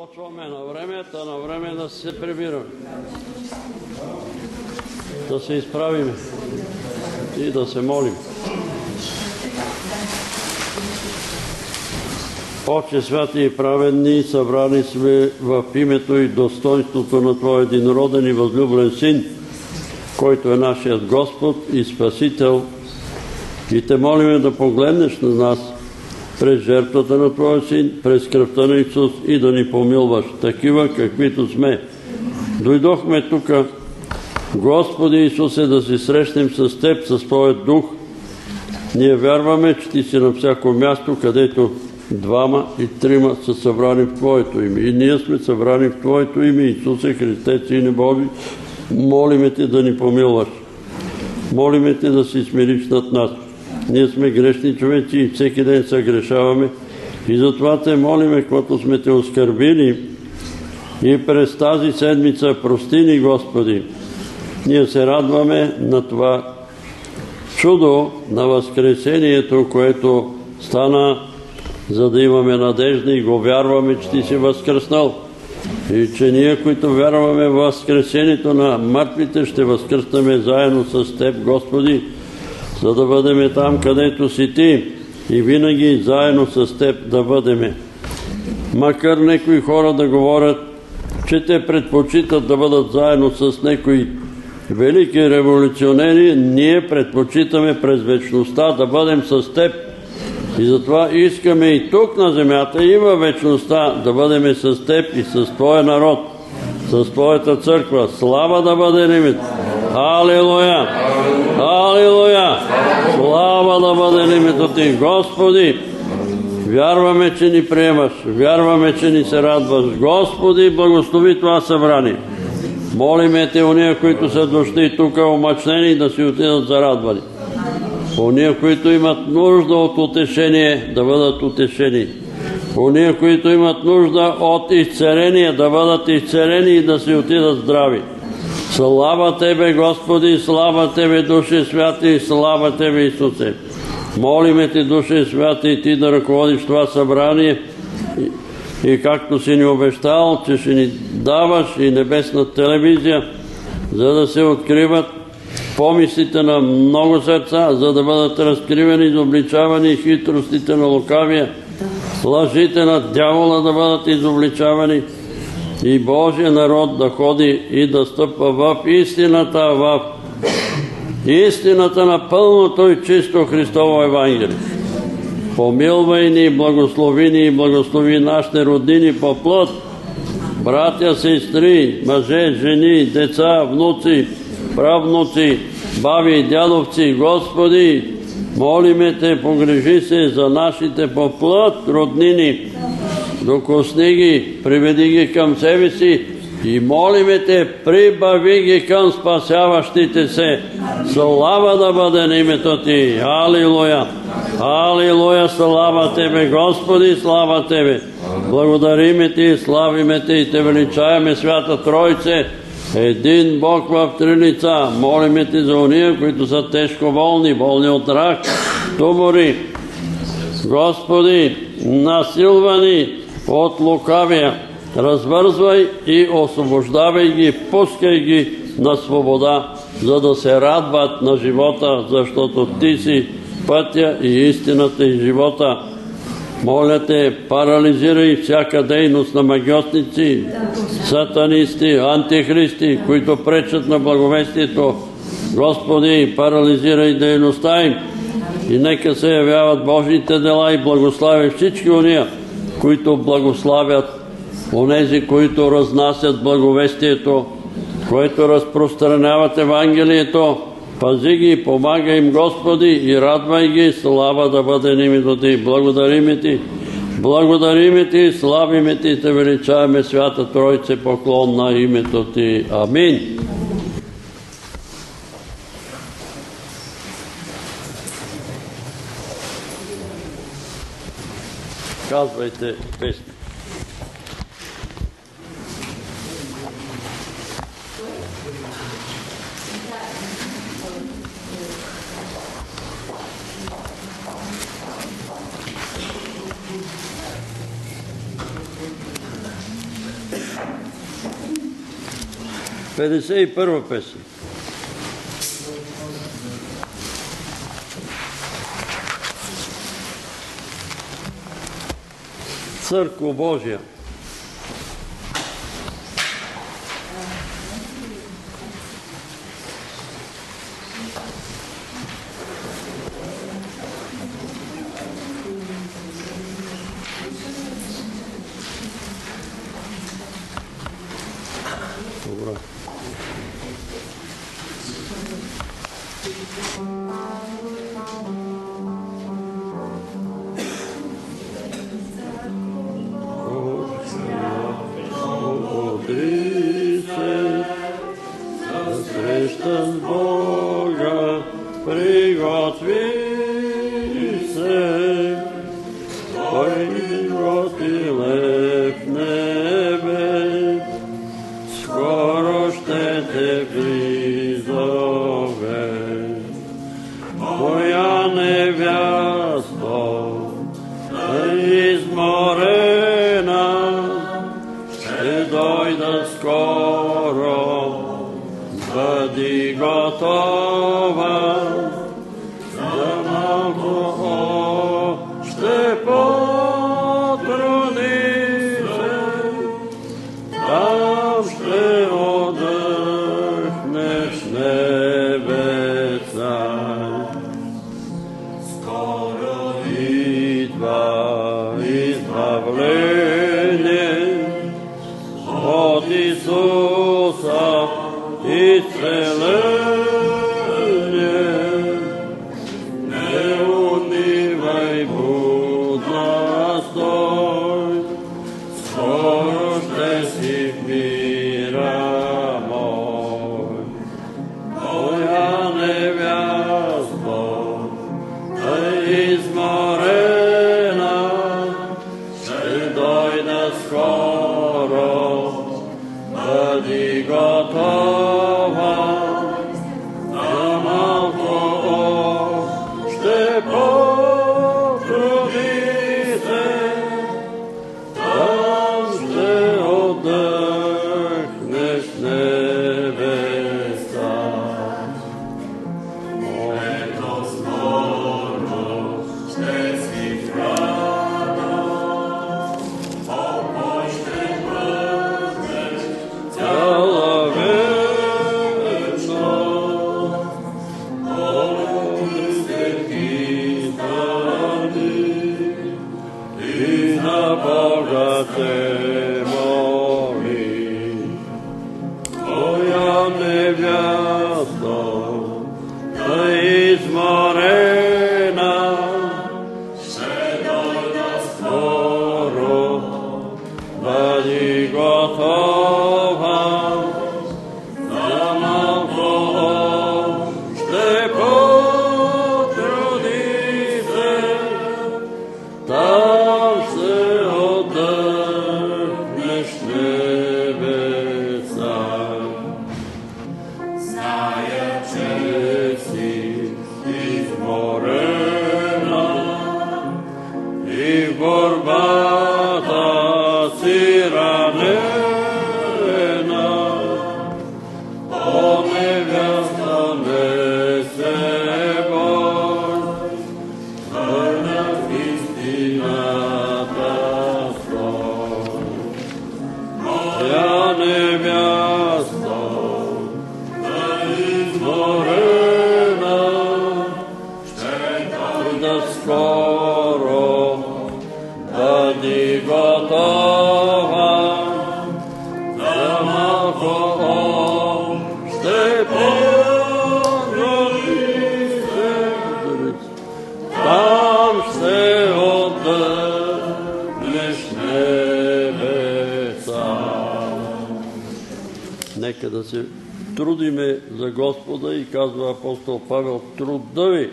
Започваме на време да се прибираме, да се изправим и да се молим. Отче святи и праведни, събрани сме в името и достоинството на Твоя единороден и възлюблен Син, който е нашият Господ и Спасител, и Те молиме да погледнеш на нас през жертвата на Твоя Син, през кръвта на Исус и да ни помилваш, такива каквито сме. Дойдохме тук, Господи Исусе, да се срещнем с Теб, с Твоя Дух. Ние вярваме, че Ти си на всяко място, където двама и трима са събрани в Твоето име. И ние сме събрани в Твоето име, Исусе Христе, Сине Божи. Молиме Те да ни помилваш. Молиме Те да се смириш над нас. Ние сме грешни човеци и всеки ден съгрешаваме. И затова Те молиме, когато сме Те оскърбили, и през тази седмица прости ни, Господи. Ние се радваме на това чудо на Възкресението, което стана, за да имаме надежда и го вярваме, че Ти си възкръснал. И че ние, които вярваме в Възкресението на мъртвите, ще възкръснем заедно с Теб, Господи, за да бъдем там, където си Ти, и винаги заедно с Теб да бъдем. Макар някои хора да говорят, че те предпочитат да бъдат заедно с някои велики революционери, ние предпочитаме през вечността да бъдем с Теб. И затова искаме и тук на земята, и във вечността да бъдем с Теб и с Твоя народ, с Твоята църква. Слава да бъде името! Алилуя! Алилуя! Слава да бъде името Ти, Господи! Вярваме, че ни приемаш, вярваме, че ни се радваш. Господи, благослови това събрание. Молиме Те, ония, които са дошли тук омъчнени, да си отидат зарадвани. Ония, които имат нужда от утешение, да бъдат утешени. Ония, които имат нужда от изцеление, да бъдат изцелени и да си отидат здрави. Слава Тебе, Господи, слава Тебе, Душе Святи, слава Тебе, Исусе. Молиме Те, Душе Святи, Ти да ръководиш това събрание и както си ни обещал, че ще ни даваш и небесна телевизия, за да се откриват помислите на много сърца, за да бъдат разкривани, изобличавани хитростите на лукавия, лъжите на дявола да бъдат изобличавани и Божия народ да ходи и да стъпва в истината на пълното и чисто Христово Евангелие. Помилвай ни, благослови нашите роднини по плът, братя, сестри, мъже, жени, деца, внуци, правнуци, баби и дядовци. Господи, молиме Те, погрижи се за нашите по плът роднини, докосни ги, приведи ги към себе си и молиме Те, прибави ги към спасяващите се. Слава да бъде на името Ти. Алилуя! Алилуя! Слава Тебе, Господи, слава Тебе! Благодариме Ти, славиме Те и Те величаваме, Свята Тройце, един Бог в три лица. Молиме Ти за уния, които са тежко болни, болни от рак, тумори. Господи, насилвани от лукавия, развързвай и освобождавай ги, пускай ги на свобода, за да се радват на живота, защото Ти си пътя и истината и живота. Моля Те, парализирай всяка дейност на магиосници, сатанисти, антихристи, които пречат на благовестието. Господи, парализирай дейността им и нека се явяват Божиите дела и благослави всички уния, които благославят онези, които разнасят благовестието, които разпространяват Евангелието. Пази ги, помагай им, Господи, и радвай ги. Слава да бъде на името Ти. Благодариме Ти, славиме Ти, Те величаваме, Свята Тройце, поклон на името Ти. Амин. Казвайте песни. 51 песен. Църква Божия. Добре. Подри се, да среща с Бога, приготви се, Той готи лев небе, скоро ще те призове. Моя невясто, изморена, ще дойда скоро, бъди готова, за малко още потруди се, там ще отдъхнеш небеса. Скоро идва избавление от Исуса, изцеление. Не унивай, будна стой, скоро ще си в мира мой. Моя невясто, изморена, ще дойда скоро, бъди готова, за малко още потруди се, там ще отдъхнеш небеса. Ето скоро ще си в радост, покой ще бъдеш цяла вечност. Помни свети страни и на Бога се моли. Моя невясто, изморена, ще дойда скоро, бъди готова, за малко още потруди се, там ще отдъхнеш небеса. Зная, че си изморена и в борбата си ранена. О, невяста, не се бой, върна в истината стой. Моя невяста, изморена, ще дойда скоро, бъди готова, за малко още потруди се, там ще отдъхнеш небеса. Нека да се трудиме за Господа и казва апостол Павел, труда ви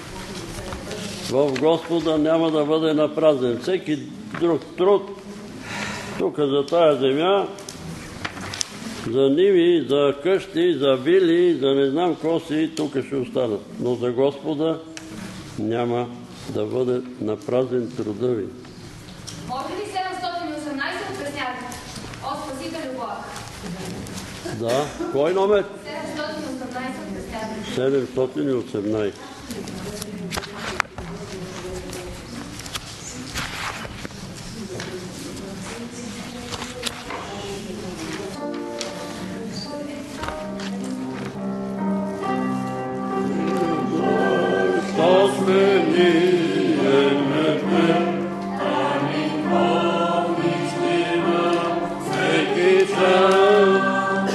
в Господа няма да бъде напразен. Всеки друг труд тук за тая земя, за ниви, за къщи, за вили, за не знам какво си, тук ще останат. Но за Господа няма да бъде напразен труда ви. Може ли 718 от песнята? О, Спасителю Бог! Да. Кой номер? 718. 718. Što sme nije mrtve, sveki čas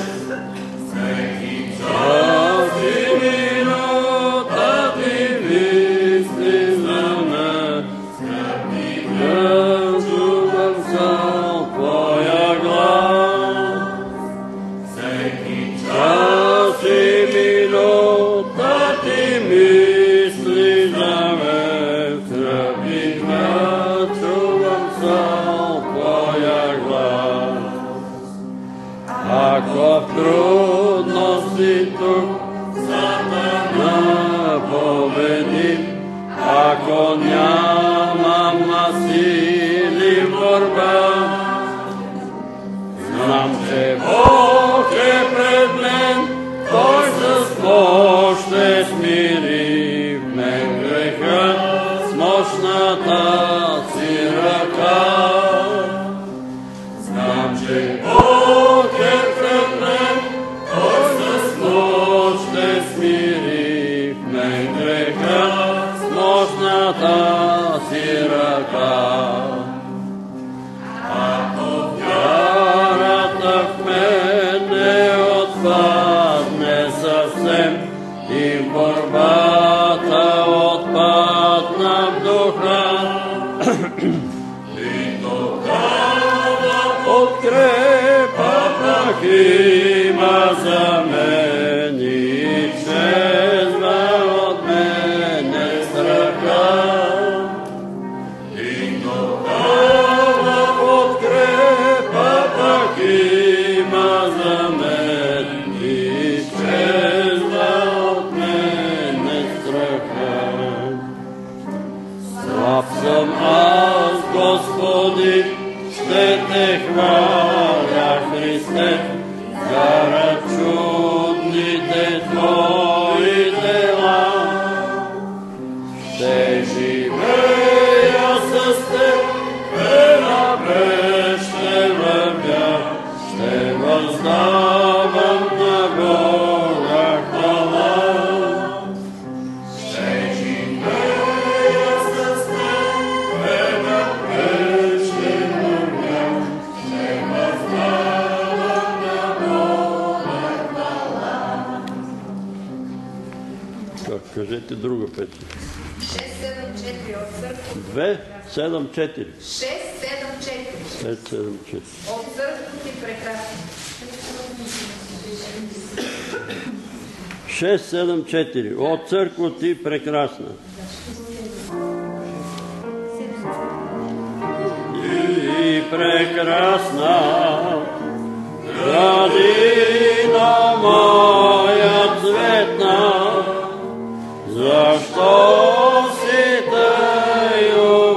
i minota ti misli za me, ja čuvam sam tvoja glas. Čas i minuta ti misli za me, skrbi ja čuvam sam tvoja glas. Ako trudnosti tu Satana pobedim, ako nямам сили борба, знам, че Бог е пред мен, Той с мощ ще смири в мен греха с мощната си ръка. Знам, че Бог е пред мен, Той с мощ ще смири в мен греха с мощната си ръка. Ако вярата в мен не отпадне съвсем и в борбата отпадна в духа, и тогава подкрепа пак има за мен и изчезва от мене страха. И тогава подкрепа пак има за мен и изчезва от мене страха. Слаб съм аз, Господи, ще те хваля, Христе, заради чудните Твои дела. Ще живея с Теб, напред ще вървя, ще въздавам на Бога хвала. Ще живея с Теб, напред ще вървя, ще въздавам на Бога хвала. Кажете друга песен. 674 от църква. 274. 674 574. от църква ти прекрасна. 674. От църква ти прекрасна. И прекрасна, градина моя цветна, защо си тъй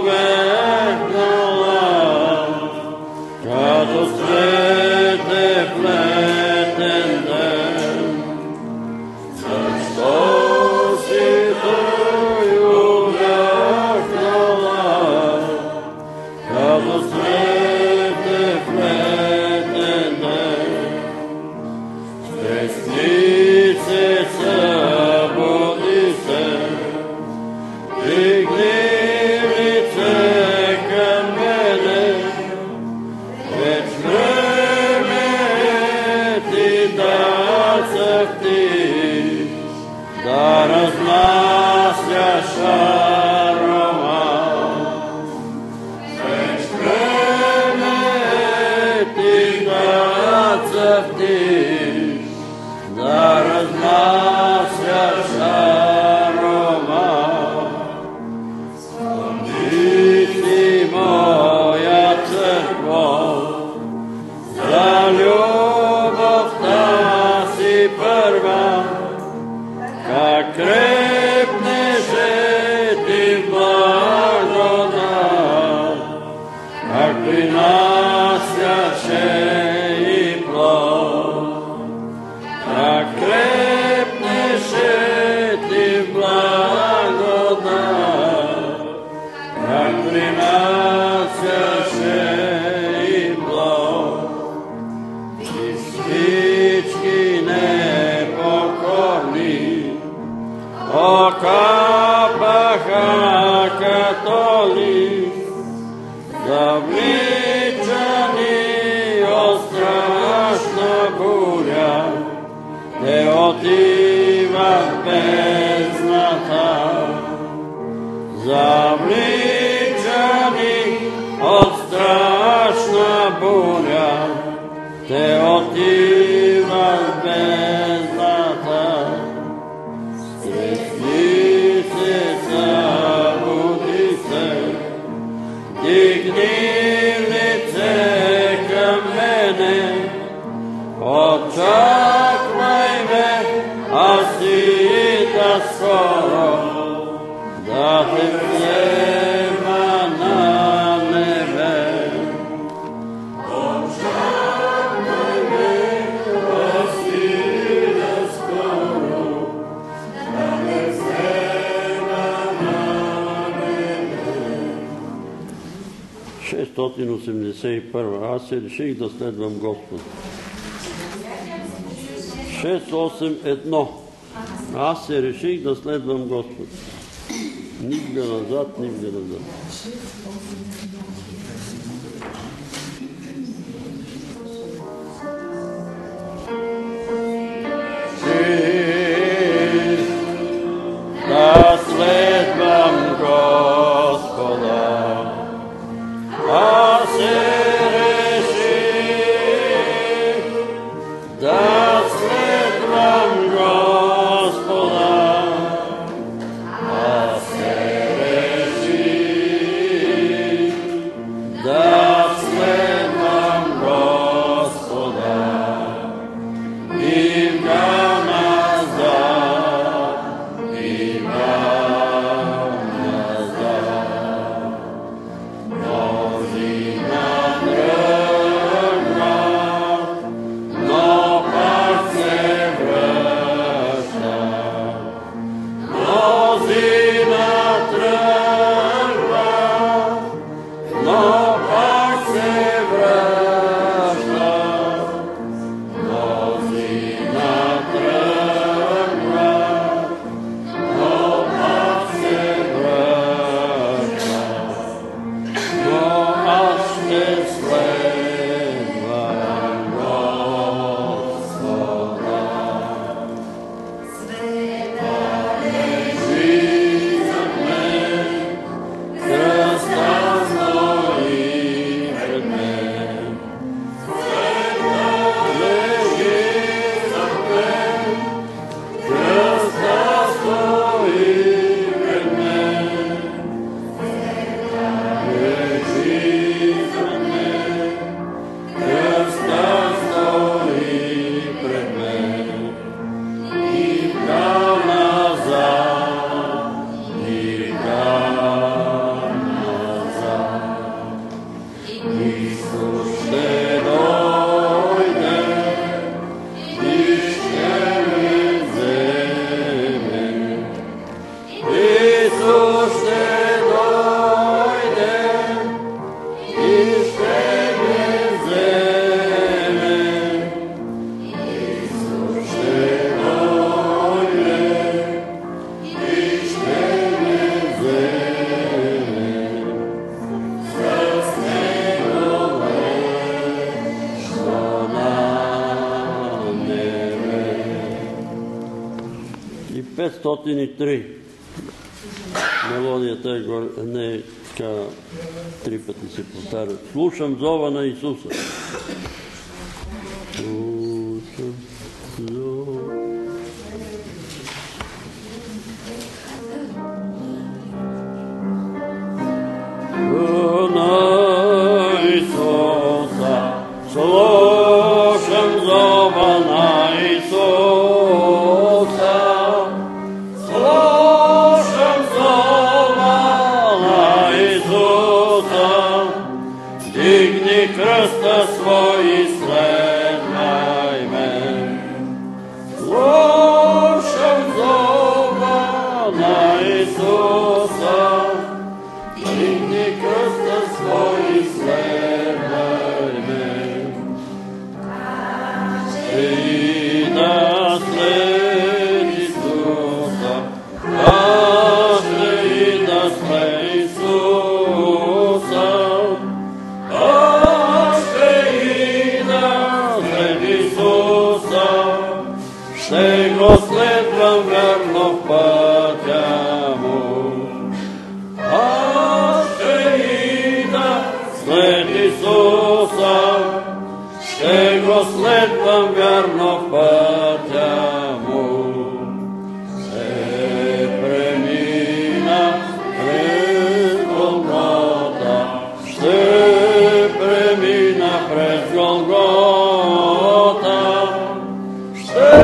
увекнала, като цвете в летен ден? Защо си тъй увекнала, като цвете в летен ден? Стесни Завличани от страшна буря, те отиват в бездната. Завличани от страшна буря, те отиват в бездната. Стресни се, събуди се, дигни лице към мене, очаквай ме, аз идва скоро, да те взема на небе. Очаквай ме, аз идва скоро, да те взема на небе. 681. Аз се реших да следвам Господ. 681. Аз се реших да следвам Господ. Нигде назад, нигде назад. Да следвам Господа. Аз се реших да следвам Господа. Аз се реших да следвам Господа. И назад, и назад. Мнозина тръгват, но пак се връщат. Мнозина тръгват, но пак се връщат. Мнозина тръгват, но пак се връщат. Но аз ще следвам Господа. Света лежи зад мен, кръста стои пред мен. Света лежи зад мен, кръста стои пред мен. Лежи зад мен, кръста стои пред мен. И кам назад, и кам назад. Исус ще дойде и ще ме вземе. Исус ще дойде и ще ме вземе. Исус ще дойде и ще ме вземе. С него вечно на небе. И 503. Мелодията не е така 3 пъти се повтаря. Слушам зова на Исуса. Слушам зова. На Исуса. Слушам зова на Исуса. Слушам зова на Исуса. Дигни кръста свой и следвай ме. Слушам зова на Исуса. Дигни кръста свой и следвай ме. И да след Исуса, аз ще и да след Исуса. Исуса, ще го следвам вярно в пътя му. Ще премина през Голгота, ще премина през Голгота, ще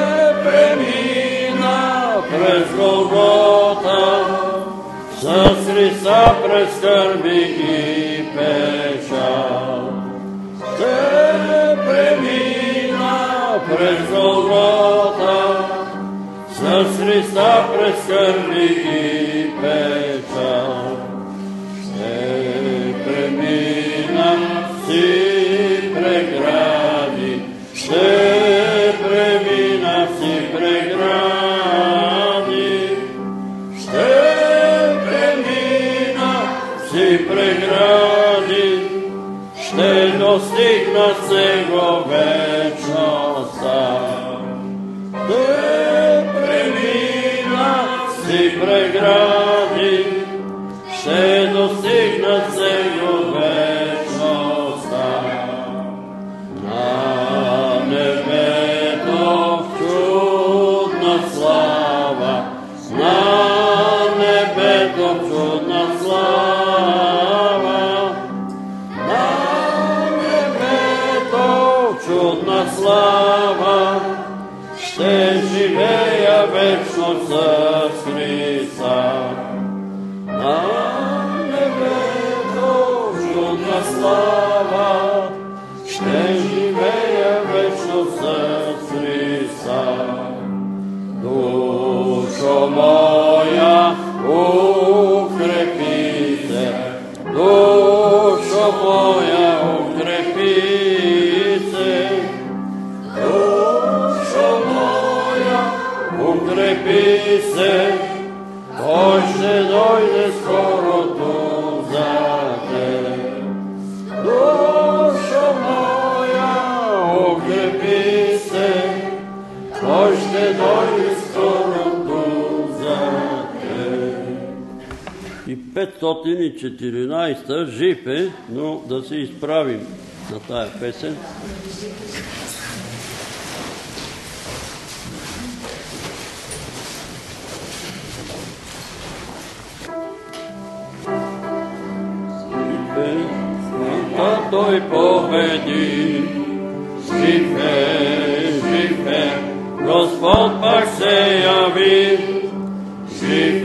премина през Голгота, с Христа през скърби и печал. Ще премина през Голгота, с Христа през скърби и печал. Ще премина си прегради, ще премина си прегради, ще премина си прегради, ще достигна сега вечността. Ще премина си прегради, ще достигна сега вечността. На небето в чудна слава, на небето в чудна слава, на небето в чудна слава, ще живея вечно с Христа. На небето в чудна слава, ще живея вечно с Христа. Душо моя, укрепи се, душо моя, укрепи се, душо моя, укрепи се, Той ще дойде скоро тук за теб. Душо моя, укрепи се, Той ще дойде скоро тук за теб. И 514 жив е, но да се изправим на тая песен. Той победи, жив е, Господ пак се яви, жив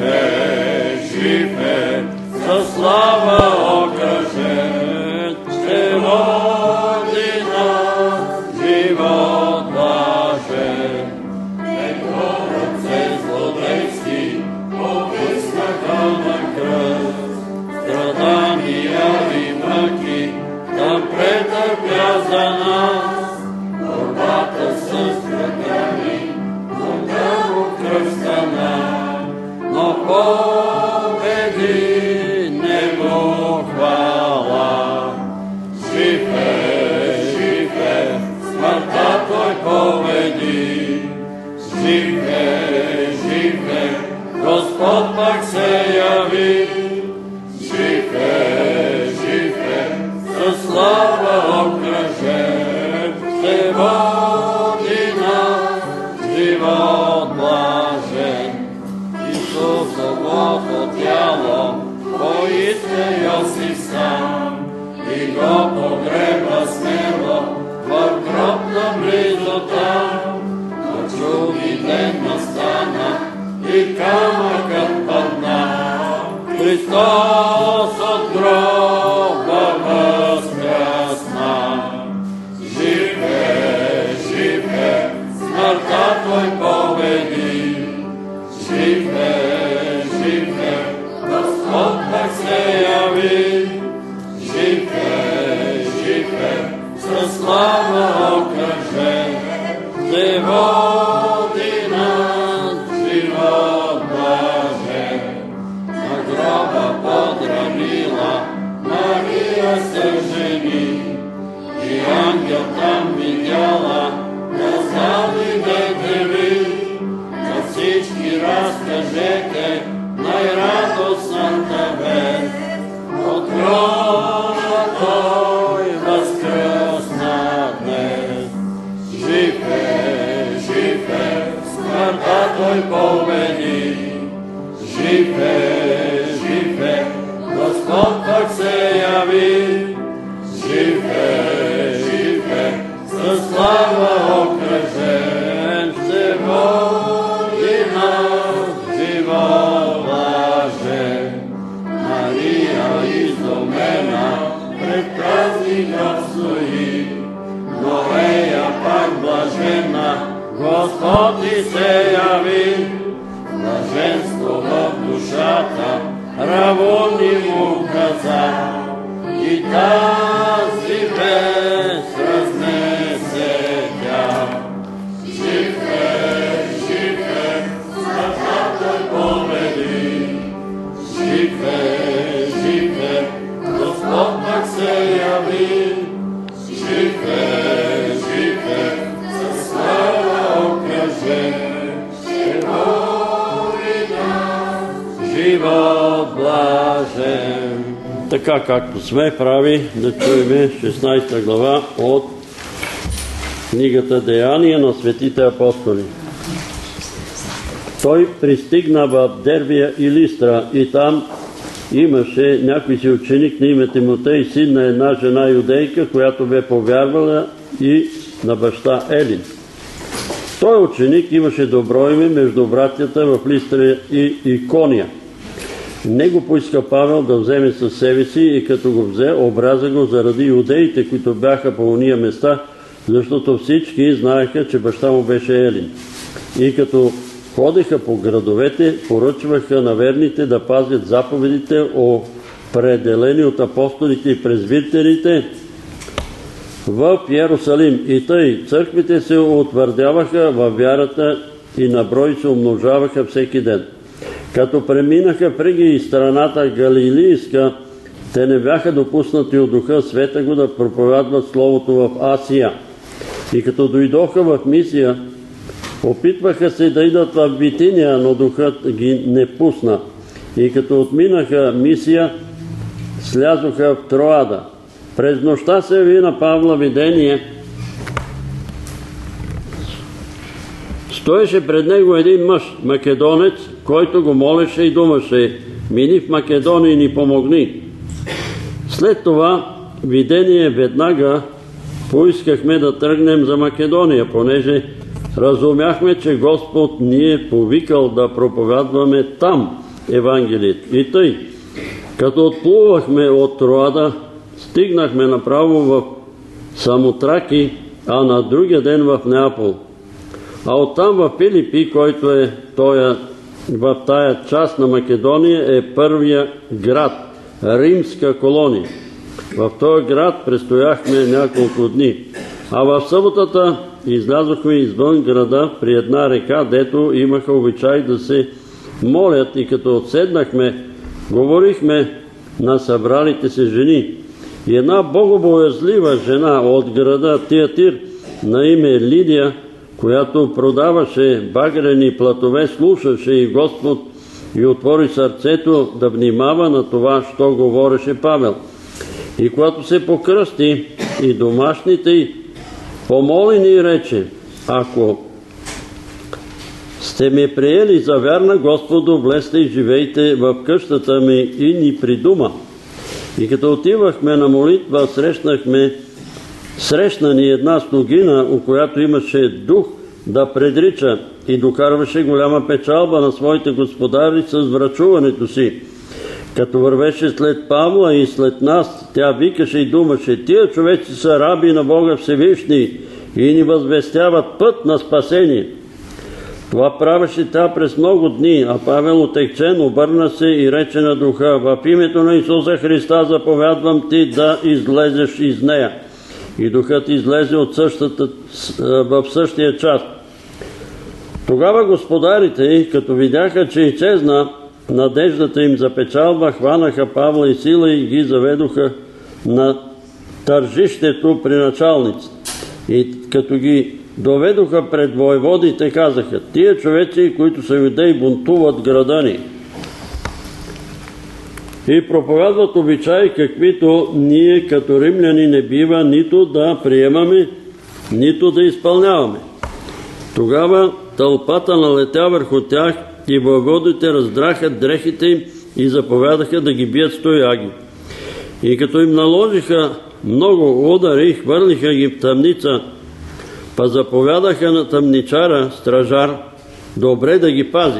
е, със слава окръжен, ще води нас живот блажен. Него ръце злодейски описнаха на кръст, страдания и мъки там претърпя за нас. Борбата с врага ми, но много кръстана, но победи Него хвала. Жив е, смъртта Той победи, жив е, Господ пак се яви, жив е, със слава окръжен, ще води нас живот блажен. Исусовото тяло поиска Йосиф сам и го погреба смело в гроб наблизо там. Но чуди ден настана и камъкът падна, Христос от гроба възкръсна. Жив е, смъртта Той победи, жив е, Господ пак се яви, жив е, със слава окръжен, ще води нас живот блажен. На гроба подранила Мария се жени, и ангел там видяла, казали деви, на всички разкажете най-радостната вест от гроба. а той победи. Жив е, Господ пак се яви. Жив е, със слава окръжен, ще води нас живот блажен. Мария изумена пред празника стои, Новея пак блажена, Господ ти се яви. Блаженство в душата, равони му каза, и тази вест разнесе тя. Жив е, смъртта победи. Жив е, Господ пак се яви. Жив е, със слава окръжен, ще води нас живот блажен. Така както сме прави, да чуем 16 глава от книгата Деяния на светите апостоли. Той пристигна в Дербия и Листра и там имаше някой си ученик на име Тимотей, син на една жена юдейка, която бе повярвала и на баща Елин. Той ученик имаше добро име между братята в Листра и Икония. Него поиска Павел да вземе със себе си и като го взе, образа го заради юдеите, които бяха по уния места, защото всички знаеха, че баща му беше Елин. И като ходеха по градовете, поръчваха на верните да пазят заповедите, определени от апостолите и презвитерите в Йерусалим. И тъй църквите се утвърдяваха във вярата и на брой се умножаваха всеки ден. Като преминаха преги страната Галилийска, те не бяха допуснати от Духа Света да проповядват Словото в Асия. И като дойдоха в Мисия, опитваха се да идат в Битиния, но Духът ги не пусна. И като отминаха Мисия, слязоха в Троада. През нощта се яви на Павла видение. Стоеше пред него един мъж, македонец, който го молеше и думаше: мини в Македония и ни помогни. След това видение веднага поискахме да тръгнем за Македония, понеже разумяхме, че Господ ни е повикал да проповядваме там Евангелието. И тъй, като отплувахме от Троада, стигнахме направо в Самотраки, а на другия ден в Неапол. А оттам в Филипи, който е в тая част на Македония, е първия град, римска колония. В този град престояхме няколко дни. А в съботата излязохме извън града при една река, дето имаха обичай да се молят, и като отседнахме, говорихме на събралите се жени. И една богобоязлива жена от града Тиатир на име Лидия, която продаваше багрени платове, слушаше и Господ и отвори сърцето да внимава на това, що говореше Павел. И когато се покръсти и домашните й помоли ни рече: ако сте ме приели за вярна Господу, влезте и живейте в къщата ми и ни при дома. И като отивахме на молитва, срещна ни една слугина, у която имаше дух да предрича и докарваше голяма печалба на своите господари с врачуването си. Като вървеше след Павла и след нас, тя викаше и думаше: тия човеци са раби на Бога Всевишни и ни възвестяват път на спасение. Това правеше тя през много дни, а Павел отекчен обърна се и рече на духа: в името на Исуса Христа заповядвам ти да излезеш из нея. И духът излезе в същия час. Тогава господарите, като видяха, че изчезна надеждата им за печалба, хванаха Павла и Сила и ги заведоха на тържището при началниците. И като ги доведоха пред воеводите, казаха: тия човеци, които са юдеи, бунтуват града ни и проповядват обичаи, каквито ние като римляни не бива нито да приемаме, нито да изпълняваме. Тогава тълпата налетя върху тях и войводите раздраха дрехите им и заповядаха да ги бият с тояги. И като им наложиха много удари, хвърлиха ги в тъмница, па заповядаха на тъмничара, стражар, добре да ги пази.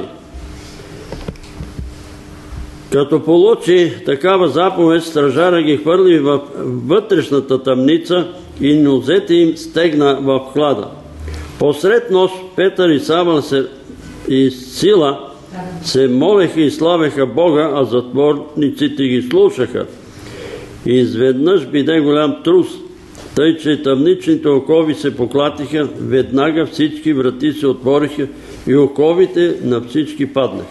Като получи такава заповед, стражара ги хвърли в вътрешната тъмница и нозете им стегна в хлада. Посред нощ Петър и Савъл и Сила се молеха и славеха Бога, а затворниците ги слушаха. И изведнъж биде голям трус, тъй че тъмничните окови се поклатиха, веднага всички врати се отвориха и оковите на всички паднаха.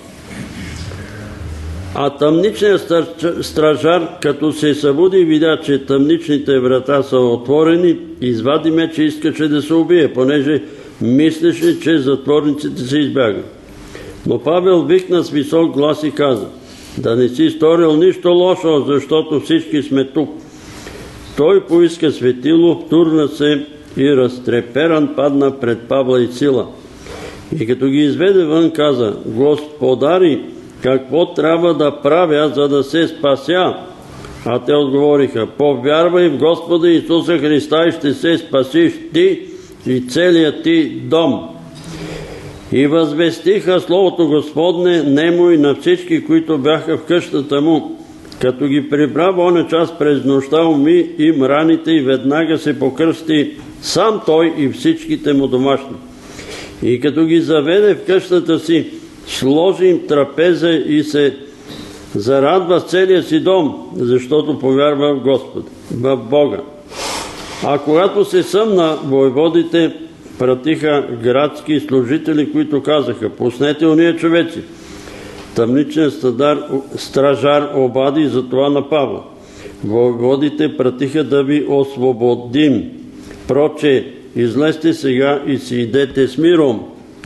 А тъмничният стражар, като се събуди и видя, че тъмничните врата са отворени, извади меч и искаше да се убие, понеже мислеше, че затворниците се избягат. Но Павел викна с висок глас и каза: да не си сторил нищо лошо, защото всички сме тук. Той поиска светило, втурна се и разтреперан падна пред Павла и Сила. И като ги изведе вън, каза: Господари, какво трябва да правя, за да се спася? А те отговориха: повярвай в Господа Исуса Христа и ще се спасиш ти и целият ти дом. И възвестиха Словото Господне нему и на всички, които бяха в къщата му. Като ги прибра в оня час през нощта, уми им раните и веднага се покръсти сам той и всичките му домашни. И като ги заведе в къщата си, сложи им трапеза и се зарадва с целия си дом, защото повярва в Господ, в Бога. А когато се съмна, войводите пратиха градски служители, които казаха: пуснете ония човеци. Тъмничният стражар обади за това на Павла: войводите пратиха да ви освободим. Проче, излезте сега и си идете с миром.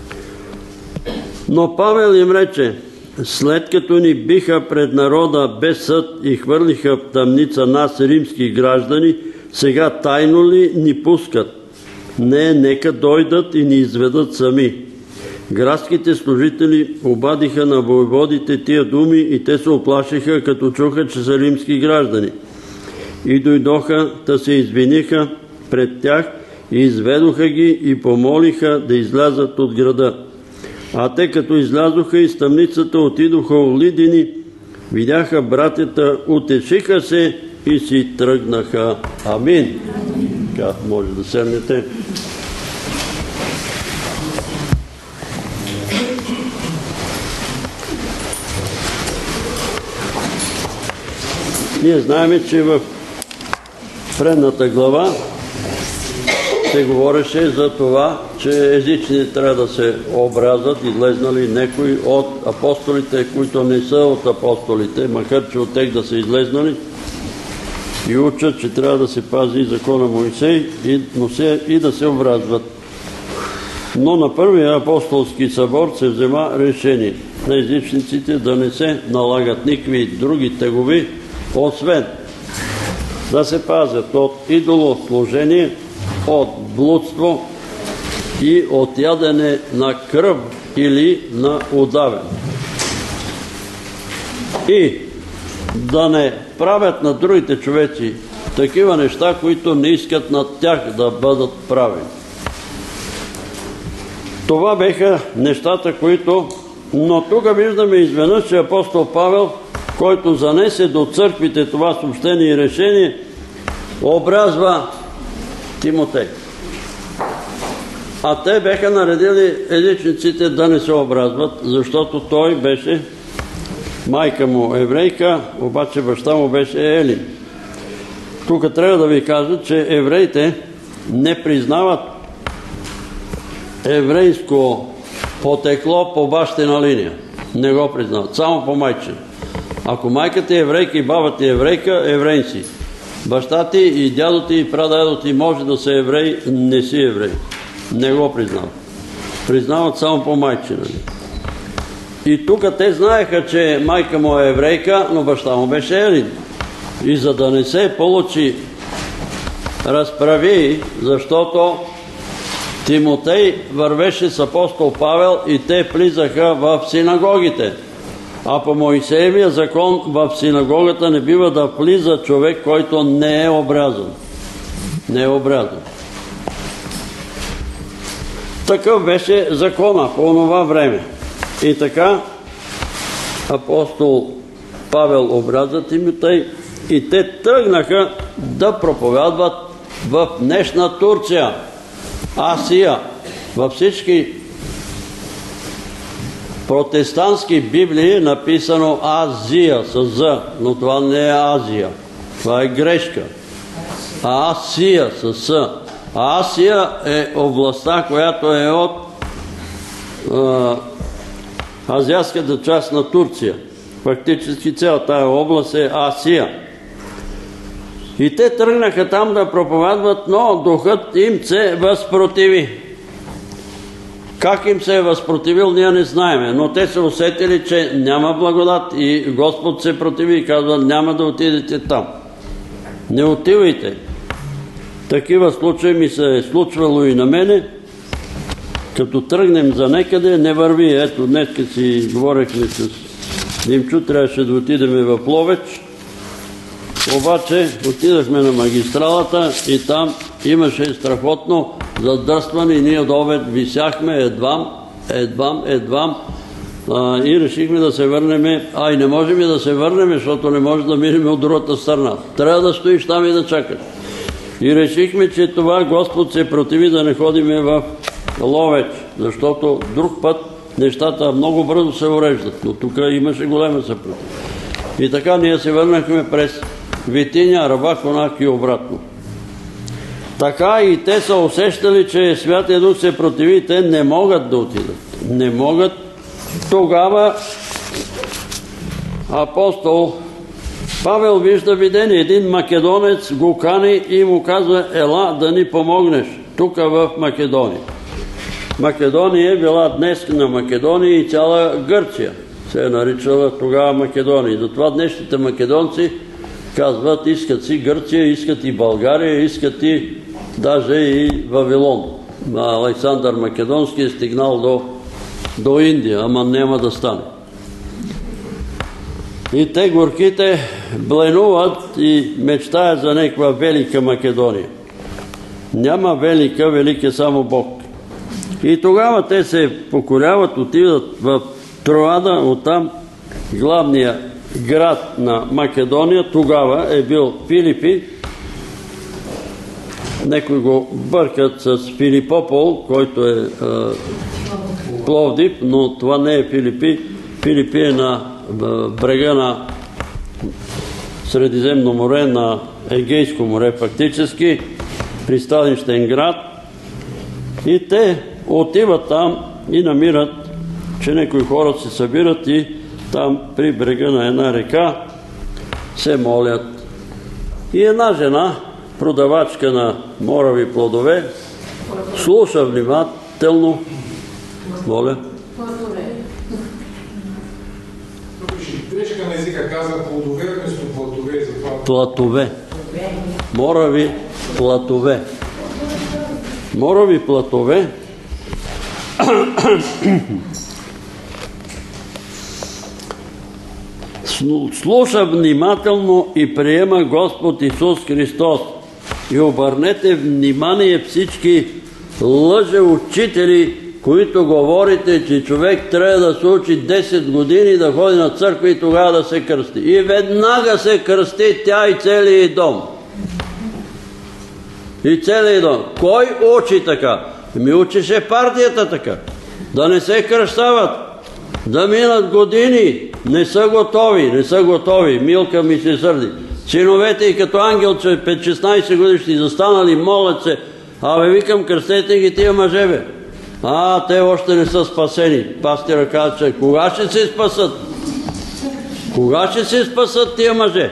Но Павел им рече: след като ни биха пред народа без съд и хвърлиха в тъмница нас, римски граждани, сега тайно ли ни пускат? Не, нека дойдат и ни изведат сами. Градските служители обадиха на войводите тия думи и те се оплашиха, като чуха, че са римски граждани. И дойдоха, да се извиниха пред тях и изведоха ги и помолиха да излязат от града. А те като излязоха из тъмницата, отидоха улидени, видяха братята, утешиха се и си тръгнаха. Амин. Как може да седнете? Ние знаем, че в предната глава се говореше за това, че езични трябва да се образат, излезнали някои от апостолите, които не са от апостолите, макар че от тях да са излезнали, и учат, че трябва да се пази закона Моисей и да се образват. Но на първия апостолски събор се взема решение на езичниците да не се налагат никакви други тегови, освен да се пазят от идолослужение, от блудство и от ядене на кръв или на удавен. И да не правят на другите човеци такива неща, които не искат над тях да бъдат правени. Това беха нещата, които... Но тук виждаме изведнъж, че апостол Павел, който занесе до църквите това съобщение и решение, образва Тимотей. А те беха наредили езичниците да не се образват, защото той беше, майка му еврейка, обаче баща му беше Елин. Тук трябва да ви кажа, че евреите не признават еврейско потекло по бащина линия. Не го признават, само по майче. Ако майката е еврейка и баба ти е еврейка, еврейн си. Баща ти и дядо ти и прадядо ти може да са евреи, не си еврей. Не го признават. Признават само по майчина. И тук те знаеха, че майка му е еврейка, но баща му беше Елин. И за да не се получи разправи, защото Тимотей вървеше с апостол Павел и те влизаха в синагогите. А по Моисеевия закон в синагогата не бива да влиза човек, който не е обрязан. Не е обрязан. Такъв беше закона по това време. И така апостол Павел обряза Тимотей и те тръгнаха да проповядват в днешна Турция, Асия. Във всички протестантски библии е написано Азия с З, но това не е Азия. Това е грешка. Асия с С. Асия е областта, която е от азиатската част на Турция. Фактически цялата тая област е Асия. И те тръгнаха там да проповядват, но духът им се възпротиви. Как им се е възпротивил, ние не знаеме, но те се усетили, че няма благодат и Господ се противи и казва, няма да отидете там. Не отивайте. Такива случаи ми се е случвало и на мене. Като тръгнем за некъде, не върви. Ето, днес си говорихме с Димчо, трябваше да отидем в Ловеч. Обаче отидахме на магистралата и там имаше страхотно задръстване и ние до обед висяхме едвам и решихме да се върнем. И не можем и да се върнем, защото не може да минем от другата страна. Трябва да стоиш там и да чакаш. И решихме, че това Господ се противи да не ходиме в Ловеч, защото друг път нещата много бързо се уреждат, но тук имаше голема съпротива. И така ние се върнахме през Витиня, Рабаконак и обратно. Така и те са усещали, че Святия Дух се противи и те не могат да отидат. Не могат. Тогава апостол Павел вижда видение. Един македонец го кани и му казва, ела да ни помогнеш тук в Македония. Македония е била днес на Македония и цяла Гърция се е наричала тогава Македония. Затова днешните македонци казват, искат си Гърция, искат и България, искат и даже и Вавилон. Александър Македонски е стигнал до Индия, ама няма да стане. И те горките бленуват и мечтаят за някаква велика Македония. Няма велика, велик е само Бог. И тогава те се покоряват, отиват в Троада, оттам главния град на Македония, тогава е бил Филипи. Некои го бъркат с Филипопол, който е Пловдив, но това не е Филипи. Филипи е на брега на Средиземно море, на Егейско море фактически, пристанищен град. И те отиват там и намират, че някои хора се събират и там при брега на една река се молят. И една жена, продавачка на морави плодове, слуша внимателно. Моля. Грешка на езика казва плодове вместо платове. Платове. Морави платове. Морави платове. Слуша внимателно и приема Господ Исус Христос. И обърнете внимание всички лъжеучители, които говорите, че човек трябва да се учи 10 години, да ходи на църква и тогава да се кръсти. И веднага се кръсти тя и целият дом. И целият дом. Кой учи така? Ми учеше партията така. Да не се кръщават. Да минат години. Не са готови. Милка ми се сърди. Синовете и като ангелче 5-16 годишни застанали, молят се. Викам, кръстете ги тия мъже, бе. Те още не са спасени. Пастира каза, че кога ще се спасат? Кога ще се спасат тия мъже?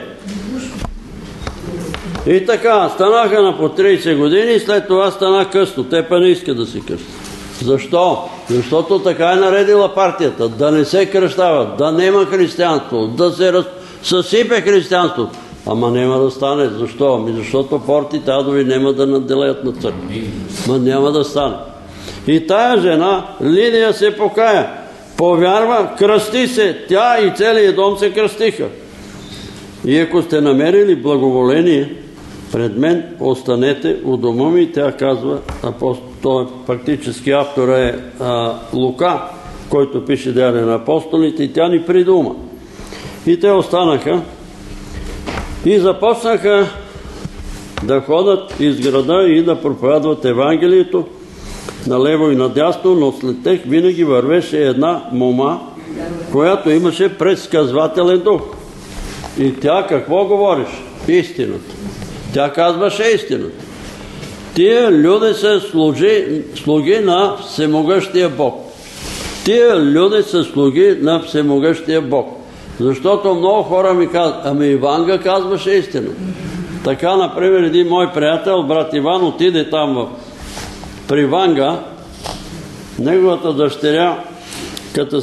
И така, станаха на по 30 години и след това стана късно. Те па не искат да се кръстят. Защо? Защото така е наредила партията. Да не се кръщават, да нема християнство, да се съсипе християнство. Ама няма да стане. Защо? Защото портите адови няма да наделеят на църква. Няма да стане. И тая жена, Лидия, се покая. Повярва, кръсти се. Тя и целият дом се кръстиха. И ако сте намерили благоволение пред мен, останете у дома ми. Тя казва, той фактически автора е Лука, който пише Деяния на апостолите, и тя ни придума. И те останаха и започнаха да ходят из града и да проповядват Евангелието налево и надясно, но след тях винаги вървеше една мома, която имаше предсказвателен дух. И тя какво говориш? Истината. Тя казваше истината. Тия люди са слуги на всемогъщия Бог. Тия люди са слуги на всемогъщия Бог. Защото много хора ми казват, ами Иванга казваше истина. Така, например, един мой приятел, брат Иван, отиде там при Ванга, неговата дъщеря, като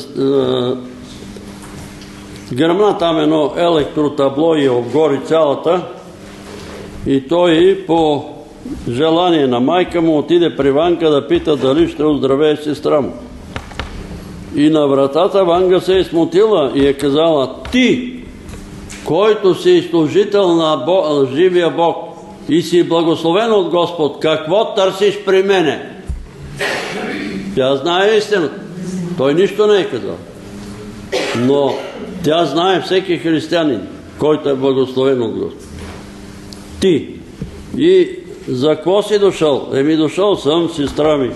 гръмна там едно електротабло и обгори цялата, и той по желание на майка му отиде при Ванга да пита дали ще оздравее сестра му. И на вратата Ванга се е смутила и е казала, ти, който си служител на живия Бог и си благословен от Господ, какво търсиш при мене? Тя знае истината. Той нищо не е казал. Но тя знае всеки християнин, който е благословен от Господ. Ти. И за какво си дошъл? Дошъл съм, сестра ми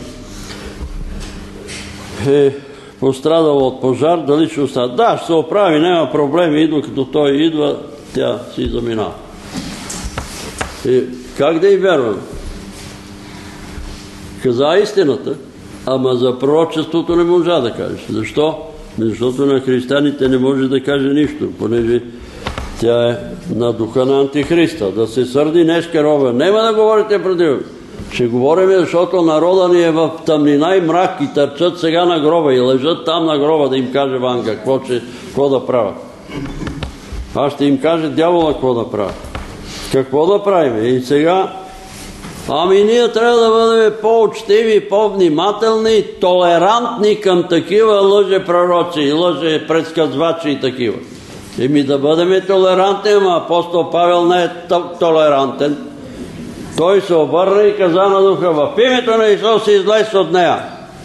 пострадала от пожар, дали ще остане? Да, ще се оправи, няма проблеми, и докато той идва, тя си заминава. И как да й вярвам? Каза истината, ама за пророчеството не можа да кажеш. Защо? Защото на християните не може да каже нищо, понеже тя е на духа на Антихриста. Да се сърди днеска роба. Нема да говорите преди. Ще говорим, защото народа ни е в тъмнина и мрак и търчат сега на гроба и лежат там на гроба, да им каже Ванга какво да правят. Аз ще им каже дявола какво да правят. Какво да правим? И сега, ами ние трябва да бъдем по-учтиви, по-внимателни, толерантни към такива лъжепророци и лъжепредсказвачи и такива. Да бъдем толерантни, ама апостол Павел не е толерантен. Той се обърна и каза на духа, в името на Исус излез от нея.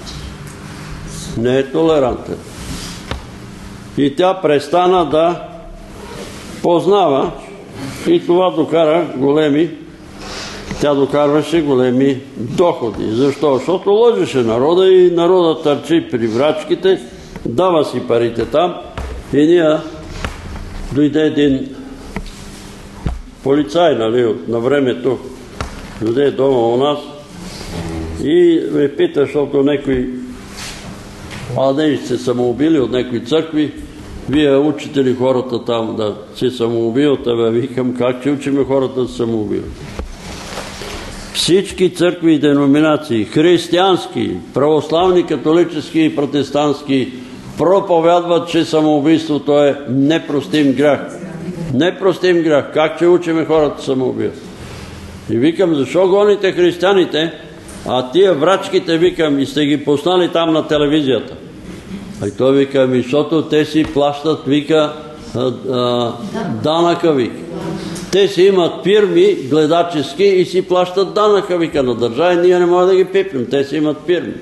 Не е толерантен. И тя престана да познава и това докара тя докарваше големи доходи. Защо? Защото лъжеше народа и народа търчи при врачките, дава си парите там и ние дойде един полицай, на времето, дойде дома у нас и ме пита, защото някои младежи се самоубили от някои църкви, вие учите ли хората там да се самоубиват? Викам, как ще учиме хората да се самоубиват? Всички църкви и деноминации, християнски, православни, католически и протестантски, проповядват, че самоубийството е непростим грях. Непростим грях. Как ще учиме хората да самоубиват? И викам, защо гоните християните, а тия врачките, викам, и сте ги пуснали там на телевизията? А и той вика, защото те си плащат, вика, данъка, вика. Те си имат фирми гледачески и си плащат данъка, вика, на държава, ние не можем да ги пипнем, те си имат фирми.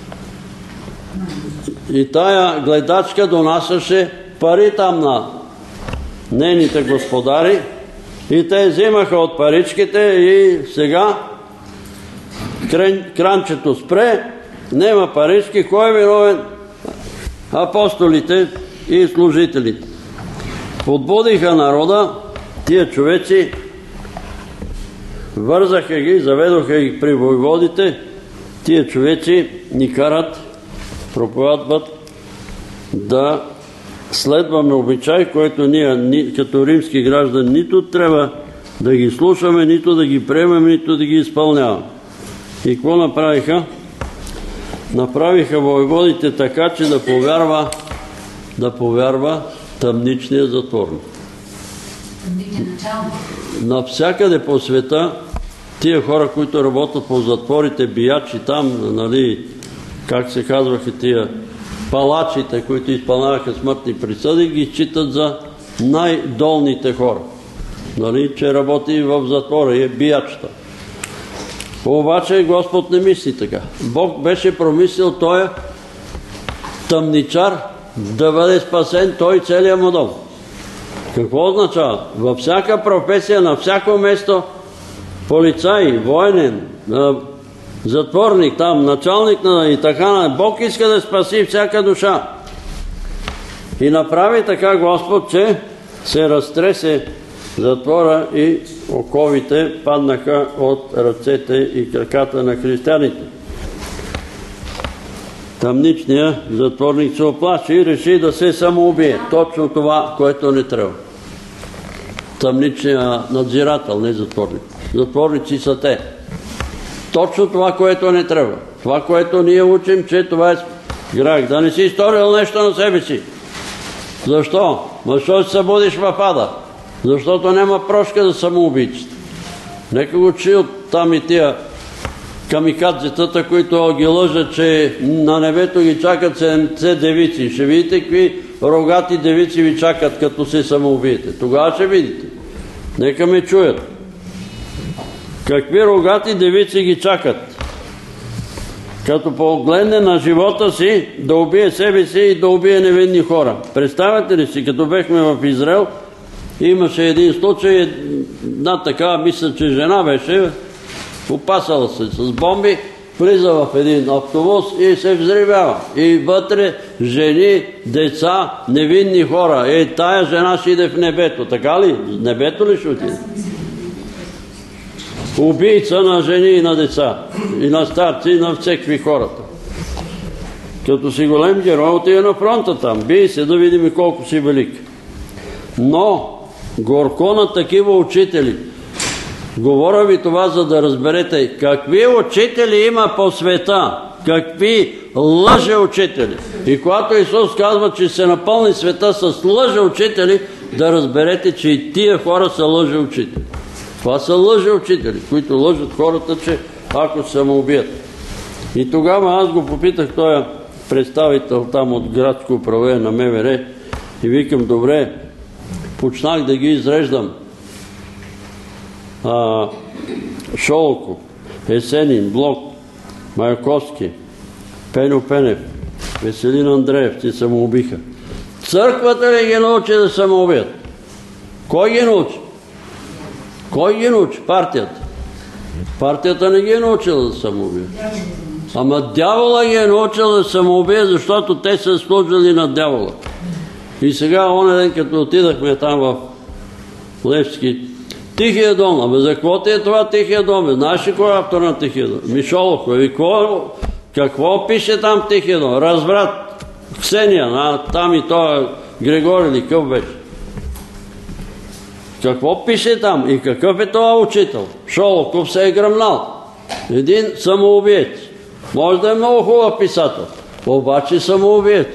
И тая гледачка донасяше пари там на нейните господари и те взимаха от паричките и сега кранчето спре, нема парички, кой е виновен? Апостолите и служителите. Подбудиха народа, тия човеци, вързаха ги, заведоха ги при войводите, тия човеци ни карат, проповядват да следваме обичай, който ние като римски граждани нито трябва да ги слушаме, нито да ги приемем, нито да ги изпълняваме. И какво направиха? Направиха войводите така, че да повярва тъмничния затворник. Навсякъде по света тия хора, които работят по затворите, биячи там, как се казваха тия палачите, които изпълняваха смъртни присъди, ги считат за най-долните хора. Нали, че работи в затвора и е биячата. Обаче Господ не мисли така. Бог беше промислил този тъмничар да бъде спасен той и целият му дом. Какво означава? Във всяка професия, на всяко место, полицай, военен, затворник там, началник и така, Бог иска да спаси всяка душа. И направи така Господ, че се разтресе затвора и оковите паднаха от ръцете и краката на християните. Тъмничният затворник се оплаши и реши да се самоубие. Точно това, което не трябва. Тъмничният надзирател, не затворник. Затворници са те. Точно това, което не трябва. Това, което ние учим, че това е грях. Да не си сторил нещо на себе си. Защо? Защо се събудиш в ада? Защото няма прошка за самоубийците. Нека го чи от там и тия камикадзетата, които ги лъжат, че на небето ги чакат 70 девици. Ще видите какви рогати девици ви чакат, като се самоубиете. Тогава ще видите. Нека ме чуят. Какви рогати девици ги чакат? Като погледне на живота си, да убие себе си и да убие невинни хора. Представяте ли си, като бехме в Израел, имаше един случай, една такава, мисля, че жена беше, опасала се с бомби, влиза в един автобус и се взривява. И вътре жени, деца, невинни хора. Тая жена ще иде в небето. Така ли? В небето ли ще отиде? Убийца на жени и на деца. И на старци, и на всеки хората. Като си голем герой, отиде на фронта там. Бий се да видим колко си велик. Но горко на такива учители. Говоря ви това, за да разберете какви учители има по света, какви лъже учители. И когато Исус казва, че се напълни света с лъже учители, да разберете, че и тия хора са лъже учители. Това са лъже учители, които лъжат хората, че ако се самоубият. И тогава аз го попитах този представител там от градско управление на МВР и викам, добре, почнах да ги изреждам. Шолко, Есенин, Блок, Маяковски, Пеню Пенев, Веселин Андреев, те самоубиха. Църквата ли ги научи да самоубият? Кой ги научи? Кой ги научи? Партията. Партията не ги е научила да самоубият. Ама дявола ги е научил да самоубият, защото те са служили на дявола. И сега, онен ден, като отидахме там в Левски, Тихия дом. Абе, за какво ти е това Тихия дом? Знаеш ли кой е автор на Тихия дом? Мишолов. И какво пише там Тихия дом? Разврат. Ксения. Там и той Григорий ли къв беше? Какво пише там? И какъв е този учител? Шолоков се е гръмнал. Един самоубиец. Може да е много хубав писател. Обаче самоубиец.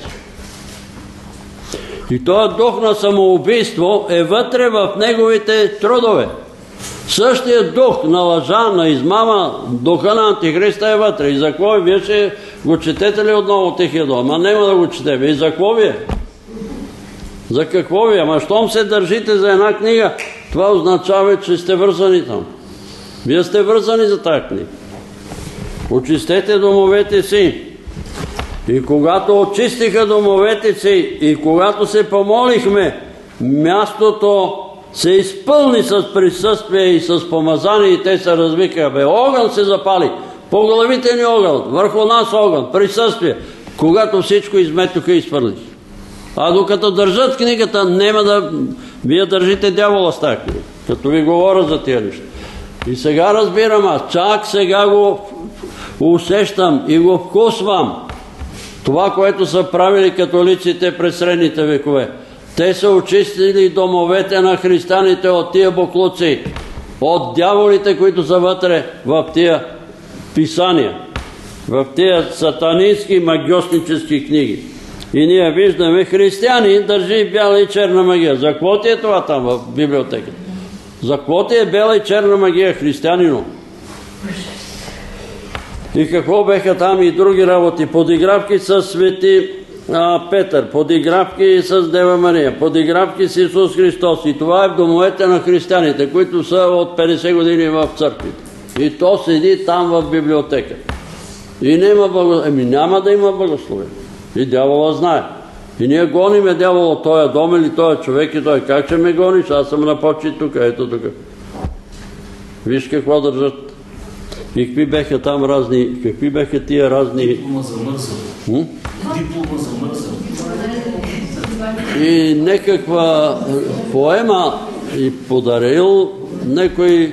И този дух на самоубийство е вътре в неговите трудове. Същия дух на лъжа, на измама, духа на Антихриста е вътре. И за какво вие ще го четете ли отново Тихия дом? А няма да го четем. И за какво вие? За какво вие? Ама щом се държите за една книга, това означава, че сте вързани там. Вие сте вързани за тази книга. Очистете домовете си. И когато очистиха домовете си и когато се помолихме, мястото се изпълни с присъствие и с помазание и те се развикаха. Бе, огън се запали, по главите ни огън, върху нас огън, присъствие. Когато всичко изметоха и изпърлиха. А докато държат книгата, няма да... Вие държите дявола с тази книга, като ви говоря за тия неща. И сега разбирам аз, чак сега го усещам и го вкусвам. Това, което са правили католиците през средните векове. Те са очистили домовете на християните от тия боклуци, от дяволите, които са вътре в тия писания, в тия сатанински магиоснически книги. И ние виждаме, християни държи бяла и черна магия. За какво ти е това там в библиотеката? За какво ти е бяла и черна магия, християнино? И какво беха там и други работи? Подигравки с Свети Петър, подигравки с Дева Мария, подигравки с Исус Христос. И това е в домовете на християните, които са от 50 години в църквите. И то седи там в библиотека. И няма да има благословение. И дявола знае. И ние гониме дявола, той е дом или той е човек и той как ще ме гониш? Аз съм на почет тук, ето тук. Виж какво държат. И какви беха там разни, какви беха тия разни... Диплома за мързъл. Диплома за мързъл. И някаква поема и подарил някой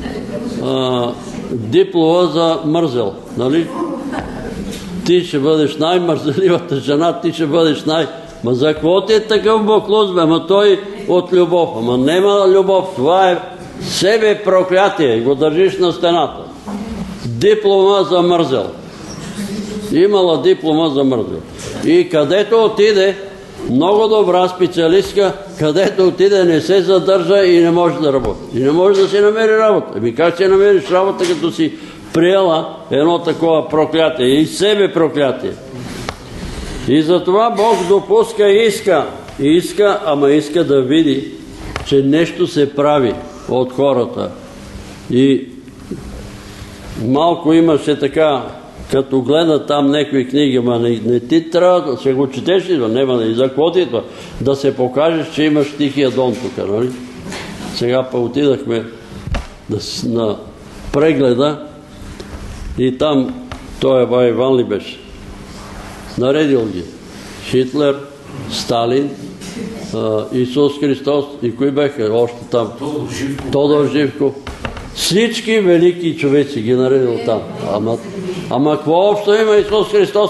диплома за мързел, нали? Ти ще бъдеш най-мързеливата жена, ти ще бъдеш Ма за какво ти е такъв боклуз, бе? Ама той от любов. Ама нема любов, това е себе проклятие. Го държиш на стената. Диплома за мързел. Имала диплома за мързел. И където отиде, много добра специалистка, където отиде не се задържа и не може да работи. И не може да си намери работа. Ами как ще намериш работа, като си приела едно такова проклятие и себе проклятие? И затова Бог допуска и иска, ама иска да види, че нещо се прави от хората. И малко имаше така, като гледа там някои книги, ама не ти трябва да се го четеш ли, нема и за какво ти това? Да се покажеш, че имаш Тихия дон тук, нали? Сега па отидахме на прегледа и там той бай Иван ли беше? Наредил ги. Хитлер, Сталин, Исус Христос и кои беха още там? Тодор Живков. Всички велики човеци ги наредил там. Ама какво общо има Исус Христос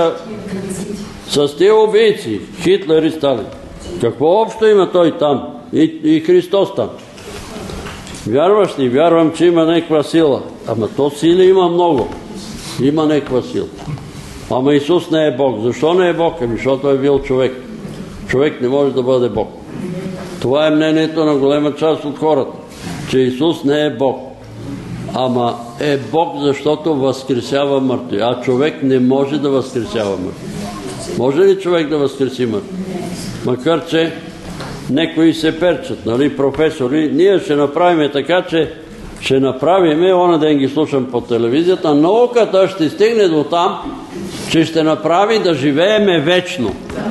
с тия убийци? Хитлер и Сталин. Какво общо има той там? И Христос там. Вярваш ли? Вярвам, че има някаква сила. Ама то сили има много. Има някаква сила. Ама Исус не е Бог. Защо не е Бог? Ами защото е бил човек. Човек не може да бъде Бог. Това е мнението на голема част от хората, че Исус не е Бог. Ама е Бог, защото възкресява мъртви. А човек не може да възкресява мъртви. Може ли човек да възкреси мъртви? Макар че некои се перчат, нали, професори. Ние ще направим така, че ще направим, оня ден ги слушам по телевизията, науката ще стигне до там, че ще направи да живееме вечно.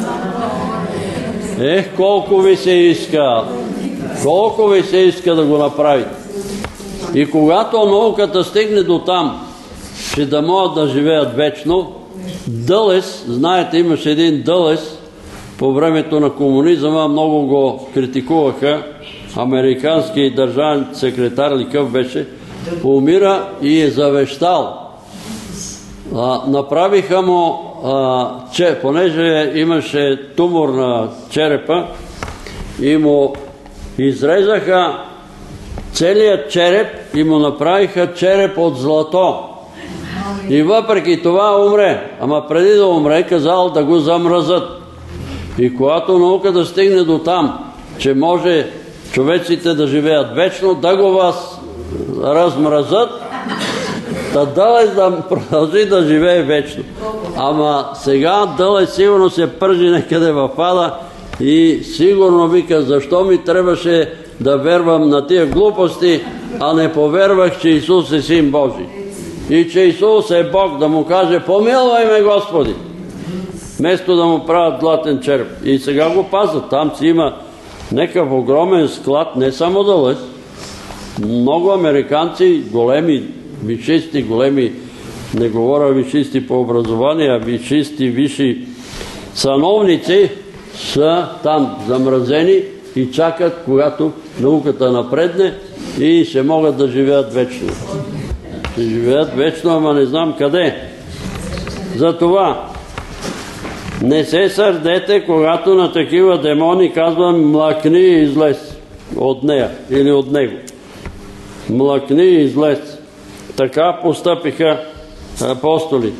Колко ви се иска! Колко ви се иска да го направите. И когато науката стигне до там, че да могат да живеят вечно, Дълес, знаете, имаше един Дълес по времето на комунизма, много го критикуваха, американски държавен секретар ли къв беше, умира и е завещал. Направиха му, понеже имаше тумор на черепа, и му изрезаха целият череп и му направиха череп от злато. И въпреки това умре. Ама преди да умре, казал да го замразят. И когато науката стигне до там, че може човеците да живеят вечно, да го размразят, Дълес да продължи да живее вечно. Ама сега Дълес сигурно се пържи некъде в ада и сигурно вика, защо ми трябваше да вервам на тия глупости, а не повярвах, че Исус е Син Божий. И че Исус е Бог, да му каже, помилвай ме, Господи, вместо да му правят златен череп. И сега го пазят. Там си има някакъв огромен склад, не само Дълес, много американци, големи висшисти, големи, не говоря висшисти по образование, а висшисти, висши сановници са там замразени и чакат, когато науката напредне и ще могат да живеят вечно. Ще живеят вечно, ама не знам къде. Затова не се сърдете, когато на такива демони казвам млъкни и излез от нея или от него. Млъкни и излез. Така постъпиха апостолите.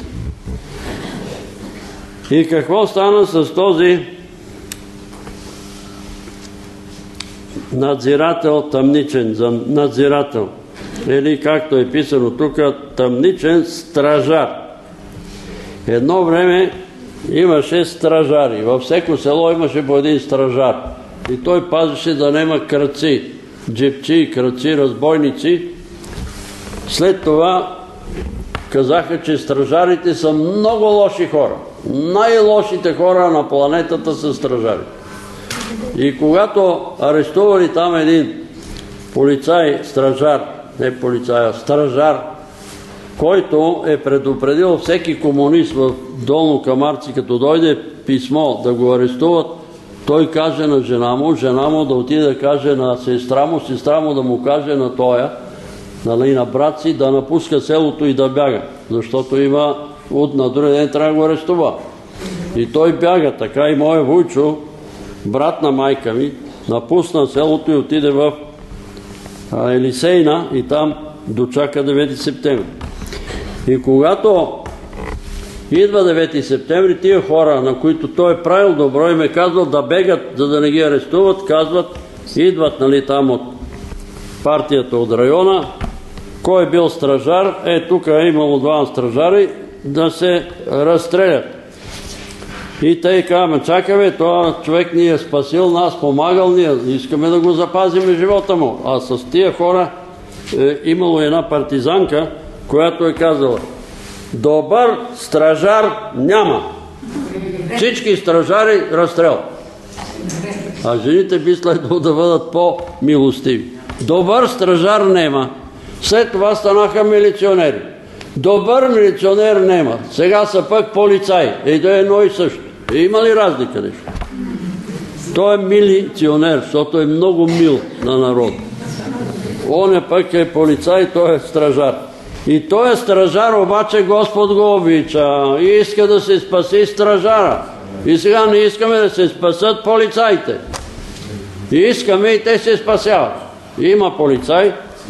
И какво стана с този надзирател, тъмничен надзирател? или както е писано тук, тъмничен стражар. Едно време имаше стражари. Във всеко село имаше по един стражар. И той пазеше да нема крадци, джепчи, крадци, разбойници. След това казаха, че стражарите са много лоши хора. Най-лошите хора на планетата са стражари. И когато арестували там един полицай, стражар, не полицай, а стражар, който е предупредил всеки комунист в Долно Камарци, като дойде писмо да го арестуват, той каже на жена му да отиде да каже на сестра му да му каже на тоя, на брат си, да напуска селото и да бяга, защото има на други ден трябва да го арестува. И той бяга, така и моя Вуйчо, брат на майка ми, напусна селото и отиде в Елисейна и там дочака 9 септември. И когато идва 9 септември, тия хора, на които той е правил добро, им е казал да бегат, за да не ги арестуват, казват, идват там от партията от района, кой е бил стражар, тук е имало двама стражари, да се разстрелят. И те казваме, чакай това човек ни е спасил, нас помагал, ние искаме да го запазим живота му. А с тия хора имало една партизанка, която е казала, добър стражар няма. Всички стражари разстрел. А жените би следвало да бъдат по-милостиви. Добър стражар нема. След това станаха милиционери. Добър милиционер нема. Сега са пък полицаи. Да е едно и също. Има ли разлика нещо? Той е милиционер, защото е много мил на народ. Он е пък е полицай, той е стражар. И той е стражар, обаче Господ го обича и иска да се спаси стражара. И сега не искаме да се спасат полицаите. И искаме и те се спасяват. Има полицай.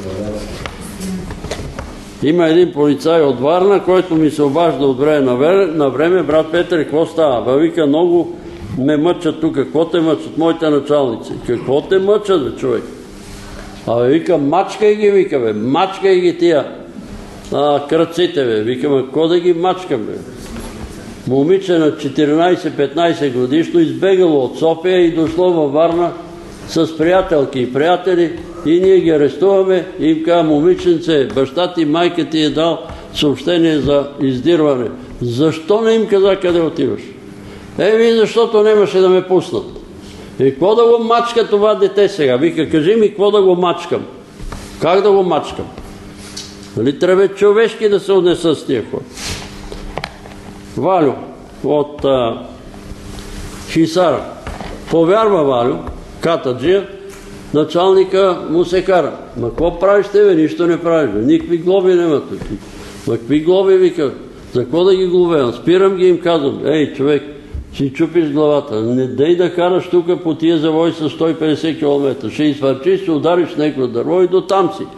Има един полицай от Варна, който ми се обажда от време на време, брат Петър, какво става? Вика, много ме мъчат тук. Какво те мъчат моите началници? Какво те мъчат, бе, човек? Вика, мачкай ги, вика, бе, мачкай ги тия кръците, бе. Викаме, какво да ги мачкам, бе? Момиче на 14-15 годишно избегало от София и дошло във Варна с приятелки и приятели и ние ги арестуваме и им казва, момиченце, баща ти, майка ти е дал съобщение за издирване. Защо не им каза къде отиваш? Защото нямаше да ме пуснат. И какво да го мачка това дете сега? Вика, кажи ми, какво да го мачкам? Как да го мачкам? Нали трябва човешки да се отнеса с тия хора? Валю от Хисара. Повярва Валю, катаджия, началника му се кара. Ма какво правиш тебе? Нищо не правиш. Никакви глоби нема тук. Ма какви глоби, вика? За какво да ги глобявам? Спирам ги им казвам. Човек, си чупиш главата. Не дей да караш тук по тия завой с 150 км. Ще извърчиш, ще удариш някакво дърво и до там си.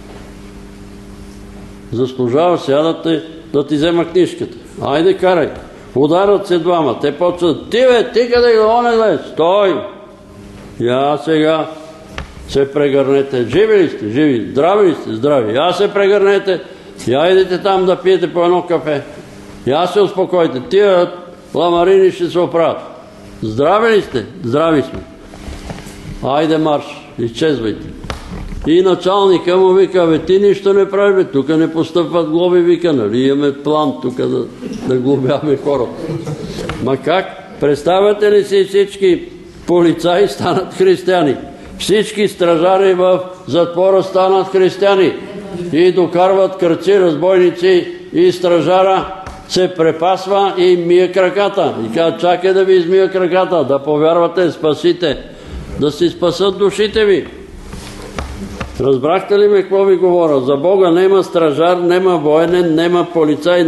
Заслужава сега да ти взема книжката. Айде, карай. Ударят се двама. Те почват. Ти къде го не лез? Стой! Я сега се прегърнете. Живи ли сте? Живи. Здрави ли сте? Здрави. Я се прегърнете. Я идете там да пиете по едно кафе. Я се успокойте. Тия ламарини ще се оправят. Здрави ли сте? Здрави сме. Айде марш. Изчезвайте. И началника му вика, ти нищо не прави, тук не постъпват глоби, вика, нали имаме план тук да глобяваме хората. Ма как? Представяте ли си всички полицаи станат християни? Всички стражари в затвора станат християни и докарват кръци, разбойници и стражара се препасва и мие краката. И казва, чакай да ви измия краката, да повярвате, спасите, да си спасат душите ви. Разбрахте ли ме какво ви говоря? За Бога нема стражар, нема военен, нема полицай,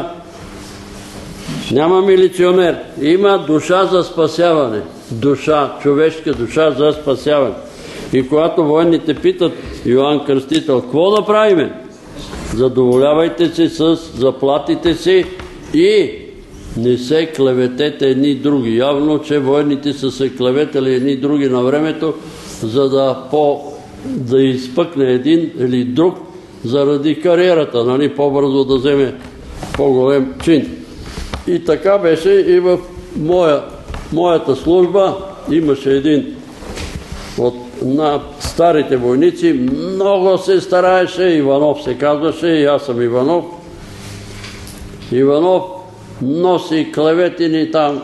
няма милиционер. Има душа за спасяване. Душа, човешка душа за спасяване. И когато военните питат Йоан Кръстител, какво да правиме? Задоволявайте се с заплатите си и не се клеветете едни други. Явно, че военните са се клеветели едни други на времето, за да изпъкне един или друг заради кариерата, нали, по-бързо да вземе по-голем чин. И така беше и в моята служба. Имаше един от старите войници, много се стараеше, Иванов се казваше, и аз съм Иванов. Иванов носи клеветини там.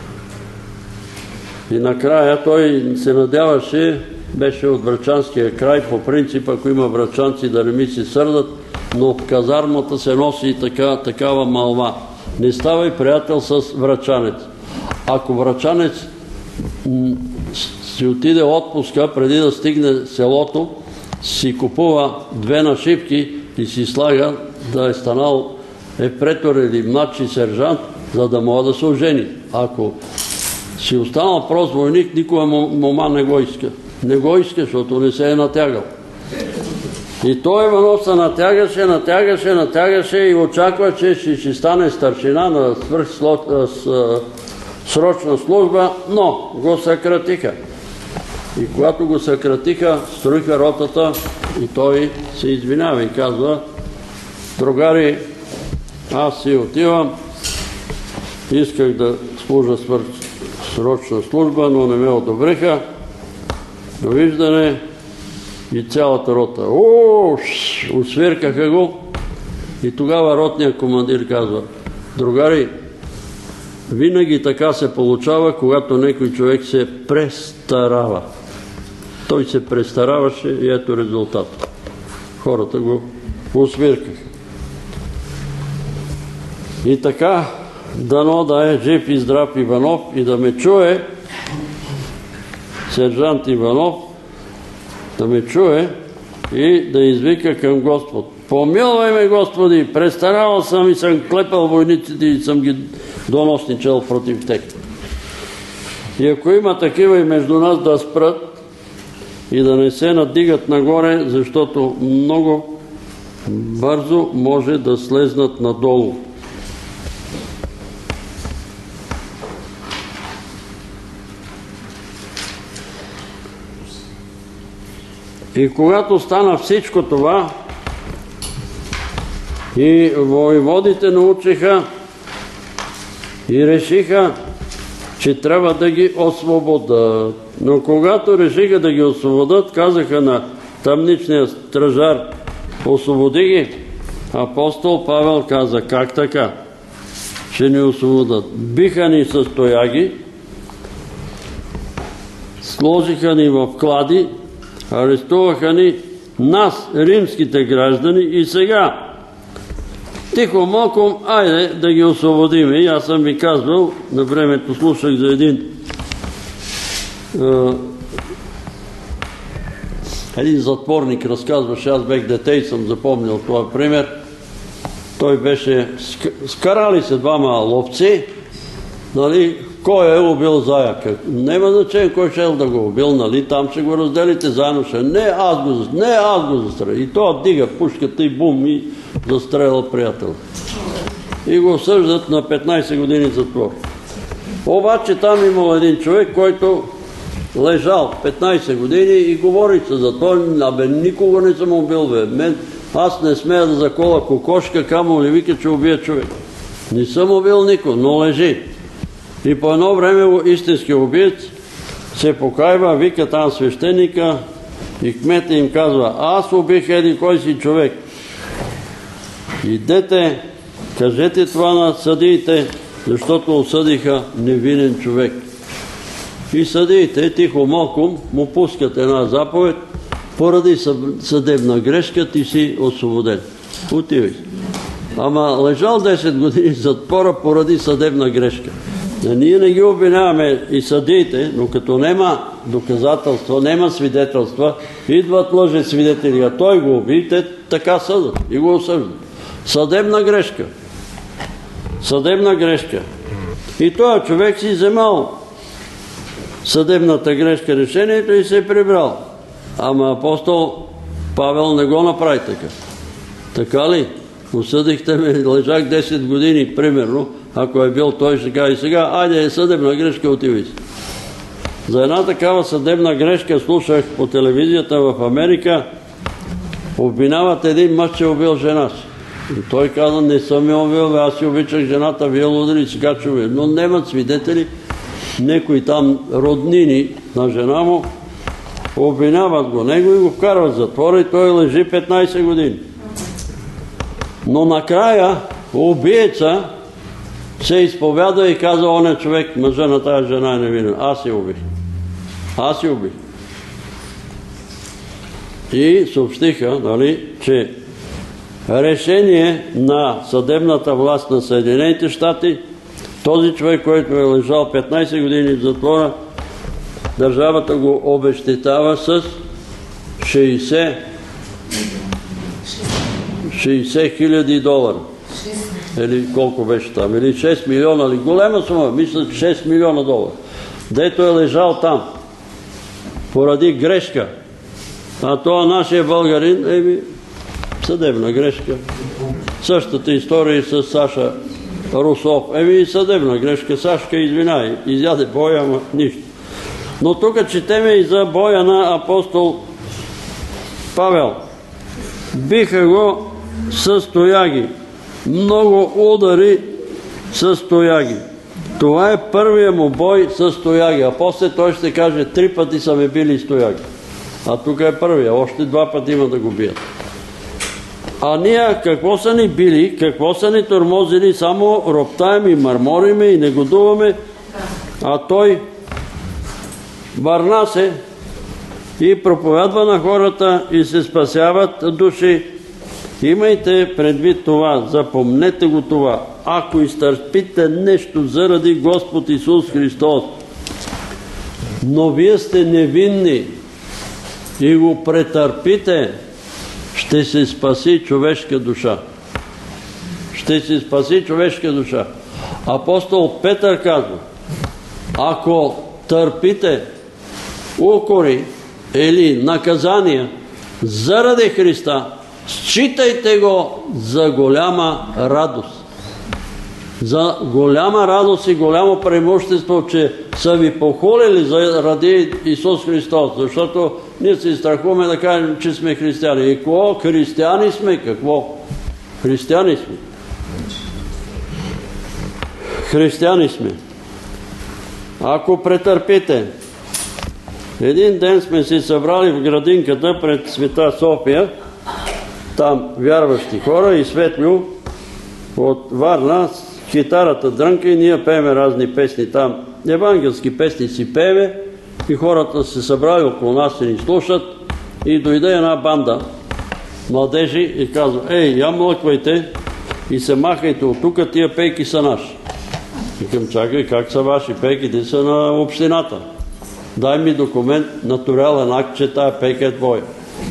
И накрая той се надяваше, беше от Врачанския край, по принцип, ако има врачанци, да не ми се сърдат, но в казармата се носи и такава малма. Не ставай приятел с врачанец. Ако врачанец си отиде отпуска, преди да стигне селото, си купува 2 нашивки и си слага да е станал ефрейтор или младши сержант, за да може да се ожени. Ако си останал прост войник, никога мома не го иска. Не го иска, защото не се е натягал. И той Иванов се натягаше и очаква, че ще стане старшина на срочна служба, но го съкратиха. И когато го съкратиха, строиха ротата и той се извинява и казва: другари, аз си отивам, исках да служа срочна служба, но не ме одобриха. Довиждане. И цялата рота. Освиркаха го. И тогава ротният командир казва: другари, винаги така се получава, когато някой човек се престарава. Той се престараваше и ето резултат. Хората го освиркаха. И така, дано да е жив и здрав Иванов и да ме чуе сержант Иванов, да ме чуе и да извика към Господ: помилвай ме, Господи, престаравал съм и съм клепал войниците и съм ги доносничал против тях. И ако има такива и между нас, да спрат и да не се надигат нагоре, защото много бързо може да слезнат надолу. И когато стана всичко това, и воеводите научиха и решиха, че трябва да ги освободят. Но когато решиха да ги освободят, казаха на тъмничния стражар: освободи ги. Апостол Павел каза: как така ще ни освободят? Биха ни с тояги, сложиха ни в клади, арестуваха ни нас, римските граждани, и сега тихо-моком, айде да ги освободим. И аз съм ви казвал, на времето слушах за един затворник, разказваше, аз бех дете и съм запомнил това пример. Той беше, скарали се 2 ловци, нали, кой е убил заяка. Няма значение кой ще да го убил, нали, там ще го разделите заедно. Не, аз го застреля. И той дига пушката и бум, и застреля приятел. И го осъждат на 15 години затвор. Обаче там имал един човек, който лежал 15 години и говори се за той: абе, никога не съм убил, бе. Аз не смея да закола кокошка, камо ли вика, че убия човек. Не съм убил никой, но лежи. И по едно време истински убиец се покайва, вика там свещеника и кмета им казва: аз убих един кой си човек. Идете, кажете това на съдиите, защото осъдиха невинен човек. И съдиите тихо-моком му пускат една заповед: поради съдебна грешка ти си освободен. Отивай. Ама лежал 10 години затвора поради съдебна грешка. Ние не ги обвиняваме и съдиите, но като нема доказателства, нема свидетелства, идват лъже свидетели, а той го уби, те така съдат и го осъждат. Съдебна грешка. Съдебна грешка. И този човек си вземал съдебната грешка решението и се е прибрал. Ама апостол Павел не го направи така. Така ли? Осъдихте ме, лежах 10 години, примерно. Ако е бил той, ще каже: сега, айде, съдебна грешка, отивай си. За една такава съдебна грешка слушах по телевизията в Америка, Обвиняват един мъж, че убил жена си. И той каза, не съм я убил, аз си обичах жената, вие лудили, сега че убил. Но немат свидетели, некои там роднини на жена му, обвиняват го него и го вкарват в затвора и той лежи 15 години. Но накрая убиеца се изповяда и каза, оня човек, мъжа на тази жена е невинен. Аз я убих. Аз я убих. И съобщиха, че решение на съдебната власт на Съединените щати, този човек, който е лежал 15 години в затвора, държавата го обезщетява с 60 хиляди долара. Или колко беше там? Или 6 милиона, или голема сума, мисля 6 милиона долара. Дето е лежал там, поради грешка. А това нашия българин, съдебна грешка. Същата история и с Саша Русов. Съдебна грешка. Сашка извинай, изяде боя, ама нищо. Но тук четеме и за боя на апостол Павел. Биха го с тояги. Много удари с тояги. Това е първият му бой с тояги. А после той ще каже, 3 пъти са ме били с тояги. А тук е първия. Още 2 пъти има да го бият. А ние какво са ни били, какво са ни тормозили, само роптаем и мърмориме и негодуваме, а той върна се и проповядва на хората и се спасяват души. Имайте предвид това, запомнете го това. Ако изтърпите нещо заради Господ Исус Христос, но вие сте невинни и го претърпите, ще се спаси човешка душа. Ще се спаси човешка душа. Апостол Петър казва, ако търпите укори или наказания заради Христа, считайте го за голяма радост. За голяма радост и голямо преимущество, че са ви похулили заради Исус Христос, защото ние се страхуваме да кажем, че сме християни. И какво? Християни сме? Какво? Християни сме. Християни сме. Ако претърпите, един ден сме се събрали в градинката пред Света София, там вярващи хора и Светлю от Варна, китарата дрънка и ние пееме разни песни там. Евангелски песни си пееме и хората се събрали около нас и ни слушат и дойде една банда младежи и казва, я млъквайте и се махайте от тук, тия пейки са наши. Викам, чакай, как са ваши пейки? Те са на общината. Дай ми документ, натурален акт, че тая пейка е твоя.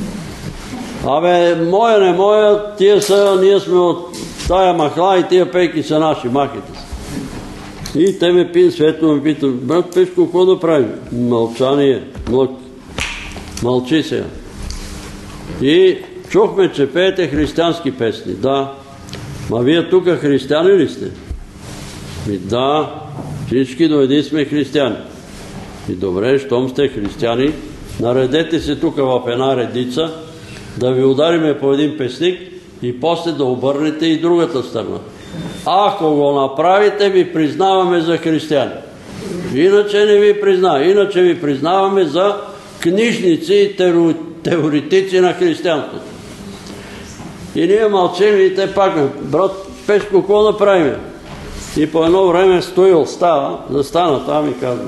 Моя, не моя, тия са, ние сме от тая махла и тия пейки са наши, махайте се. И те ме пият, Светло ме питат, брат Пешко, какво да правим? Мълчание, мълчи сега. И чухме, че пеете християнски песни. Да. Ма вие тук християни ли сте? Да, всички до един сме християни. И добре, щом сте християни, наредете се тук в една редица, да ви удариме по един песник и после да обърнете и другата страна. Ако го направите, ви признаваме за християни. Иначе не ви признаваме. Иначе ви признаваме за книжници и теоретици на християнството. И ние мълчим и те пак, брат Пешко, какво да правим? И по едно време Стоил става, застана там и казва,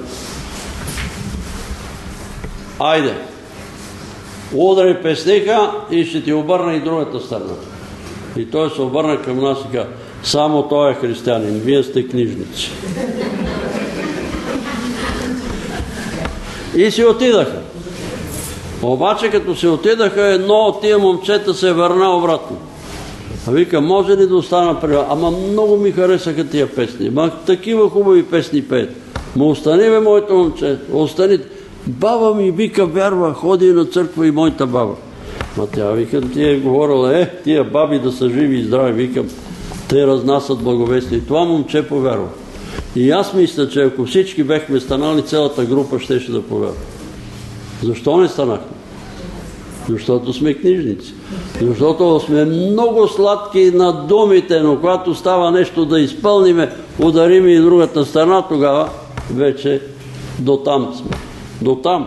айде, удари песника и ще ти обърна и другата страна. И той се обърна към нас и казва, само той е християнин, вие сте книжници. И си отидаха. Обаче като се отидаха, едно от тия момчета се върна обратно. А вика, може ли да остана при вас? Ама много ми харесаха тия песни. Такива хубави песни пеят. Ма остани, бе, моето момче, остани. Баба ми, вика, вярва, ходи на църква и моята баба. Ма тя, вика, ти е говорила, тия баби да са живи и здрави, викам, те разнасят благовестие. И това момче повярва. И аз мисля, че ако всички бехме станали, цялата група щеше да повярва. Защо не станахме? Защото сме книжници. Защото сме много сладки на думите, но когато става нещо да изпълниме, ударим и другата страна, тогава вече дотам сме. Дотам.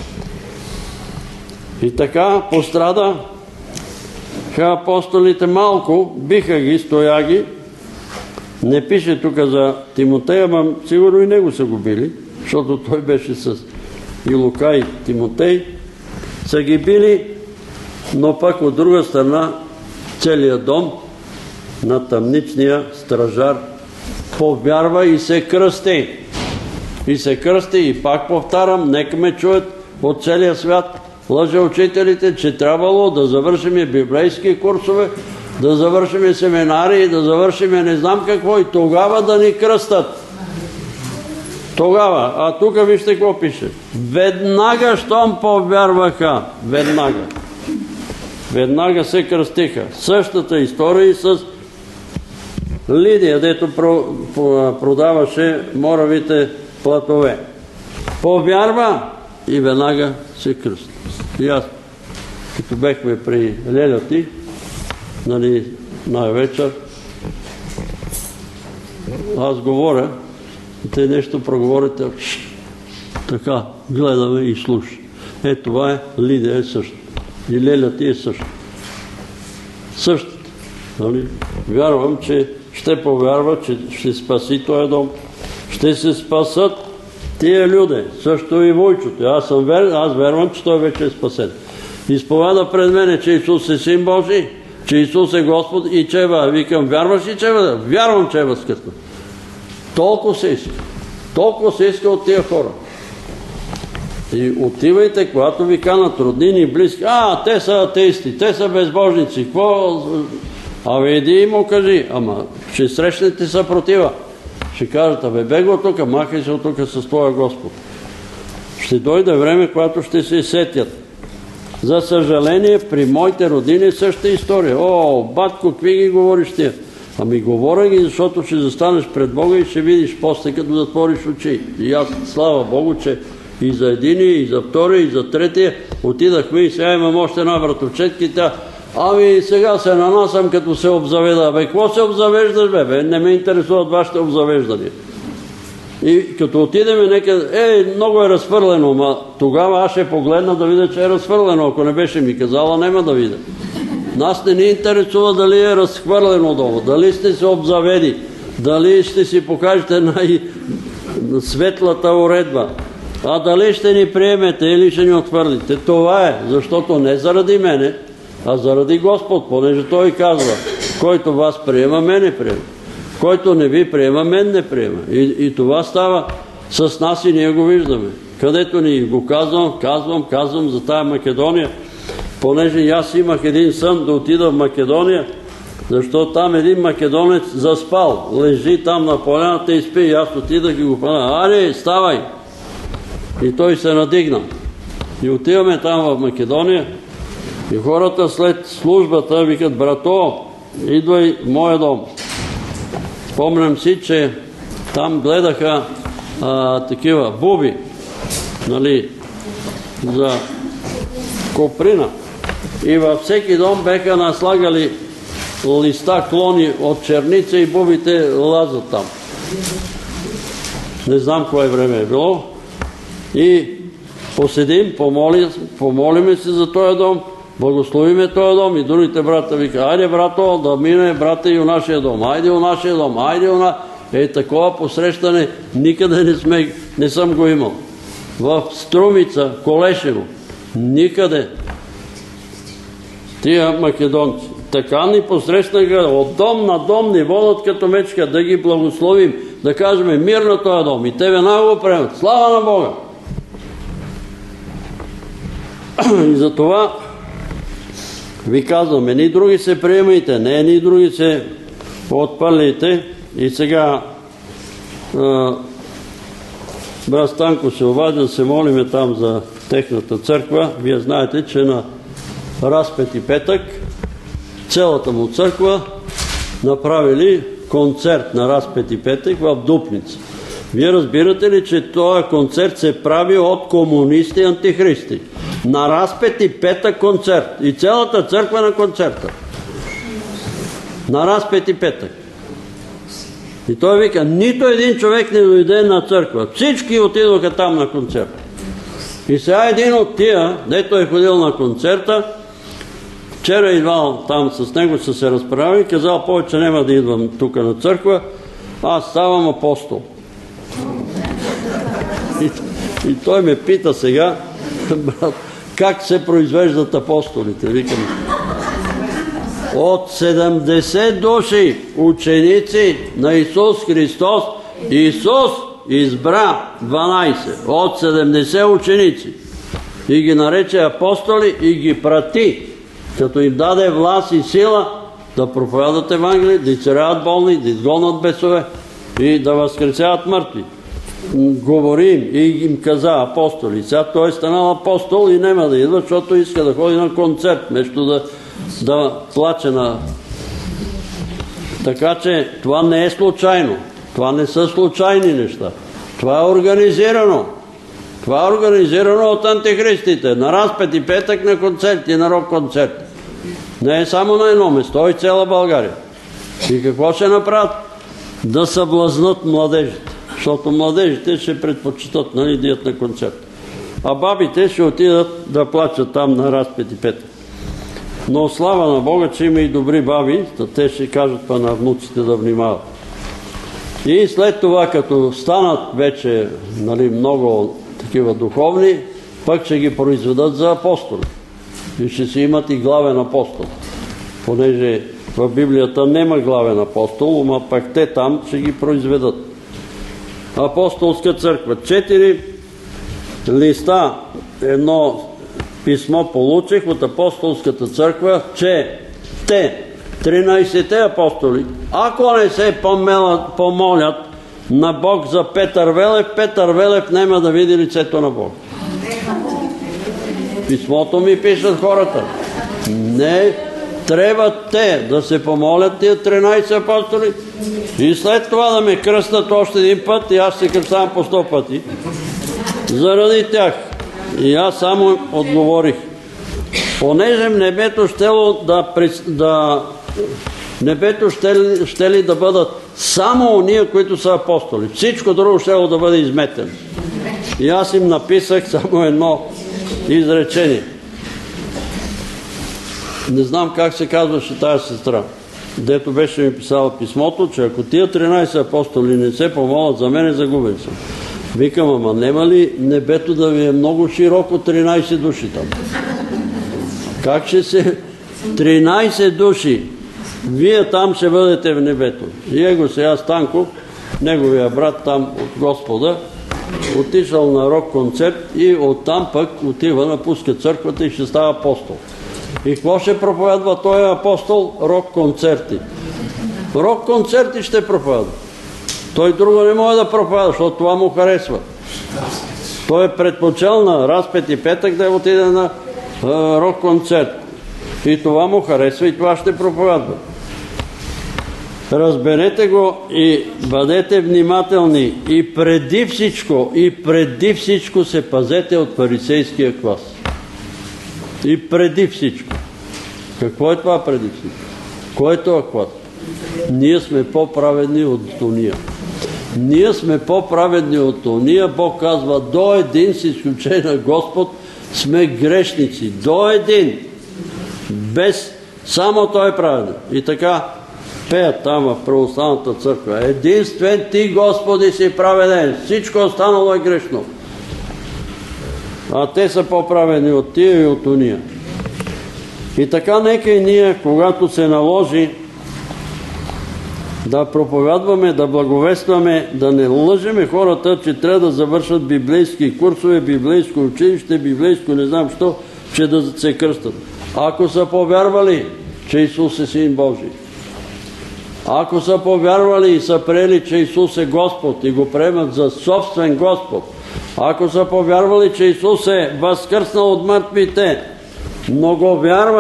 И така пострада апостолите малко, биха ги, стоя ги. Не пише тук за Тимотея, ама сигурно и него са го били, защото той беше с и Лука и Тимотей. Са ги били, но пък от друга страна целият дом на тъмничния стражар повярва и се кръсти. И се кръсти, и пак повтарям, нека ме чуят от целия свят лъжеучителите, че трябвало да завършиме библейски курсове, да завършиме семинари, да завършиме не знам какво и тогава да ни кръстат. Тогава. А тук вижте какво пише. Веднага, щом повярваха. Веднага. Веднага се кръстиха. Същата история и с Лидия, дето продаваше моравите платове. Повярва и веднага се кръсти. И аз, като бехме при Леля ти, нали, най-вечер, аз говоря, те нещо проговорите, така, гледаме и слушаме. Това е, Лидия е също. И Леля ти е също. Същото. Нали? Вярвам, че ще повярва, че ще спаси този дом. Ще се спасат тия люди. Също и Войчото. Аз вярвам, че той вече е спасен. Изповяда пред мене, че Исус е Син Божий, че Исус е Господ и че викам, вярваш ли, че вярвам, че е възкръснал. Толкова се иска. Толкова се иска от тия хора. И отивайте, когато ви канат роднини и близки. Те са атеисти, те са безбожници. Какво? Иди и му кажи. Ама ще срещнете съпротива. Ще кажат, бего тук, махай се от тук с твоя Господ. Ще дойде време, когато ще се сетят. За съжаление, при моите родини същата история. Батко, какви ги говориш ти? Говоря ги, защото ще застанеш пред Бога и ще видиш после, като затвориш очи. И аз, слава Богу, че и за единия, и за втория, и за третия отидахме и сега имам още една братовчетка. Сега се нанасям, като се обзаведа. Какво се обзавеждаш, бе? Не ме интересуват вашите обзавеждания. И като отидеме некъде, много е разхвърлено, ма тогава аз ще погледна да видя, че е разхвърлено. Ако не беше ми казала, няма да видя. Нас не ни интересува дали е разхвърлено долу, дали сте се обзаведи, дали ще си покажете най-светлата уредба, дали ще ни приемете или ще ни отхвърлите. Това е, защото не заради мене, а заради Господ, понеже Той казва, който вас приема, мене приема. Който не ви приема, мен не приема. И това става с нас и ние го виждаме. Където ни го казвам за тая Македония, понеже и аз имах един сън да отида в Македония, защото там един македонец заспал, лежи там на поляната и спи, и аз отидах и го пана, ставай! И той се надигна. И отиваме там в Македония и хората след службата викат, брато, идвай в моя дом. Спомням си, че там гледаха такива буби, нали, за коприна. И във всеки дом беха наслагали листа, клони от черница и бубите лазат там. Не знам кое време е било. И поседим, помолиме се за този дом, благословиме този дом и другите брата вика, айде брато, да мине брата и у нашия дом, айде у нашия дом, айде у нашия. Такова посрещане никъде не съм го имал. В Струмица, Колешево, никъде. Тия македонци. Така ни посрещнаха, от дом на дом ни водят като мечка, да ги благословим, да кажем мир на този дом. И те веднага го приемат. Слава на Бога! И за това ви казвам, едни други се приемайте, не едни други се отпърлите. И сега брат Станко се обажда, се молиме там за техната църква. Вие знаете, че на Разпет и петък цялата му църква направили концерт на Разпет и петък в Дупница. Вие разбирате ли, че този концерт се прави от комунисти и антихристи? на разпети петък концерт. И цялата църква на концерта. На разпети петък. И той вика, нито един човек не дойде на църква. Всички отидоха там на концерт. И сега един от тия, дето е ходил на концерта, вчера идвал там с него, са се разправили и казал, повече няма да идвам тук на църква, аз ставам апостол. И той ме пита сега, брат, как се произвеждат апостолите? Викам, от 70 души ученици на Исус Христос, Исус избра 12 от 70 ученици и ги нарече апостоли и ги прати, като им даде власт и сила да проповядат Евангелие, да изцеляват болни, да изгонят бесове и да възкресяват мъртви. Говори им и им каза апостоли. Сега той е станал апостол и няма да идва, защото иска да ходи на концерт, вместо да плаче на... Така че това не е случайно. Това не са случайни неща. Това е организирано. Това е организирано от антихристите. На разпети петък на концерти, на рок-концерти. Не е само на едно место, и цяла България. И какво ще направят? Да съблазнат младежите. Защото младежите ще предпочитат, да идат на концерт. А бабите ще отидат да плачат там на разпети петък. Но слава на Бога, че има и добри баби, те ще кажат на внуците да внимават. И след това, като станат вече много такива духовни, пък ще ги произведат за апостоли. И ще си имат и главен апостол. Понеже в Библията нема главен апостол, но пък те там ще ги произведат. Апостолска църква. 4 листа, едно писмо получих от апостолската църква, че те, 13-те апостоли, ако не се помолят на Бог за Петър Велев няма да види лицето на Бог. Писмото ми пишат хората. Не, трябва те да се помолят тия 13 апостоли и след това да ме кръстат още един път и аз се кръставам по 100 пъти заради тях. И аз само отговорих. Понеже небето щели да бъдат само ония, които са апостоли. Всичко друго щело да бъде изметено. И аз им написах само едно изречение. Не знам как се казваше тая сестра, дето беше ми писала писмото, че ако тия 13 апостоли не се помолят за мене, загубен съм. Викам, ама нема ли небето да ви е много широко 13 души там? Как ще се... 13 души, вие там ще бъдете в небето. И его сега Станков, неговия брат там от Господа, отишъл на рок-концерт и оттам пък отива, напуска църквата и ще става апостол. И какво ще проповядва този апостол? Рок-концерти. Рок-концерти ще проповядва. Той друго не може да проповядва, защото това му харесва. Той е предпочел на разпети петък да отиде на рок-концерт. И това му харесва и това ще проповядва. Разберете го и бъдете внимателни и преди всичко се пазете от фарисейския клас. И преди всичко. Какво е това преди всичко? Кой е това клас? Ние сме по-праведни от ония. Ние сме по-праведни от ония. Бог казва, до един с изключение на Господ сме грешници. До един. Без само Той е праведен. И така пеят там в православната църква. Единствен Ти, Господи, си праведен. Всичко останало е грешно. А те са по-праведни от тия и от ония. И така нека и ние, когато се наложи да проповядваме, да благовестваме, да не лъжеме хората, че трябва да завършат библейски курсове, библейско училище, библейско не знам що, че да се кръстат. Ако са повярвали, че Исус е Син Божий, ако са повярвали и са приели, че Исус е Господ и го приемат за собствен Господ, ако са повярвали, че Исус е възкръснал от мъртвите, но го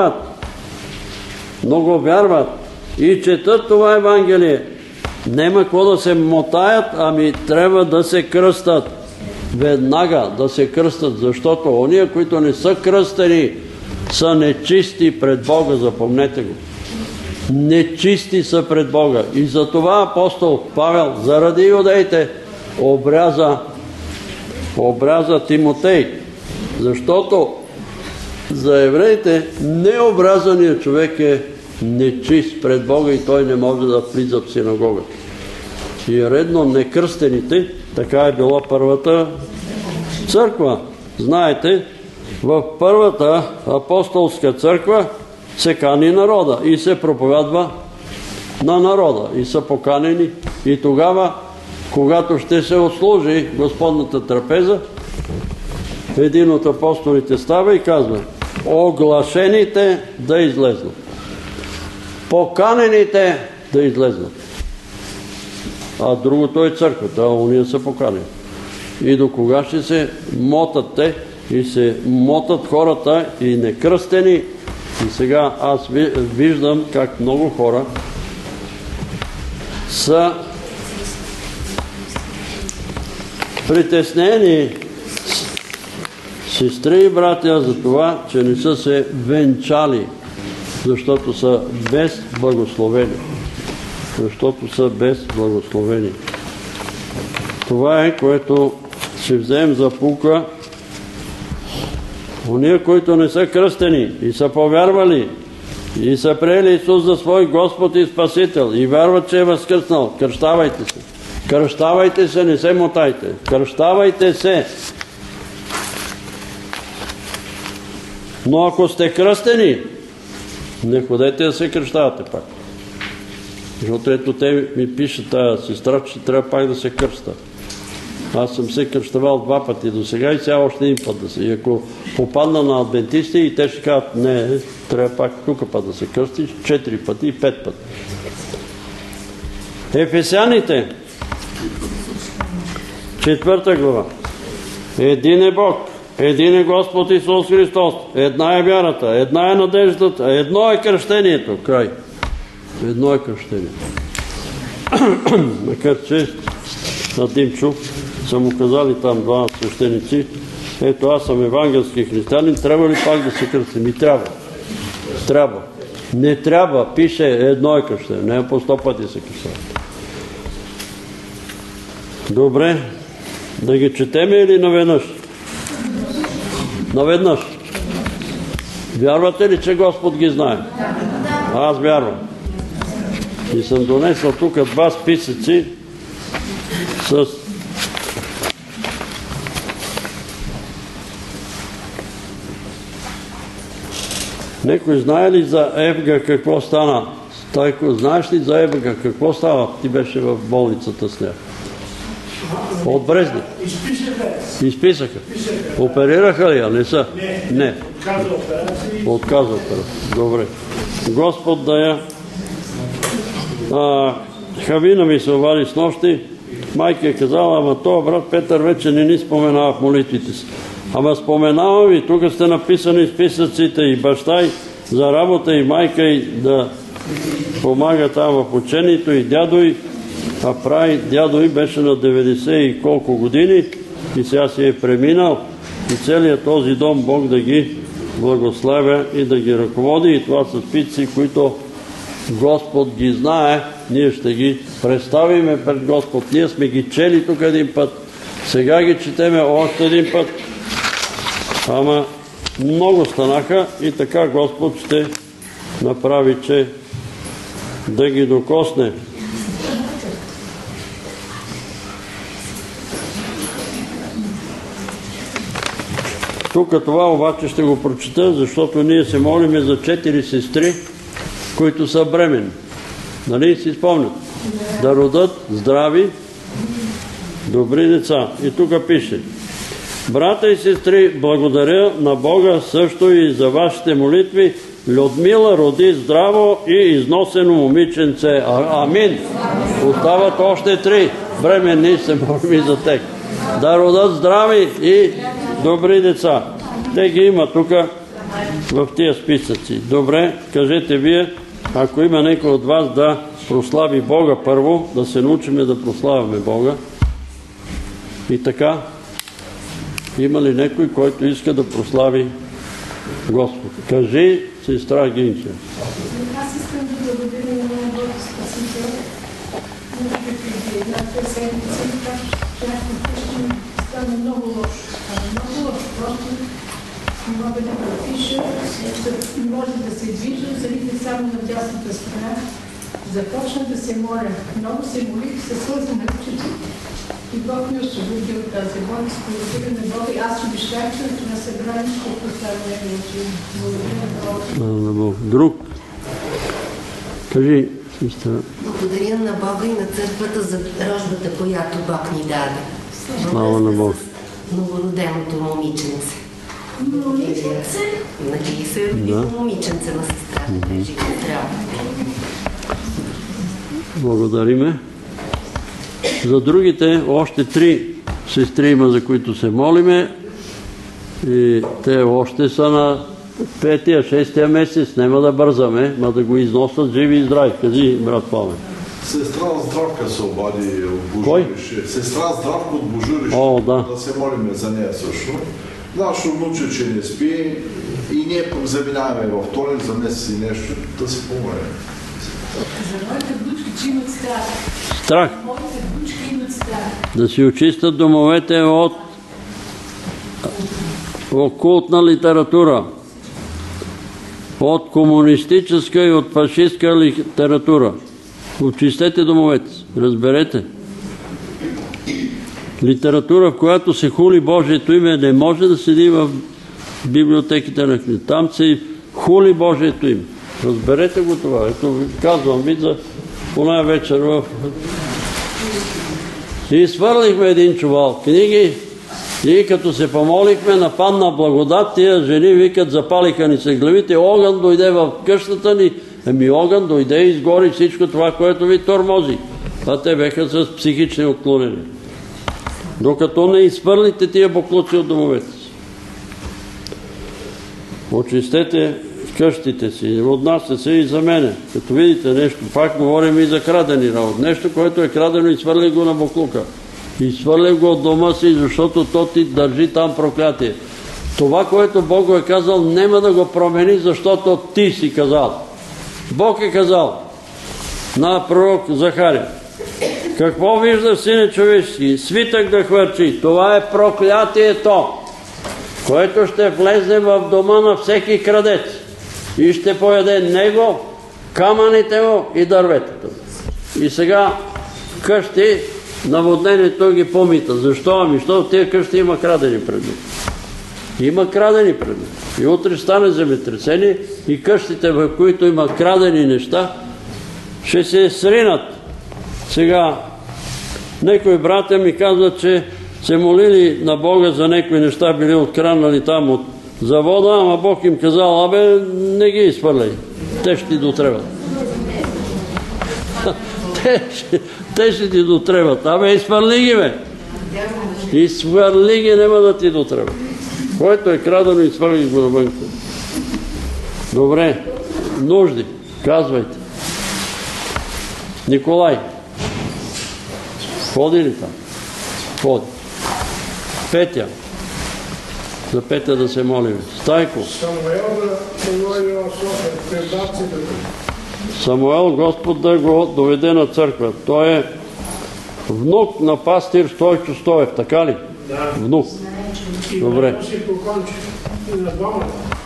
вярват и четат това Евангелие, нема какво да се мотаят, ами трябва да се кръстат. веднага да се кръстат, защото ония, които не са кръстени, са нечисти пред Бога, запомнете го. Нечисти са пред Бога. И затова апостол Павел, заради иудеите, обряза Тимотей. Защото за евреите необрязаният човек е нечист пред Бога и той не може да влиза в синагогата. И е редно некръстените, така е била първата църква. Знаете, в първата апостолска църква се кани народа и се проповядва на народа. И са поканени. И тогава, когато ще се отслужи Господната трапеза, един от апостолите става и казва: оглашените да излезнат. Поканените да излезнат. А другото е църквата, а уния са поканени. И до кога ще се мотат те и се мотат хората и некръстени. И сега аз виждам как много хора са притеснени, сестри и братя, за това, че не са се венчали, защото са без благословени. Защото са без благословени. Това е, което ще вземем за пука. Ония, които не са кръстени и са повярвали и са приели Исус за свой Господ и Спасител и вярват, че е възкръснал, кръщавайте се. Кръщавайте се, не се мотайте. Кръщавайте се. Но ако сте кръстени, не ходете да се кръщавате пак. Защото ето те ми пишат тая сестра, че трябва пак да се кръста. Аз съм се кръщавал 2 пъти до сега и сега още 1 път да се. И ако попадна на адвентисти и те ще кажат: не, трябва пак тук път да се кръстиш 4 пъти и 5 пъти. Ефесяните, 4 глава. Един е Бог, един е Господ Исус Христос, една е вярата, една е надеждата, едно е кръщението. Край. Едно е кръщението. Макар че на Димчо са му казали там 2 свещеници: ето аз съм евангелски християнин, трябва ли пак да се кръстим? И трябва. Трябва. Не трябва, пише едно е кръщение, не по 100 пъти се кръщава. Добре, да ги четеме или наведнъж? Наведнъж. Вярвате ли, че Господ ги знае? Аз вярвам. И съм донесъл тук 2 списъци с Некой знае ли за Евга какво стана? Стайко, знаеш ли за Евга какво става? Ти беше в болницата с нея. От Брезник. Изписаха. Оперираха ли я? Не са? Не. Отказа операция. Добре. Господ да я... Хавина ми се обади с нощи. Майка е казала: ама това брат Петър вече не ни споменава в молитвите си. Ама споменавам и тук сте написани списъците и баща, и за работа, и майка, и да помага там в учението, и дядо, и дядо и беше на 90 и колко години и сега си е преминал, и целият този дом Бог да ги благославя и да ги ръководи. И това са списъци, които Господ ги знае, ние ще ги представиме пред Господ. Ние сме ги чели тук 1 път, сега ги четеме още 1 път, ама много станаха и така Господ ще направи, че да ги докосне. Тук това обаче ще го прочета, защото ние се молиме за 4 сестри, които са бремени. Нали си спомнят? Да родят здрави, добри деца. И тук пише: брата и сестри, благодаря на Бога също и за вашите молитви. Людмила роди здраво и износено момиченце. Амин. Остават още 3 бременни, се молим за тях. Да родят здрави и добри деца. Те ги има тук в тия списъци. Добре, кажете вие, ако има някой от вас да прослави Бога първо, да се научиме да прославяме Бога. И така, Има ли някой, който иска да прослави Господ? Кажи, сестра Гинча. Аз искам да благодаря на моя Бог Спасител. Преди една-две седмици, както бяхме вкъщи, стана много лошо. Просто не мога да пропиша, не може да се движа, залите само на дясната страна. Започна да се моля. Много се молих, се сълзи на очите. И Бог ми освободи от тази болест, благодаря на Бога. И аз обещах, че на събрание ще поставя неговото име. Благодаря на Бога. Друг? Кажи, сестра. Благодаря на Бога и на църквата за рожбата, която Бог ни даде. Слава на Бог. Новороденото момиченце. Момиченце? Надали се роди момиченце на сестрата. Жива здрава. Благодариме. За другите, още 3 сестри има, за които се молиме. И те още са на 5-6 месец. Нема да бързаме, ма да го износят живи и здрави. Кажи, брат Павел. Сестра Здравка се обади от Кой? Божурище. Сестра Здравка от Божурище. О, да. Да се молиме за нея също. Нашо внуче, че не спи и ние заминаваме във вторник за месец и нещо, да се помолим. За моите внучки, че имат страх. Страх. Моите внучки имат страх. Да си очистят домовете от окултна литература, от комунистическа и от фашистска литература. Очистете домовете си, разберете. Литература, в която се хули Божието име, не може да седи в библиотеките на книги. Там се хули Божието име. Разберете го това. Ето казвам ви за оная вечер в... И свърлихме един чувал книги и като се помолихме на Панна благодат, тия жени викат, запалиха ни се главите, огън дойде в къщата ни. Огън дойде и изгори всичко това, което ви тормози. А те беха с психични отклонения. Докато не изхвърлите тия боклуци от домовете си. Очистете къщите си, отнася се и за мене. Като видите нещо, пак говорим и за крадени работ. Нещо, което е крадено, изхвърли го на боклука. Изхвърли го от дома си, защото то ти държи там проклятие. Това, което Бог го е казал, няма да го промени, защото ти си казал. Бог е казал на пророк Захария. Какво вижда сине човешки? Свитък да хвърчи. Това е проклятието, което ще влезе в дома на всеки крадец и ще пояде него, камъните му и дърветата. И сега къщи наводнението ги помита. Защо? Ами, защото тия къщи има крадени предмети. Има крадени предмети. И утре стане земетресение и къщите, в които има крадени неща, ще се сринат. Сега, някои братя ми казват, че се молили на Бога за някои неща, били откранали там от завода, ама Бог им казал, абе, не ги изхвърляй. Те ще ти дотребат. Те ще ти дотребат. Абе, изхвърли ги, бе. Изхвърли ги, няма да ти дотребат. Който е крадено, изхвърли го навънка. Добре. Нужди. Казвайте. Николай. Ходи ли там? Ходи. Петя. За Петя да се молим. Стайко. Самуел, Господ да го доведе на църква. Той е внук на пастир Стойчо Стоев, така ли? Да. Внук. Добре. На двамата.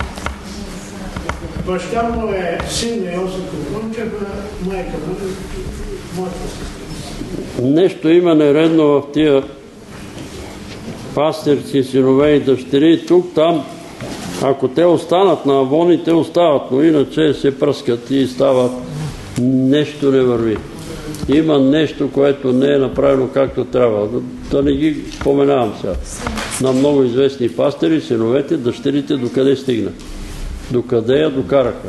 Баща му е син на Йосиф Покончев, а майка му е моята сестра. Нещо има нередно в тия пастирски синове и дъщери. Тук, там, ако те останат на авони, те остават, но иначе се пръскат и стават. Нещо не върви. Има нещо, което не е направено както трябва. Да не ги споменавам сега. На много известни пастири, синовете, дъщерите, докъде стигнат. Докъде я докараха.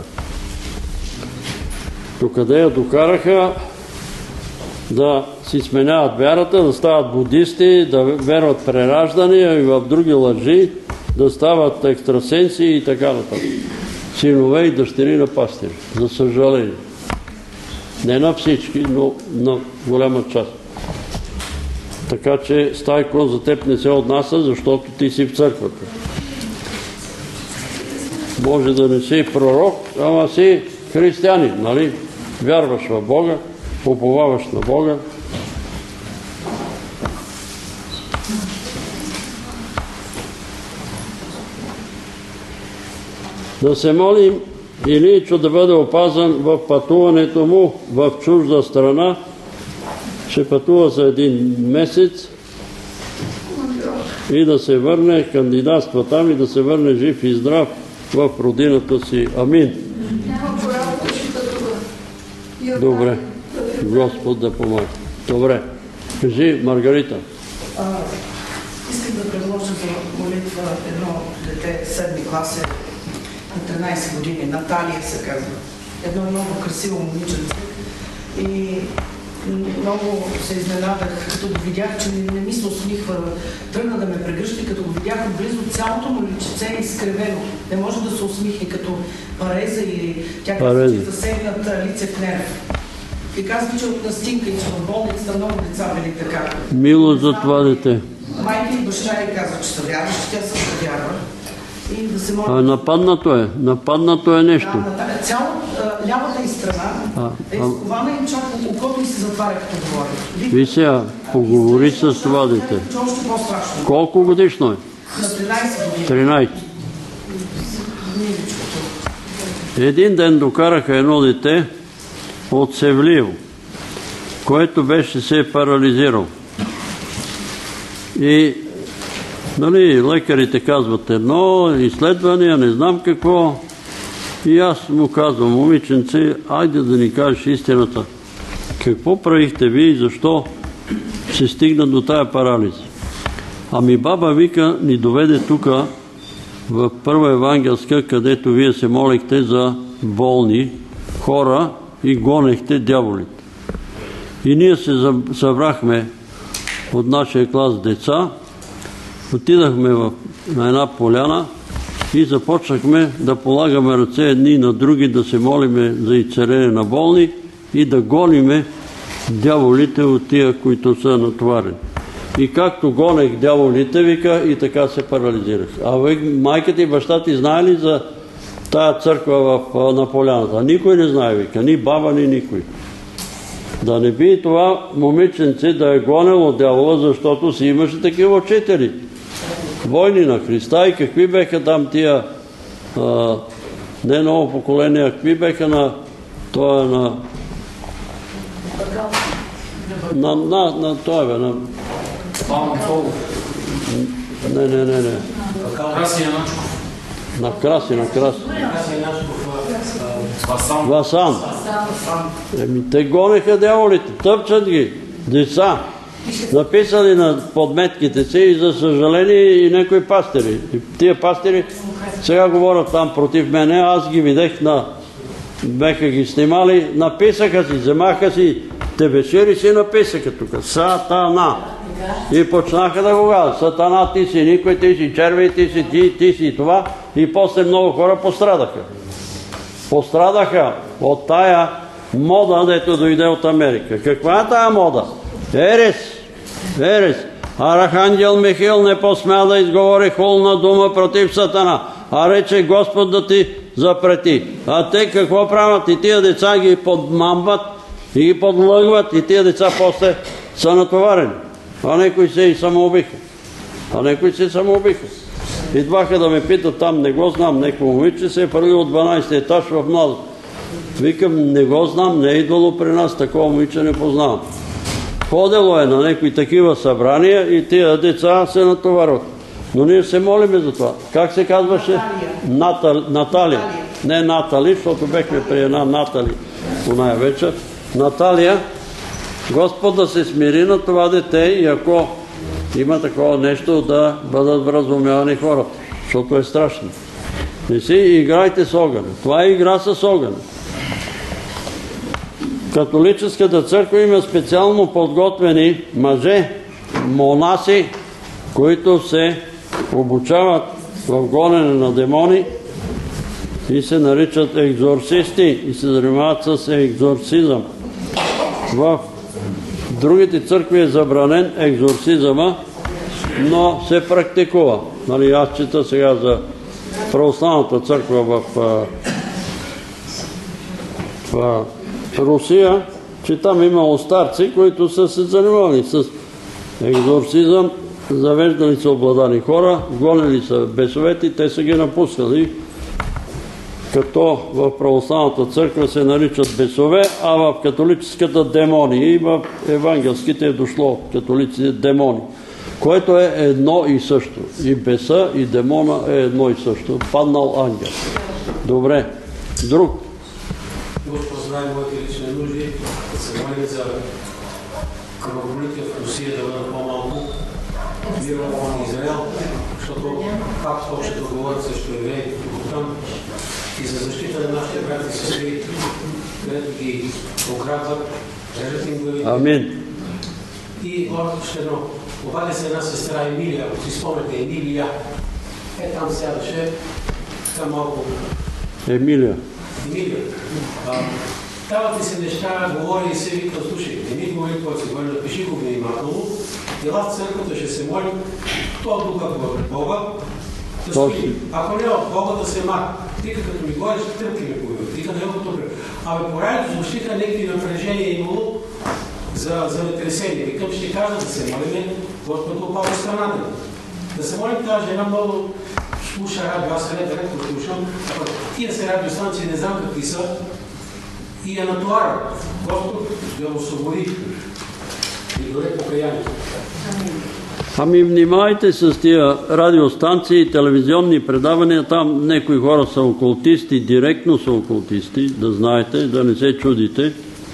Докъде я докараха да си сменяват вярата, да стават будисти, да верват прераждания и в други лъжи, да стават екстрасенси и така нататък. Синове и дъщери на пастири. За съжаление. Не на всички, но на голяма част. Така че Стайко за теб не се отнася, защото ти си в църквата. Може да не си пророк, ама си християнин, нали? Вярваш в Бога, уповаваш на Бога. Да се молим Илийчо да бъде опазан в пътуването му в чужда страна. Ще пътува за 1 месец и да се върне, кандидатства там и да се върне жив и здрав в родината си. Амин. Добре. Господ да помага. Добре. Кажи, Маргарита. Искам да предложа за молитва едно дете, 7 клас, на 13 години, Наталия се казва. Едно много красиво момиченце. И много се изненадах, като го видях, че не ми се усмихва. Тръгна да ме прегръща, като го видях отблизо, цялото му личице е изкривено. Не може да се усмихне като пареза или тя казва, че засегнат лицев нерв. И казва, че от настинка и че в болницата много деца били така. Мило за това дете. Майка и баща й казва, че са вярващи, тя също вярва. И да се моля... Нападнато е нещо. Да, цяло лявата й страна е изкована и чак окото ми се затваря, като говори. Ви сега, поговори с това дете. Още по-страшно. Колко годишно е? На 13 години. 13. Един ден докараха едно дете от Севлиево, което беше се парализирал. И лекарите казват едно, изследвания, не знам какво. И аз му казвам, момиченце, айде да ни кажеш истината. Какво правихте ви и защо се стигна до тая парализа? Ами баба вика, ни доведе тук в Първа евангелска, където вие се молихте за болни хора и гонехте дяволите. И ние се събрахме от нашия клас деца, отидахме на една поляна и започнахме да полагаме ръце едни на други, да се молиме за изцеление на болни и да гониме дяволите от тия, които са натоварени. И както гонех дяволите, вика, и така се парализирах. А майката и баща ти знае ли за тая църква на поляната? Никой не знае, вика, ни баба, ни никой. Да не би това момиченце да е гонело дявола, защото си имаше такива учители. Войни на Христа и какви беха там тия не ново поколение, какви беха на това на това бе, на не. Краси Яначков. На Краси. Васан. Те гонеха дяволите, тъпчат ги, деца. Написали на подметките си и за съжаление и някои пастири. И тия пастири сега говорят там против мене, аз ги видех, беха ги снимали, написаха си, вземаха си, тебешири си написаха тук, Сатана. И почнаха да го казват, Сатана ти си, никой ти си, червей ти си, ти си това. И после много хора пострадаха. Пострадаха от тая мода, дето дойде от Америка. Каква е тая мода? Ерес. Архангел Михаил не посмя да изговори хулна дума против Сатана, а рече Господ да ти запрети. А те какво правят? И тия деца ги подмамват и ги подлъгват и тия деца после са натоварени. А некои се и самоубиха. Идваха да ме питат там, не го знам, некои момиче се е фърлил от 12 етаж в младо. Викам, не го знам, не е идвало при нас, такова момиче не познавам. Ходило е на някои такива събрания и тия деца се натоварват. Но ние се молиме за това. Как се казваше? Наталия. Не Натали, защото бехме при една Натали оная вечер. Наталия, Господ да се смири на това дете и ако има такова нещо, да бъдат вразумявани хората, защото е страшно. Не си играйте с огъня. Това е игра с огъня. Католическата църква има специално подготвени мъже, монаси, които се обучават в гонене на демони и се наричат екзорцисти и се занимават с екзорцизъм. В В другите църкви е забранен екзорцизъма, но се практикува. Нали, аз чета сега за православната църква в Русия, че там имало старци, които са се занимавали с екзорцизъм, завеждали са обладани хора, гонили са бесовете и те са ги напускали, като в православната църква се наричат бесове, а в католическата демони. И в евангелските е дошло католиците демони, което е едно и също. И беса, и демона е едно и също. Паднал ангел. Добре. Друг. Господ знае моите лични нужди, да се моли за кръвопролитие в Русия да бъдат по-малко, мир в Израел, защото пак общото говорят срещу евреите тук там и за защита на нашите брати и сестри, където ги ограбват, режат им главите. Амин. И още едно. Обади се една сестра Емилия, ако си спомняте, Емилия. Там сядаше, така малко. Емилия. Дават ли се неща, говори и се вика, слушай, не ми говори какво се говори, напиши го внимателно, ела в църквата ще се молим, то духа пред Бога, да стои. Ако не е от Бога, да се маха. Тика като ми говориш, тръпки ме появят, тика да е от добре. Абе, по радиото звучиха някакви напрежения имало за ветресение. Викам, ще кажа да се молим, Господ опава страната. Да се молим тази жена много слуша радио, аз редко слушам, тия се радиостанции не знам какви са и я натоварят. Господ да освободи и дори покаянието. Ами внимавайте с тия радиостанции и телевизионни предавания, там някои хора са окултисти, директно са окултисти, да знаете, да не се чудите.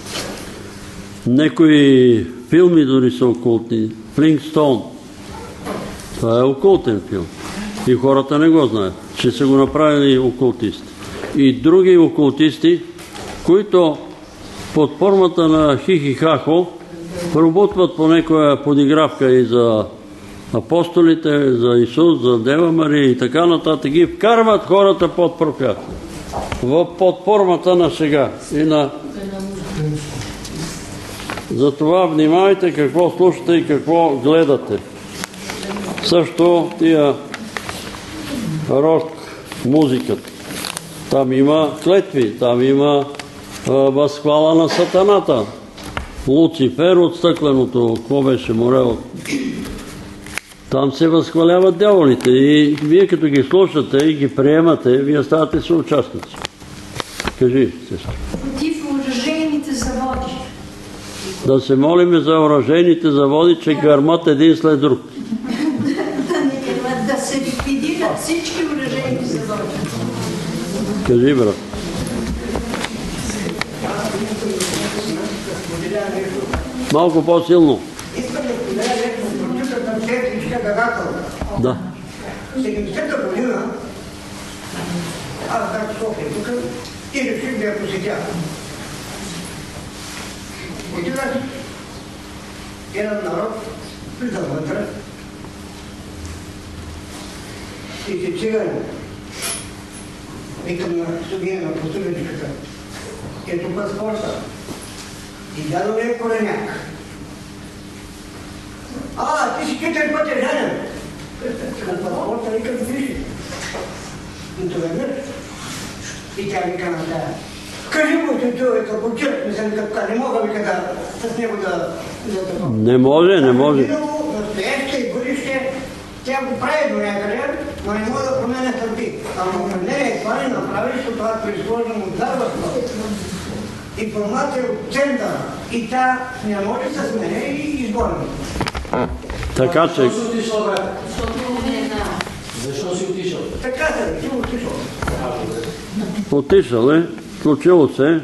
Някои филми дори са окултни. Флинкстоун. Това е окултен филм. И хората не го знаят, че са го направили окултисти. И други окултисти, които под формата на хихи-хахо пробутват по някоя подигравка и за апостолите, за Исус, за Дева Мария и така нататък, ги вкарват хората под проклятие. Под формата на шега и на... Затова внимавайте какво слушате и какво гледате. Също тия рок музиката. Там има клетви, там има възхвала на сатаната. Луцифер от стъкленото, какво беше морел? Там се възхваляват дяволите и вие като ги слушате и ги приемате, вие ставате съучастници. Кажи, сестра. Против оръжейните заводи. Да се молиме за оръжейните заводи, че гърмат един след друг. Да се ликвидират всички оръжейни заводи. Кажи, брат. Малко по-силно. Искам да споделя нещо от прочутата на Петричка Гагакъл. Да. 70-та година аз бях в София тук и реших да я посетя. Отидах един народ, влизам вътре и се цигани. Викам на студия на послушничката. Ето паспорта. И дадо ми е коленяк. Ти си 4 пъти женен. На паспорта викам вижи. И доведнъж. И тя вика на тая. Кажи му, че той е като чърт, мисля, не мога вика с него да... Не може, не може. Минало, настояще и бъдеще, тя го прави до някъде, но не може да променя търпи. Ама не, това не направи, защото това е произхождано от дарбата. И формата е от центъра. И тя не може да се смене и изгорни. Така че... Защо си отишъл, брат? Защо си отишъл? Така се, ти отишъл. Отишъл е, случило се.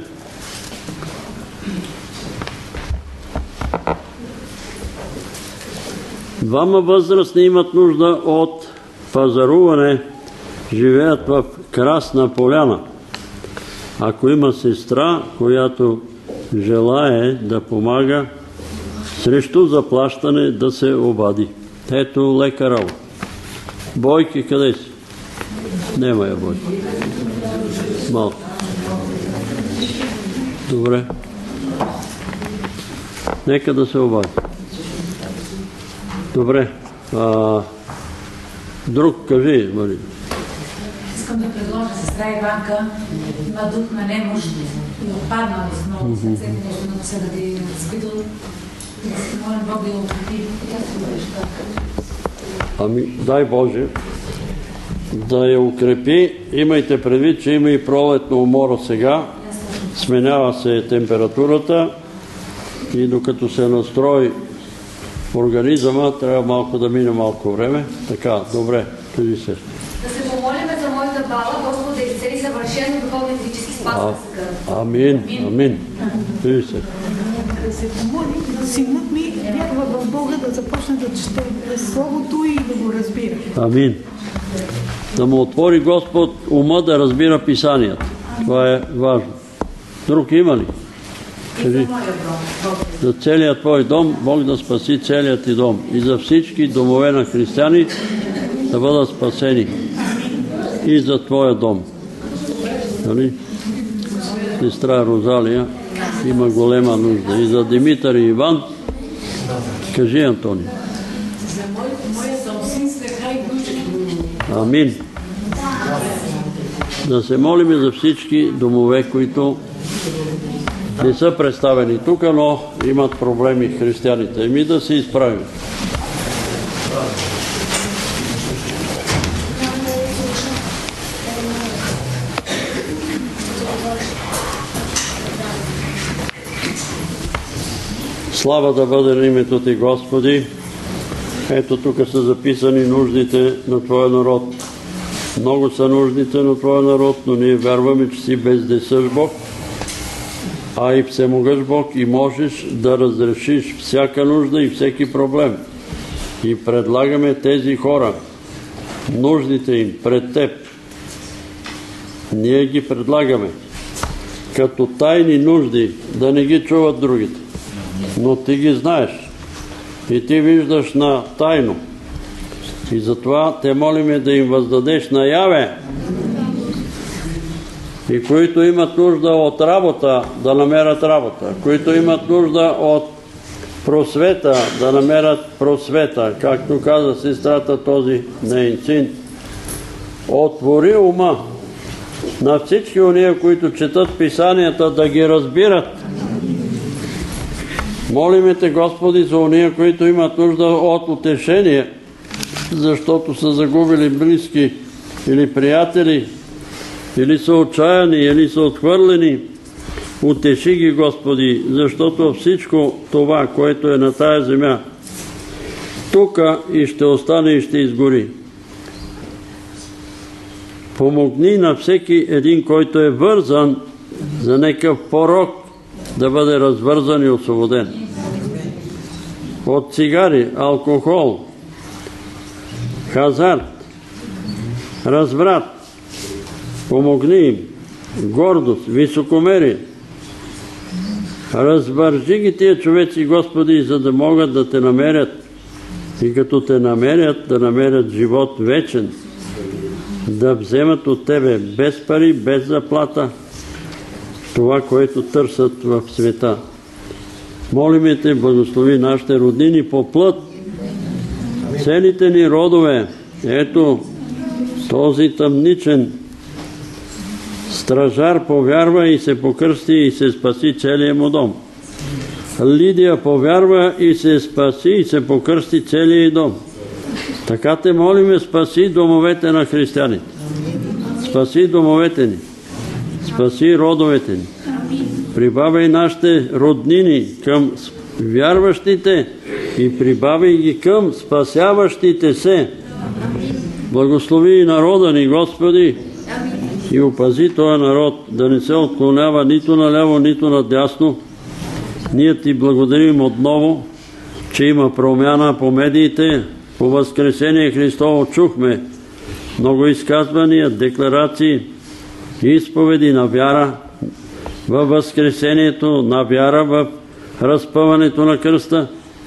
Двама възрастни имат нужда от пазаруване, живеят в Красна поляна. Ако има сестра, която желае да помага, срещу заплащане да се обади. Ето лека работа. Бойки, къде си? Нема я Бойки. Малко. Добре. Нека да се обади. Добре. Друг кажи, Мари. Искам да предложа сестра Иванка, има дух на немощ и отпаднал много сърцето нещо на се да ви разбидал. Да се молим Бог да я укрепи. Ами, дай Боже да я укрепи. Имайте предвид, че има и пролетна умора сега. Сменява се температурата и докато се настрои организъма, трябва малко да мине малко време. Така, добре, кажи се. Да се помолиме за моята баба, Господ да изцели съвършено духовно и физически спас на сега. Амин, амин. Кажи се. Да се помоли, синът ми вярва в Бога да започне да чете Словото и да го разбира. Амин. Да му отвори Господ ума да разбира писанията. Това е важно. Друг има ли? Кажи. За целият твой дом, Бог да спаси целият ти дом. И за всички домове на християни да бъдат спасени. И за твоя дом. Нали? Сестра Розалия има голема нужда. И за Димитър и Иван, кажи, Антони. За моят син Свеха и внучки. Амин. Да се молим за всички домове, които не са представени тук, но имат проблеми християните. И ми да се изправим. Слава да бъде на името Ти, Господи. Ето тук са записани нуждите на Твоя народ. Много са нуждите на Твоя народ, но ние вярваме, че си бездесъж Бог, а и всемогъщ Бог и можеш да разрешиш всяка нужда и всеки проблем. И предлагаме тези хора, нуждите им пред Теб. Ние ги предлагаме като тайни нужди, да не ги чуват другите. Но Ти ги знаеш и Ти виждаш на тайно. И затова Те молиме да им въздадеш наяве. И които имат нужда от работа, да намерят работа. Които имат нужда от просвета, да намерят просвета. Както каза сестрата, този неин син. Отвори ума на всички ония, които четат писанията, да ги разбират. Молиме Те, Господи, за ония, които имат нужда от утешение, защото са загубили близки или приятели, или са отчаяни, или са отхвърлени. Утеши ги, Господи, защото всичко това, което е на тая земя, тука и ще остане и ще изгори. Помогни на всеки един, който е вързан за някакъв порок, да бъде развързан и освободен. От цигари, алкохол, хазарт, разврат, помогни им, гордост, високомерие. Развържи ги тия човеци, Господи, за да могат да Те намерят и като Те намерят, да намерят живот вечен, да вземат от Тебе без пари, без заплата това, което търсят в света. Молиме Те, благослови нашите роднини по плът, целите ни родове. Ето, този тъмничен стражар повярва и се покръсти и се спаси целия му дом. Лидия повярва и се спаси и се покръсти целия дом. Така Те молиме, спаси домовете на християните. Спаси домовете ни. Спаси родовете ни. Прибавяй нашите роднини към вярващите и прибавяй ги към спасяващите се. Благослови народа ни, Господи, и опази този народ да не се отклонява нито наляво, нито надясно. Ние Ти благодарим отново, че има промяна по медиите. По Възкресение Христово чухме много изказвания, декларации, изповеди на вяра във Възкресението, на вяра в разпъването на кръста.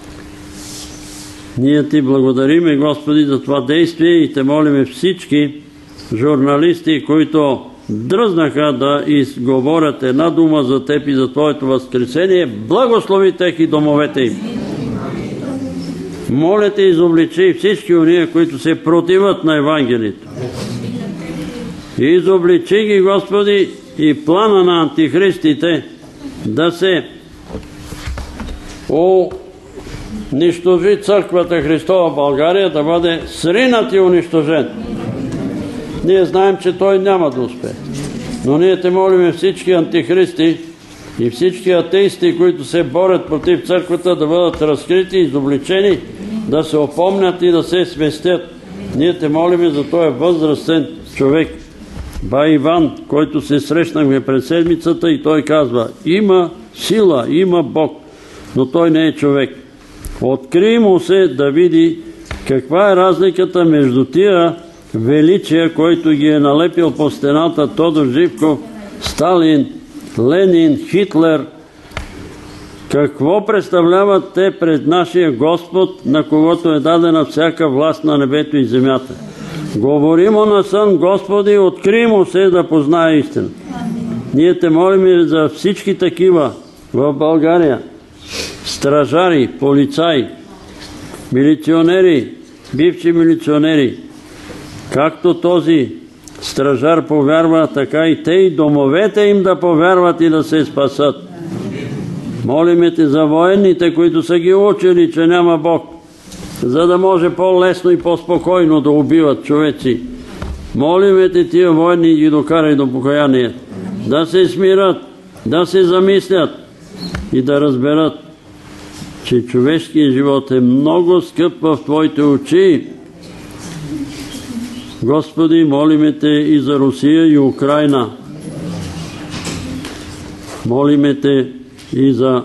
Ние Ти благодариме, Господи, за това действие и Те молиме всички журналисти, които дръзнаха да изговорят една дума за теб и за твоето възкресение, благослови тех и домовете им. Моля те, изобличи всички уния, които се противат на Евангелието. Изобличи ги, Господи, и плана на антихристите да се унищожи църквата Христова в България, да бъде сринат и унищожен. Ние знаем, че той няма да успее. Но ние те молим всички антихристи и всички атеисти, които се борят против църквата, да бъдат разкрити, изобличени, да се опомнят и да се свестят. Ние те молим за този възрастен човек, бай Иван, който се срещнахме през седмицата, и той казва: има сила, има Бог, но той не е човек. Откри му се да види каква е разликата между тия величия, който ги е налепил по стената Тодор Живков, Сталин, Ленин, Хитлер. Какво представляват те пред нашия Господ, на когото е дадена всяка власт на небето и земята? Говори му на сън, Господи, откри му се да познае истина. Ние те молим за всички такива в България. Стражари, полицаи, милиционери, бивши милиционери. Както този стражар повярва, така и те и домовете им да повярват и да се спасат. Молиме те за военните, които са ги учили, че няма Бог, за да може по-лесно и по-спокойно да убиват човеци. Молиме те тия военни ги докарай до покаяние, да се смират, да се замислят и да разберат, че човешкият живот е много скъп в Твоите очи. Господи, молиме те и за Русия и Украина. Молиме те и за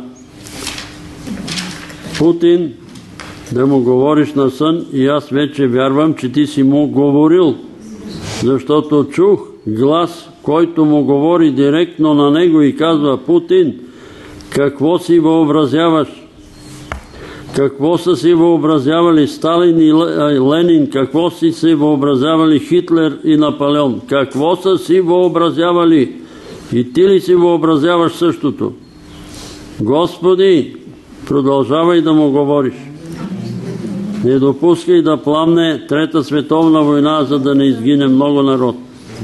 Путин, да му говориш на сън, и аз вече вярвам, че ти си му говорил, защото чух глас, който му говори директно на него и казва: Путин, какво си въобразяваш? Какво са си въобразявали Сталин и Ленин? Какво си се въобразявали Хитлер и Наполеон? Какво са си въобразявали? И ти ли си въобразяваш същото? Господи, продължавай да му говориш. Не допускай да пламне Трета световна война, за да не изгине много народ.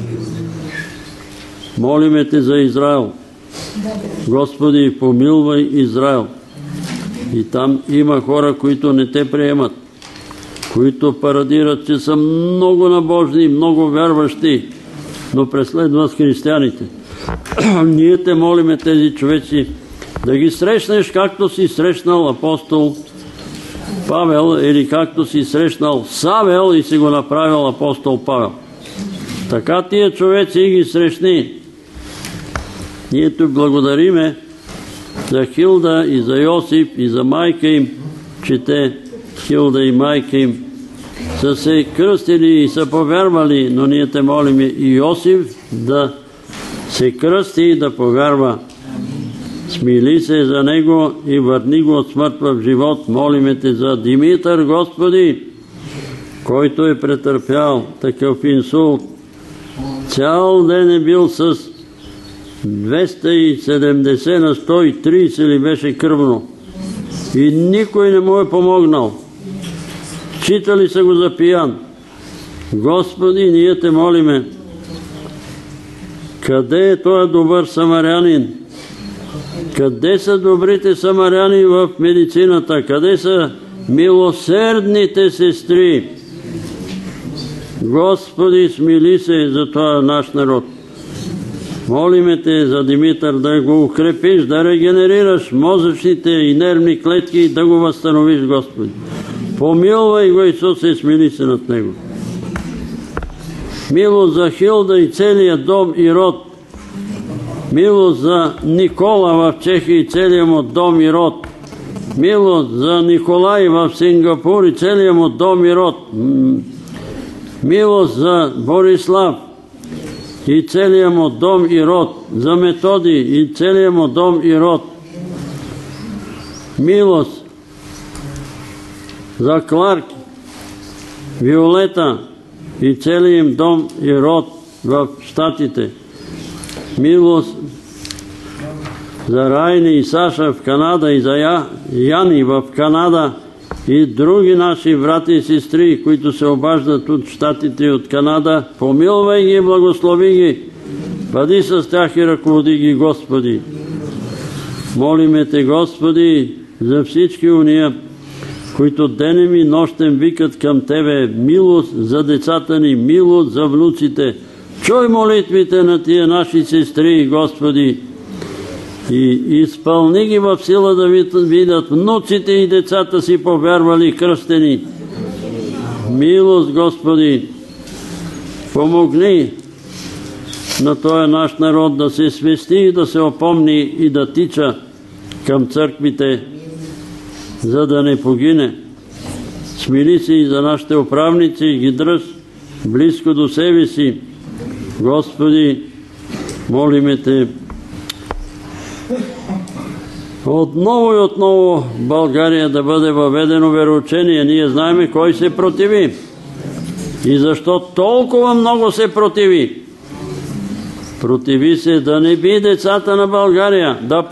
Молиме те за Израел. Господи, помилвай Израел. И там има хора, които не те приемат, които парадират, че са много набожни, много вярващи, но преследват християните. Ние те молиме тези човеци да ги срещнеш, както си срещнал апостол Павел, или както си срещнал Савел и си го направил апостол Павел. Така тия човеци ги срещни. Ние тук благодариме за Хилда и за Йосип и за майка им, че те, Хилда и майка им, са се кръстили и са повярвали, но ние те молим и Йосип да се кръсти и да повярва. Смили се за него и върни го от смърт в живот. Молиме те за Димитър, Господи, който е претърпял такъв инсулт. Цял ден е бил с 270 на 130 ли беше кръвно. И никой не му е помогнал. Читали са го за пиян. Господи, ние те молиме. Къде е този добър самарянин? Къде са добрите самаряни в медицината? Къде са милосердните сестри? Господи, смили се за това наш народ. Молиме те за Димитър да го укрепиш, да регенерираш мозъчните и нервни клетки и да го възстановиш, Господи. Помилвай го, Исусе, смили се над него. Милост за Хилда и целият дом и род. Милост за Никола в Чехия и целият му дом и род. Милост за Николай в Сингапур и целият му дом и род. Милост за Борислав и целият му дом и род. За Методи и целият му дом и род. Милост за Кларк, Виолета и целият им дом и род в Щатите. милост за Райни и Саша в Канада и за Яни в Канада и други наши брати и сестри, които се обаждат от щатите и от Канада. Помилвай ги и благослови ги. Бъди с тях и ръководи ги, Господи. Молиме Те, Господи, за всички уния, които денем и нощем викат към Тебе, милост за децата ни, милост за внуците. Чуй молитвите на тия наши сестри, Господи, и изпълни ги в сила да видят внуците и децата си повярвали кръстени. Милост, Господи, помогни на този наш народ да се свести и да се опомни и да тича към църквите, за да не погине. Смили се и за нашите управници и ги дръж близко до себе си. Господи, молиме Те, отново и отново България да бъде въведено вероучение. Ние знаем кой се противи и защо толкова много се противи. Противи се да не би децата на България да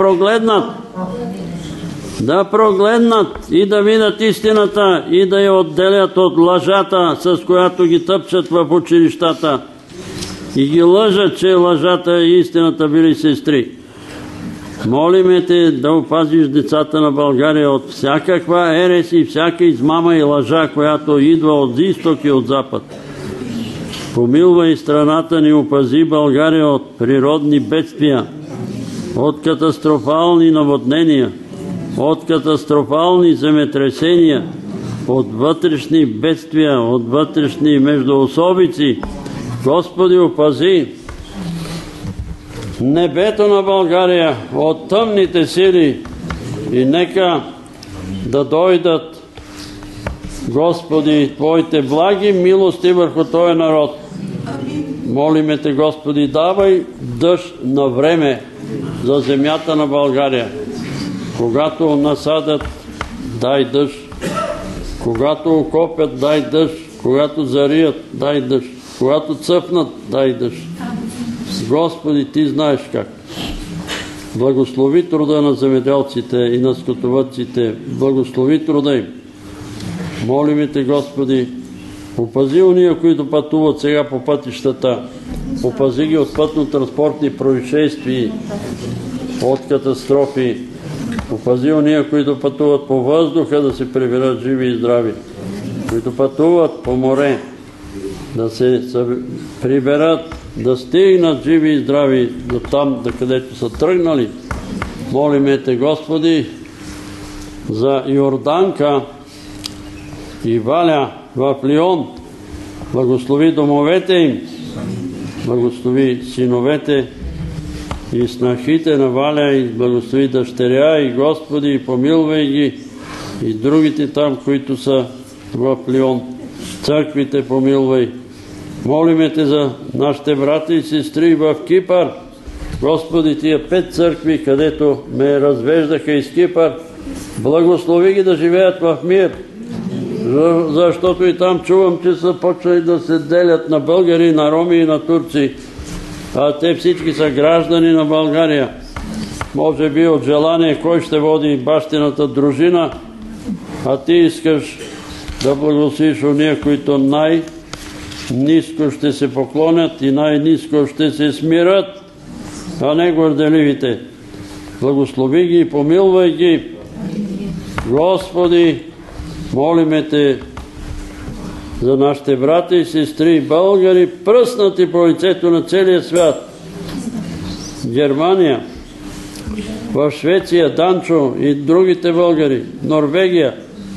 прогледнат и да видят истината и да я отделят от лъжата, с която ги тъпчат в училищата и ги лъжат, че лъжата и истината били сестри. Молиме Те да опазиш децата на България от всякаква ерес и всяка измама и лъжа, която идва от изток и от запад. Помилвай страната ни, опази България от природни бедствия, от катастрофални наводнения, от катастрофални земетресения, от вътрешни бедствия, от вътрешни междуособици. Господи, опази небето на България от тъмните сили и нека да дойдат, Господи, Твоите благи милости върху този народ. Молиме Те, Господи, давай дъжд на време за земята на България. Когато насадят, дай дъжд. Когато окопят, дай дъжд. Когато зарият, дай дъжд. Когато цъфнат, дай дъжд. Господи, Ти знаеш как. Благослови труда на земеделците и на скотовъдците. Благослови труда им. Молиме Те, Господи, опази уния, които пътуват сега по пътищата. Опази ги от пътно-транспортни происшествия, от катастрофи. Опази уния, които пътуват по въздуха, да се приберат живи и здрави. Които пътуват по море, да се приберат, да стигнат живи и здрави до там, до където са тръгнали. Молиме Те, Господи, за Йорданка и Валя в Лион. Благослови домовете им, благослови синовете и снахите на Валя, и благослови дъщеря, и Господи, помилвай ги, и другите там, които са в Лион. Църквите помилвай. Молиме Те за нашите брати и сестри в Кипър. Господи, тия 5 църкви, където ме развеждаха из Кипър, благослови ги да живеят в мир. Защото и там чувам, че са почнали да се делят на българи, на роми и на турци. А те всички са граждани на България. Може би от желание кой ще води бащината дружина, а ти искаш да благословиш уния, които най-ниско ще се поклонят и най-ниско ще се смират, а не горделивите. Благослови ги и помилвай ги. Господи, молиме Те за нашите брати и сестри, българи, пръснати по лицето на целия свят. Германия, в Швеция, Данчо и другите българи, Норвегия,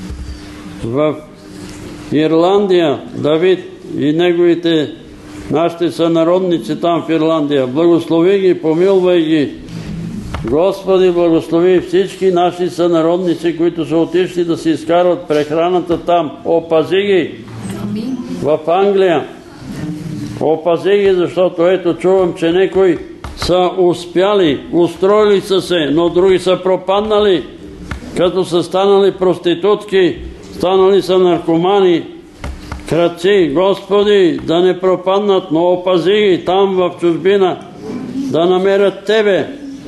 в Ирландия, Давид и неговите, нашите сънародници там в Ирландия. Благослови ги, помилвай ги. Господи, благослови всички наши сънародници, които са отишли да си изкарват прехраната там. Опази ги в Англия. Опази ги, защото ето чувам, че някои са успяли, устроили са се, но други са пропаднали, като са станали проститутки, станали са наркомани, крадци. Господи, да не пропаднат, но опази ги там в чужбина. да намерят Тебе,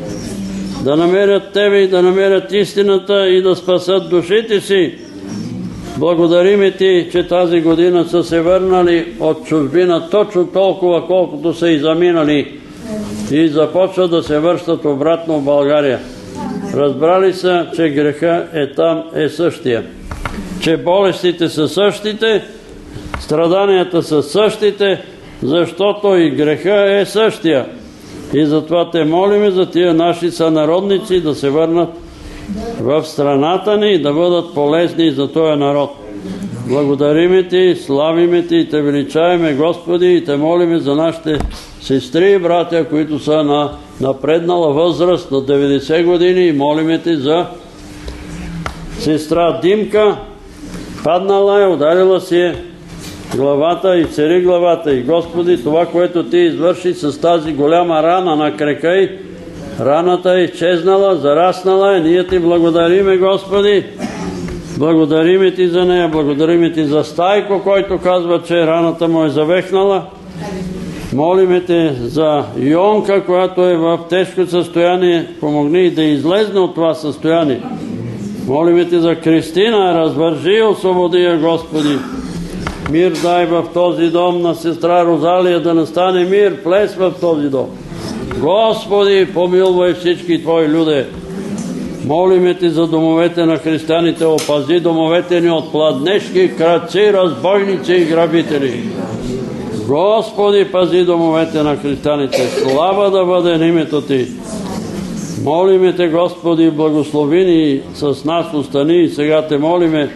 и да намерят истината и да спасат душите си. Благодарим Ти, че тази година са се върнали от чужбина точно толкова, колкото са и заминали и започват да се връщат обратно в България. Разбрали са, че греха там е същия, че болестите са същите, страданията са същите, защото и греха е същия. И затова Те молиме за тия наши сънародници да се върнат в страната ни и да бъдат полезни за този народ. Благодариме Ти, славиме Ти и Те величаеме, Господи, и Те молиме за нашите сестри и братя, които са на напреднала възраст на 90 години, и молиме Ти за сестра Димка, паднала е, ударила си главата и цери главата. И Господи, това, което Ти извърши с тази голяма рана на крака й, раната е изчезнала, зараснала е. Ние Ти благодариме, Господи. Благодариме Ти за нея, благодариме Ти за Стайко, който казва, че раната му е завехнала. Молиме Те за Йонка, която е в тежко състояние. Помогни да излезне от това състояние. Молиме Те за Кристина, развържи и освободи я, Господи. Мир дай в този дом на сестра Розалия, да настане мир, плес в този дом. Господи, помилвай всички Твои люде. Молиме Ти за домовете на християните, опази домовете ни от пладнешки, крадци, разбойници и грабители. Господи, пази домовете на християните, слава да бъде името Ти. Молиме Те, Господи, благослови ни с нас, остани, и сега Те молиме,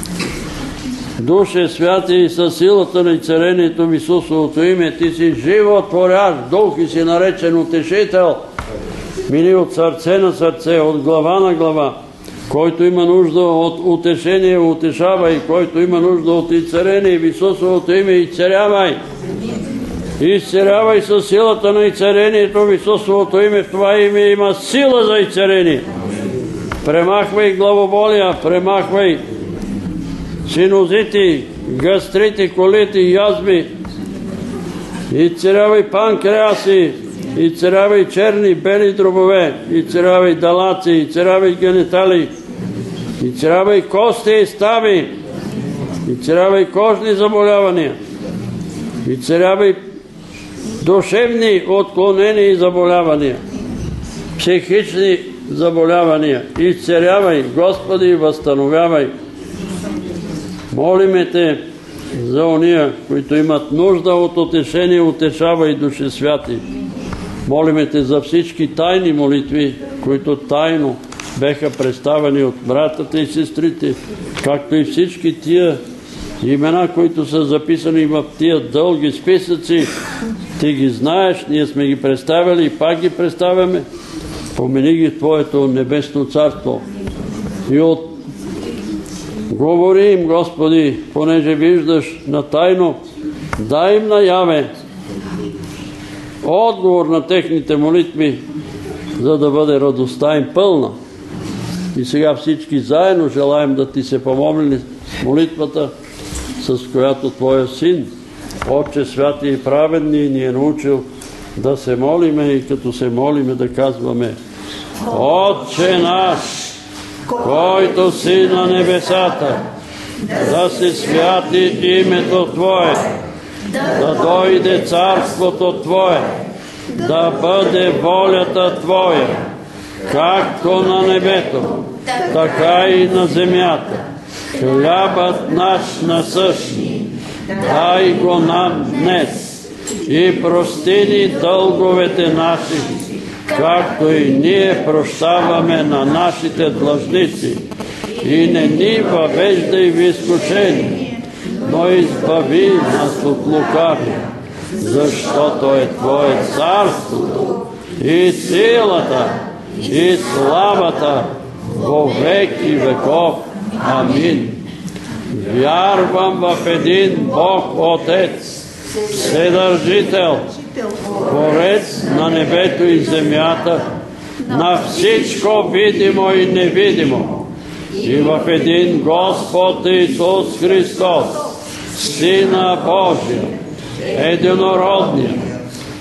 Душе святи, и със силата на царението в Исусовото име, Ти си животворящ дух и си наречен утешител. Мини от сърце на сърце, от глава на глава. Който има нужда от утешение, утешавай. Който има нужда от изцеление в Исусовото име, изцелявай. Изцелявай със силата на изцелението в Исусовото име. В това име има сила за изцеление. Премахвай главоболия, премахвай синузити, гастрити, колити, язви. Изцелявай панкреаси, изцелявай черни, бели дробове, изцелявай далаци, изцелявай генитали, изцелявай кости и стави, изцелявай кожни заболявания, изцелявай душевни отклонени заболявания, психични заболявания. Изцелявай, Господи, и възстановявай. Молиме Те за ония, които имат нужда от утешение, утешавай, Душе святи. Молиме Те за всички тайни молитви, които тайно беха представени от братята и сестрите, както и всички тия имена, които са записани в тия дълги списъци. Ти ги знаеш, ние сме ги представили и пак ги представяме. Помени ги в Твоето небесно царство. И говори им, Господи, понеже виждаш на тайно, дай им наяве отговор на техните молитви, за да бъде радостта им пълна. И сега всички заедно желаем да Ти се помогнем с молитвата, с която Твоя Син, Отче святи и праведни, ни е научил да се молиме, и като се молиме да казваме: Отче наш, който си на небесата, да се святи името Твое, да дойде царството Твое, да бъде волята Твоя, както на небето, така и на земята. Хлябът наш насъщни, дай го нам днес, и прости ни дълговете наши, както и ние прощаваме на нашите длъжници. И не ни въвеждай в изкушение, но избави нас от лукавия, защото е Твое царството и силата и славата во веки веков. Амин. Вярвам в един Бог Отец, Вседържител, Творец на небето и земята, на всичко видимо и невидимо, и в един Господ Исус Христос, Сина Божия, единородния,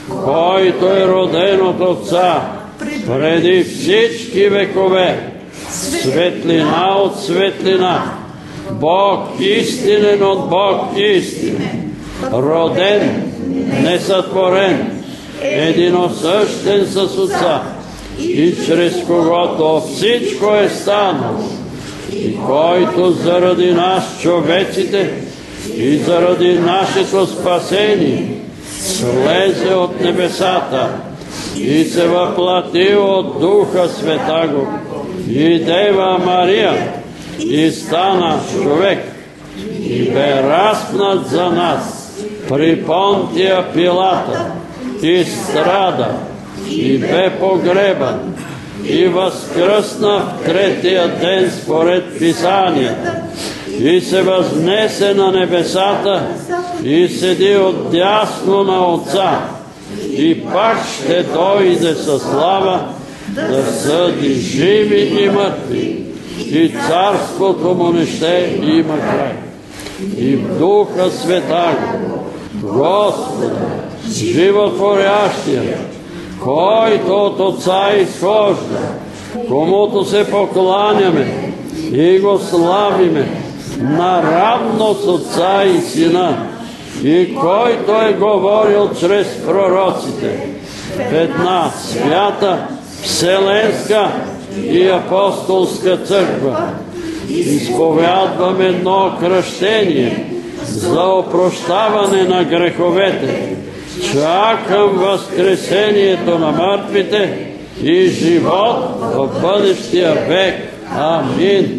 който е роден от Отца преди всички векове, светлина от светлина, Бог истинен от Бог истинен, роден, несътворен, единосъщен с Отца, и чрез когото всичко е станало, и който заради нас, човеците, и заради нашето спасение слезе от небесата и се въплати от Духа Святаго и Дева Мария и стана човек и бе разпнат за нас при Понтия Пилата и страда и бе погребан и възкръсна в третия ден според Писанията и се възнесе на небесата и седи отдясно на Отца и пак ще дойде със слава да съди живи и мъртви и царството му не ще има край. И в Духа Святаго, Господа, животворящия, който от Отца изхожда, комуто се покланяме и го славиме наравно с Отца и Сина, и който е говорил чрез пророците в една свята, вселенска и апостолска църква. Изповядваме едно кръщение за опрощаване на греховете, чакам възкресението на мъртвите и живот в бъдещия век. Амин.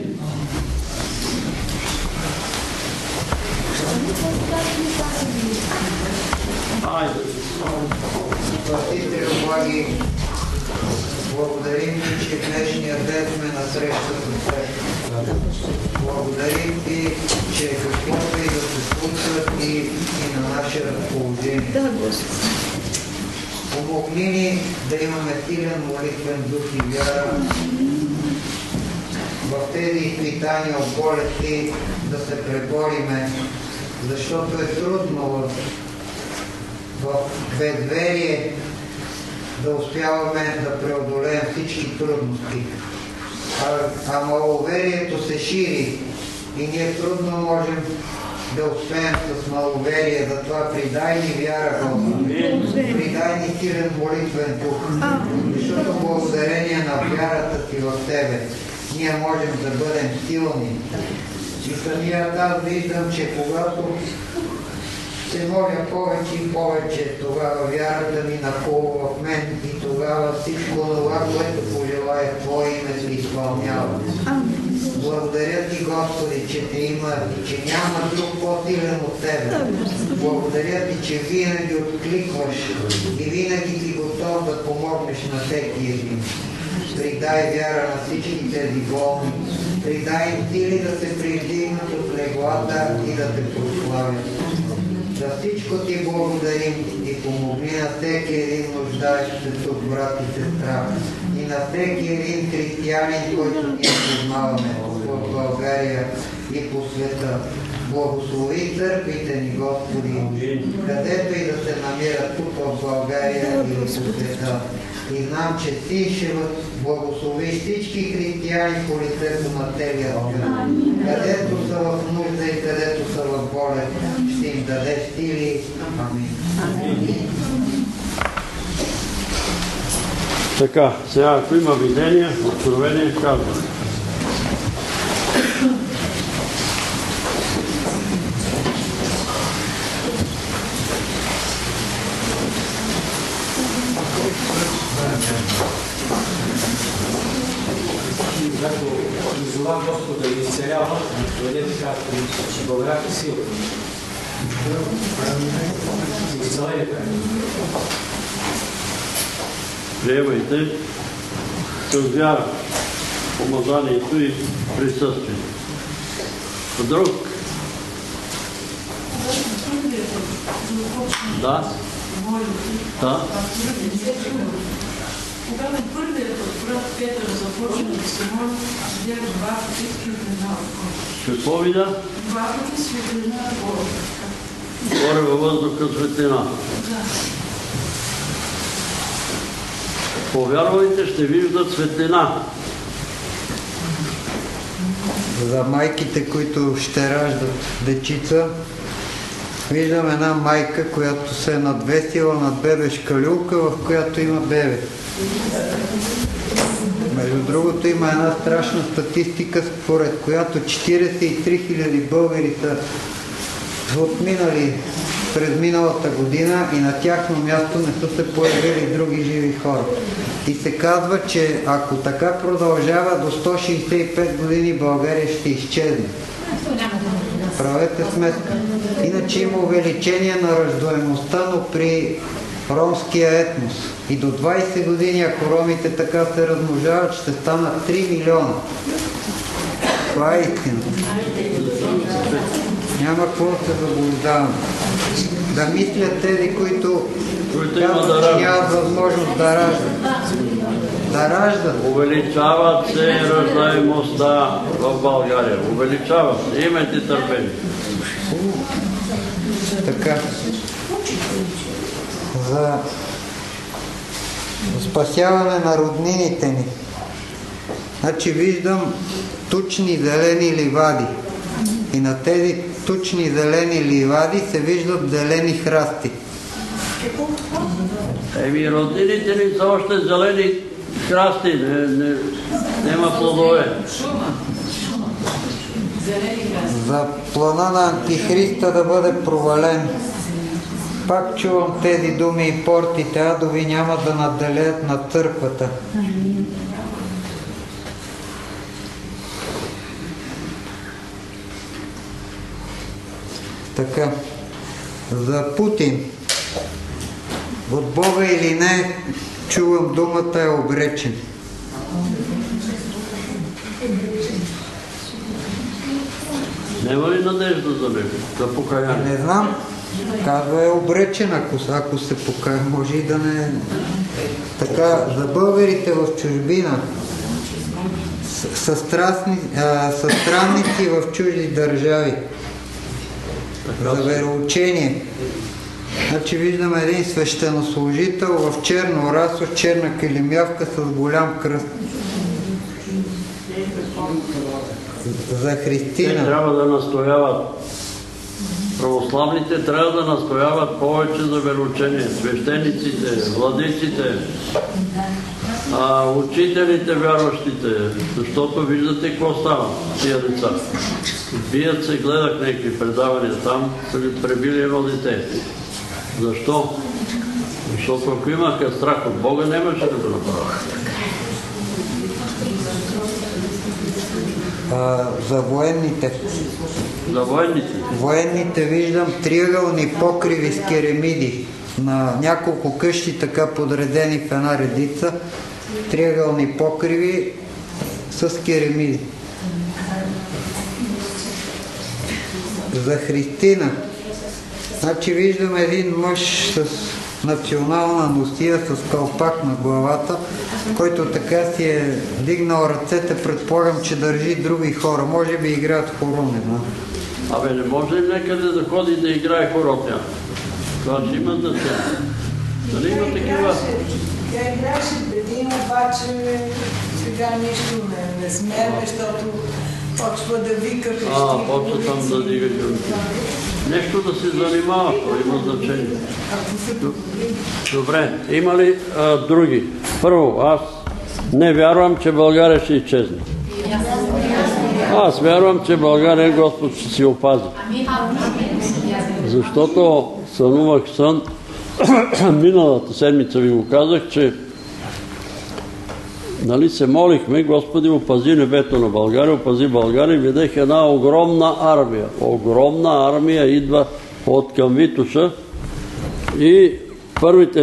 Спасителю благи, благодарим Ти, че в днешния ден сме на среща с Теб. Благодарим Ти, че каквото и да се случва и на наше разположение. Помогни ни да имаме силен молитвен дух и вяра в тези изпитания от болести да се пребориме, защото е трудно в безверие да успяваме да преодолеем всички трудности. А маловерието се шири и ние трудно можем да успеем с маловерие. Затова придай ни вяра, Господи. Придай ни силен молитвен дух, защото благодарение на вярата си в Тебе ние можем да бъдем силни. И самият аз виждам, че когато се моля повече и повече, тогава вярата ми нахлува в мен и тогава всичко това, което пожелая Твое име, се изпълнява. Благодаря Ти, Господи, че Те има и че няма друг по-силен от Тебе. Благодаря Ти, че винаги откликваш и винаги си готов да помогнеш на всеки един. Придай вяра на всички тези болни. Придай им сили да се приздигнат от леглата и да Те прославят. За всичко Ти благодарим и помогни на всеки един нуждаещ се от брат и сестра и на всеки един християнин, който ние познаваме в България и по света. Благослови църквите ни, Господи, където и да се намират тук в България и по света. И знам, че Ти ще благослови всички християни по лицето на целия свят. Където са в нужда и където са в болест, ще им дадеш сили. Амин. Така, сега ако има видение, откровение, казваме. Когато призова Господа да изцелява, дойде така, че благодат и сила. Изцеление. Приемайте с вяра помазанието и присъствие. Друг? Да? Да? Когато първият брат Петър започна да се моли, видях два пъти светлина от Бога. Какво видя? Два пъти светлина от Бога. Горе във въздуха светлина. Да. Повярвайте, ще виждат светлина. За майките, които ще раждат дечица, виждам една майка, която се е надвесила над бебешка люлка, в която има бебе. Между другото има една страшна статистика, според която 43 000 българи са отминали през миналата година и на тяхно място не са се появили други живи хора. И се казва, че ако така продължава до 165 години, България ще изчезне. Правете сметка. Иначе има увеличение на раждаемостта, но при ромския етнос. И до 20 години, ако ромите така се размножават, ще станат 3 милиона. Това е истина. Няма какво да се заблуждаваме. Да мислят тези, които казват, че нямат възможност да раждат. Да раждат. Увеличават се раждаемостта в България. Увеличават. Имайте търпение. Така. За спасяване на роднините ни. Значи виждам тучни зелени ливади. И на тези тучни зелени ливади се виждат зелени храсти. Роднините ни са още зелени храсти. Нема плодове. За плана на Антихриста да бъде провален. Пак чувам тези думи и портите адови няма да наделят над църквата. Така, за Путин. От Бога или не, чувам думата е обречен. Нема ли надежда за него? За покаяние? Не знам. Казва е обречен, ако се покая. Може и да не... Така, за българите в чужбина са странници в чужди държави. За вероучение. Значи виждам един свещенослужител в черно расо, черна килимявка с голям кръст. За Христина. Те трябва да настояват. Православните трябва да настояват повече за вероучение. Свещениците, владиците, учителите, вярващите. Защото виждате какво става тия деца. Бият се, гледах някакви предавания там, са ли пребили едно дете. Защо? Защото ако имаха страх от Бога, нямаше да го направят. За военните. За военните? Военните виждам триъгълни покриви с керемиди. На няколко къщи така подредени в една редица. Триъгълни покриви с керемиди. За Христина. Значи виждам един мъж с национална носия, с калпак на главата, който така си е дигнал ръцете, предполагам, че държи други хора. Може би играят хорон, не знам. Абе, не може ли някъде да ходи да играе хорон тя? Това ще има да се... Дали има такива? Тя играеше преди, обаче сега нищо не смеме, защото почва да вика крещи. Почва там да дига журки. Нещо да се занимава, това има значение. Добре, има ли други? Първо, аз не вярвам, че България ще изчезне. Аз вярвам, че България Господ ще си опази. Защото сънувах сън, миналата седмица ви го казах, че се молихме, Господи, опази небето на България, опази България и видях една огромна армия. Огромна армия идва от към Витоша и първите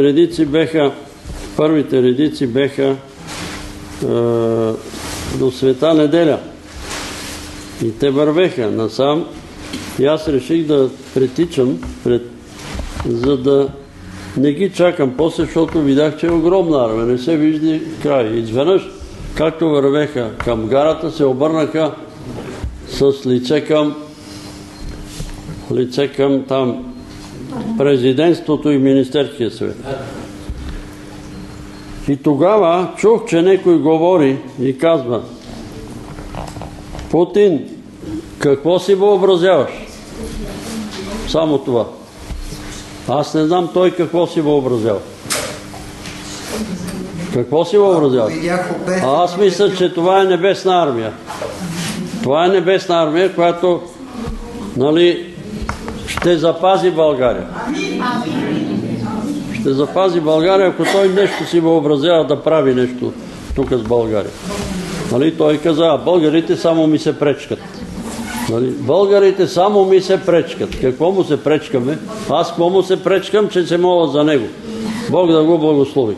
редици беха до Света неделя. И те вървеха насам. И аз реших да притичам, за да не ги чакам после, защото видях, че е огромна армия, не се вижда край. Изведнъж, както вървеха към гарата, се обърнаха с лице към там президентството и Министерския съвет. И тогава чух, че някой говори и казва: Путин, какво си въобразяваш? Само това. Аз не знам той какво си въобразява. Какво си въобразява? Аз мисля, че това е небесна армия. Това е небесна армия, която, ще запази България. Ще запази България, ако той нещо си въобразява да прави нещо тук с България. Той каза: българите само ми се пречкат. Българите само ми се пречкат. Какво му се пречкаме? Аз какво му се пречкам, че се моля за него? Бог да го благослови.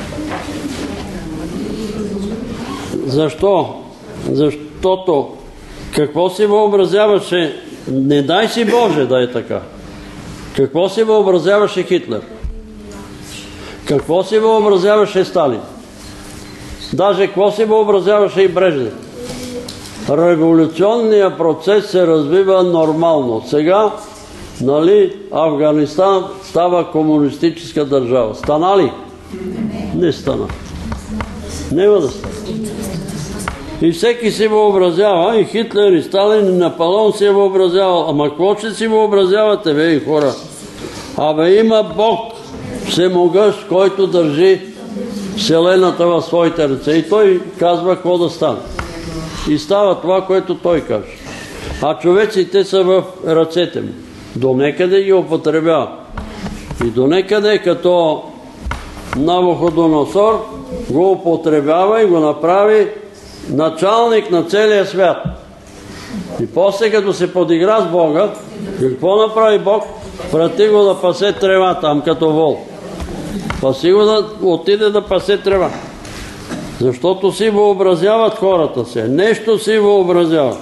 Защо? Защото какво си въобразяваше, не дай си Боже да е така. Какво си въобразяваше Хитлер? Какво си въобразяваше Сталин? Даже какво си въобразяваше и Брежнев? Революционният процес се развива нормално. Сега, Афганистан става комунистическа държава. Стана ли? Не стана. Няма да стане. И всеки си въобразява, и Хитлер, и Сталин, и Наполеон си е въобразявал. Ама какво ще си въобразявате, бе, хора? Има Бог, всемогъщ, който държи вселената в своите ръце. И той казва какво да стане. И става това, което той каже. А човеците са в ръцете му. Донекъде ги употребява. И донекъде, като Навуходоносор, го употребява и го направи началник на целия свят. И после, като се подигра с Бога, какво направи Бог? Прати го да пасе трева там, като вол. Паси го да отиде да пасе трева. Защото си въобразяват хората се. Нещо си въобразяват.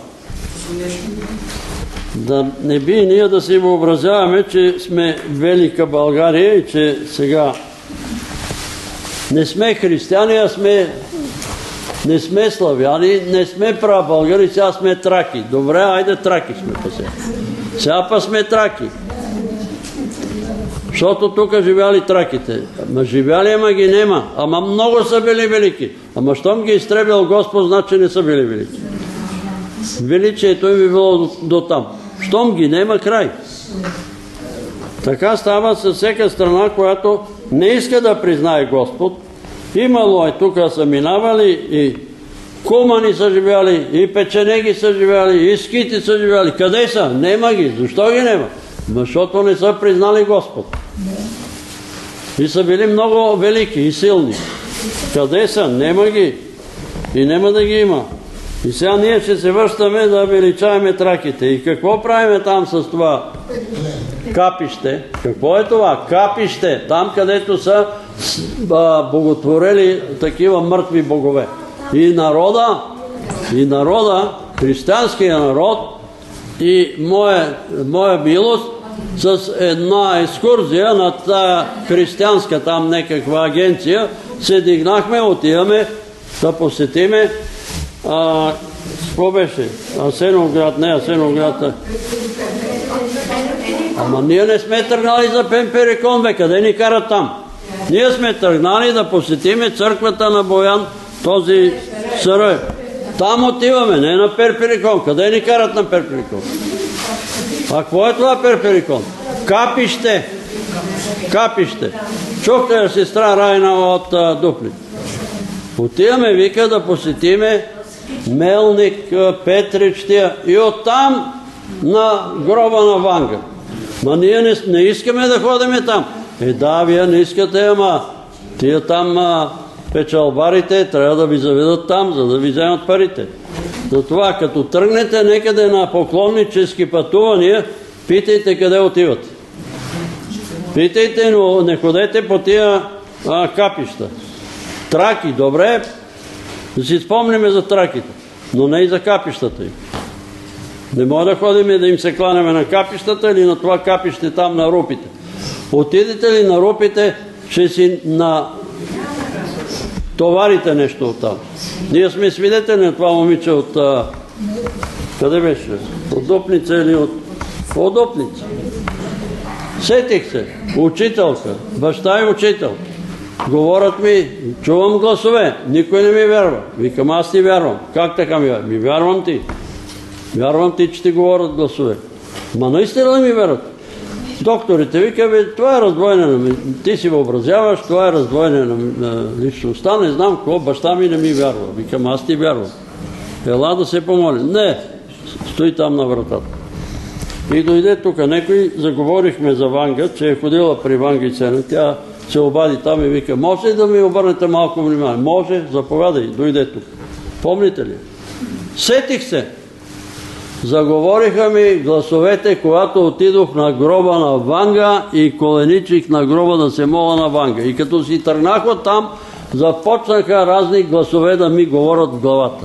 Да не би и ние да си въобразяваме, че сме велика България и че сега не сме християни, а не сме славяни, не сме прабългари, сега сме траки. Добре, айде траки сме па сега. Сега па сме траки. Защото тук живяли траките. Ама живяли, ама ги нема. Ама много са били велики. Ама щом ги изтребил Господ, значи не са били велики. Величието им е било до там. Щом ги нема, край. Така става със всяка страна, която не иска да признае Господ. Имало е, тук са минавали и кумани са живяли, и печенеги са живяли, и скити са живяли. Къде са? Нема ги. Защо ги нема? Защото не са признали Господ. И са били много велики и силни. Къде са? Нема ги. И нема да ги има. И сега ние ще се връщаме да величаваме траките. И какво правиме там с това капище? Какво е това? Капище. Там, където са боготворели такива мъртви богове. И народа, християнския народ и моя милост с една екскурзия на тая християнска там някаква агенция се дигнахме, отиваме да посетиме какво беше? Асеновград, не Асеновград. Ама ние не сме тръгнали за Пемперикон, бе, къде ни карат там? Ние сме тръгнали да посетиме църквата на Боян, този Съръй. Там отиваме, не на Перперикон. Къде ни карат на Перперикон? А какво е това Перперикон? Капище. Капище. Чухте сестра Райна от Дупник. Отиваме, вика, да посетиме Мелник, Петрич, тия. И оттам на гроба на Ванга. Ма ние не искаме да ходиме там. Да, вие не искате, ама тия там печалбарите трябва да ви заведат там, за да ви вземат парите. Затова, като тръгнете некъде на поклоннически пътувания, питайте къде отивате. Питайте, но не ходете по тия капища. Траки, добре, да си спомниме за траките, но не и за капищата им. Не може да ходим и да им се кланяме на капищата или на това капище там на рупите. Отидете ли на рупите, ще си товарите нещо оттам. Ние сме свидетели на това момиче от... къде беше? От Дупница или от Дупница. Сетих се. Учителка. Баща и учител. Говорят ми, чувам гласове, никой не ми вярва. Викам, аз ти вярвам. Как така ми вярвам? Ми вярвам ти. Вярвам ти, че ти говорят гласове. Ма наистина ли ми вярват? Докторите вика, това е раздвоене, ти си въобразяваш, това е раздвоене на личността, не знам какво, баща ми не ми вярва. Викам, аз ти вярвам. Ела да се помоли. Не, стои там на вратата. И дойде тук некой, заговорихме за Ванга, че е ходила при Ванга и Цена. Тя се обади там и вика, може ли да ми обърнете малко внимание? Може, заповядай, дойде тук. Помните ли? Сетих се. Заговориха ми гласовете, когато отидох на гроба на Ванга и коленичих на гроба да се моля на Ванга. И като си тръгнах от там, започнаха разни гласове да ми говорят в главата.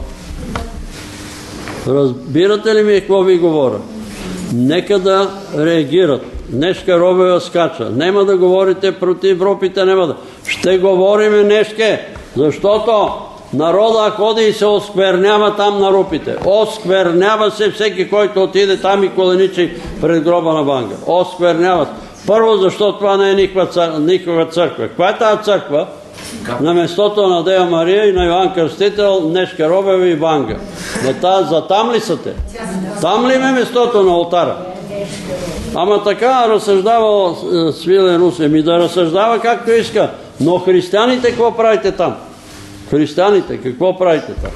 Разбирате ли ми какво ви говоря? Нека да реагират. Днешка Робева скача. Нема да говорите против ропите, нема да. Ще говориме днешке, защото народа ходи и се осквернява там на рупите. Осквернява се всеки, който отиде там и коленичи пред гроба на Ванга. Осквернява се. Първо, защото това не е никаква църква. Каква е тази църква? На местото на Дева Мария и на Йоан Кръстител, Днешка Робева и Ванга. За там ли са те? Там ли е местото на олтара? Ама така разсъждава Свилен Русе. Ми да разсъждава както иска. Но християните какво правите там? Християните какво правите там?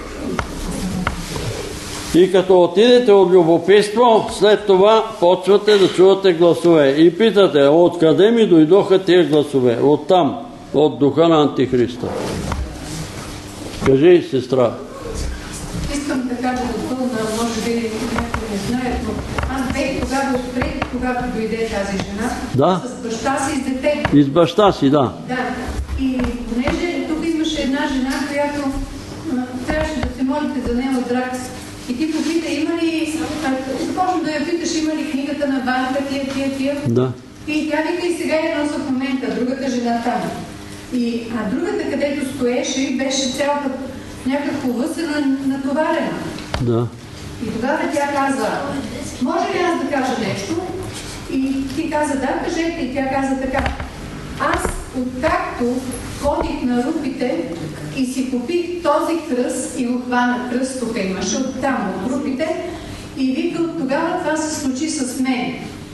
И като отидете от любопитство, след това почвате да чувате гласове. И питате, откъде ми дойдоха тия гласове? Оттам, от духа на Антихриста. Кажи, сестра. Искам така да допълна, може би някой не знае, но аз бех когато дойде тази жена, да? С баща си и с детето. И с баща си, да. Да. И понеже тук имаше една жена, която трябваше да се молите за нея от рак. И ти попита, има ли, започна да я питаш, има ли книгата на Ванга, тия. Да. И тя вика, и сега я носа в момента, другата жена там. А другата, където стоеше, беше цялата някакво възена натоварена. Да. И тогава тя каза, може ли аз да кажа нещо? И ти каза, да, кажете. И тя каза така, аз откакто ходих на рупите и си купих този кръст и го хвана кръст, тук имаше оттам от рупите, и вика, от тогава това се случи с мен.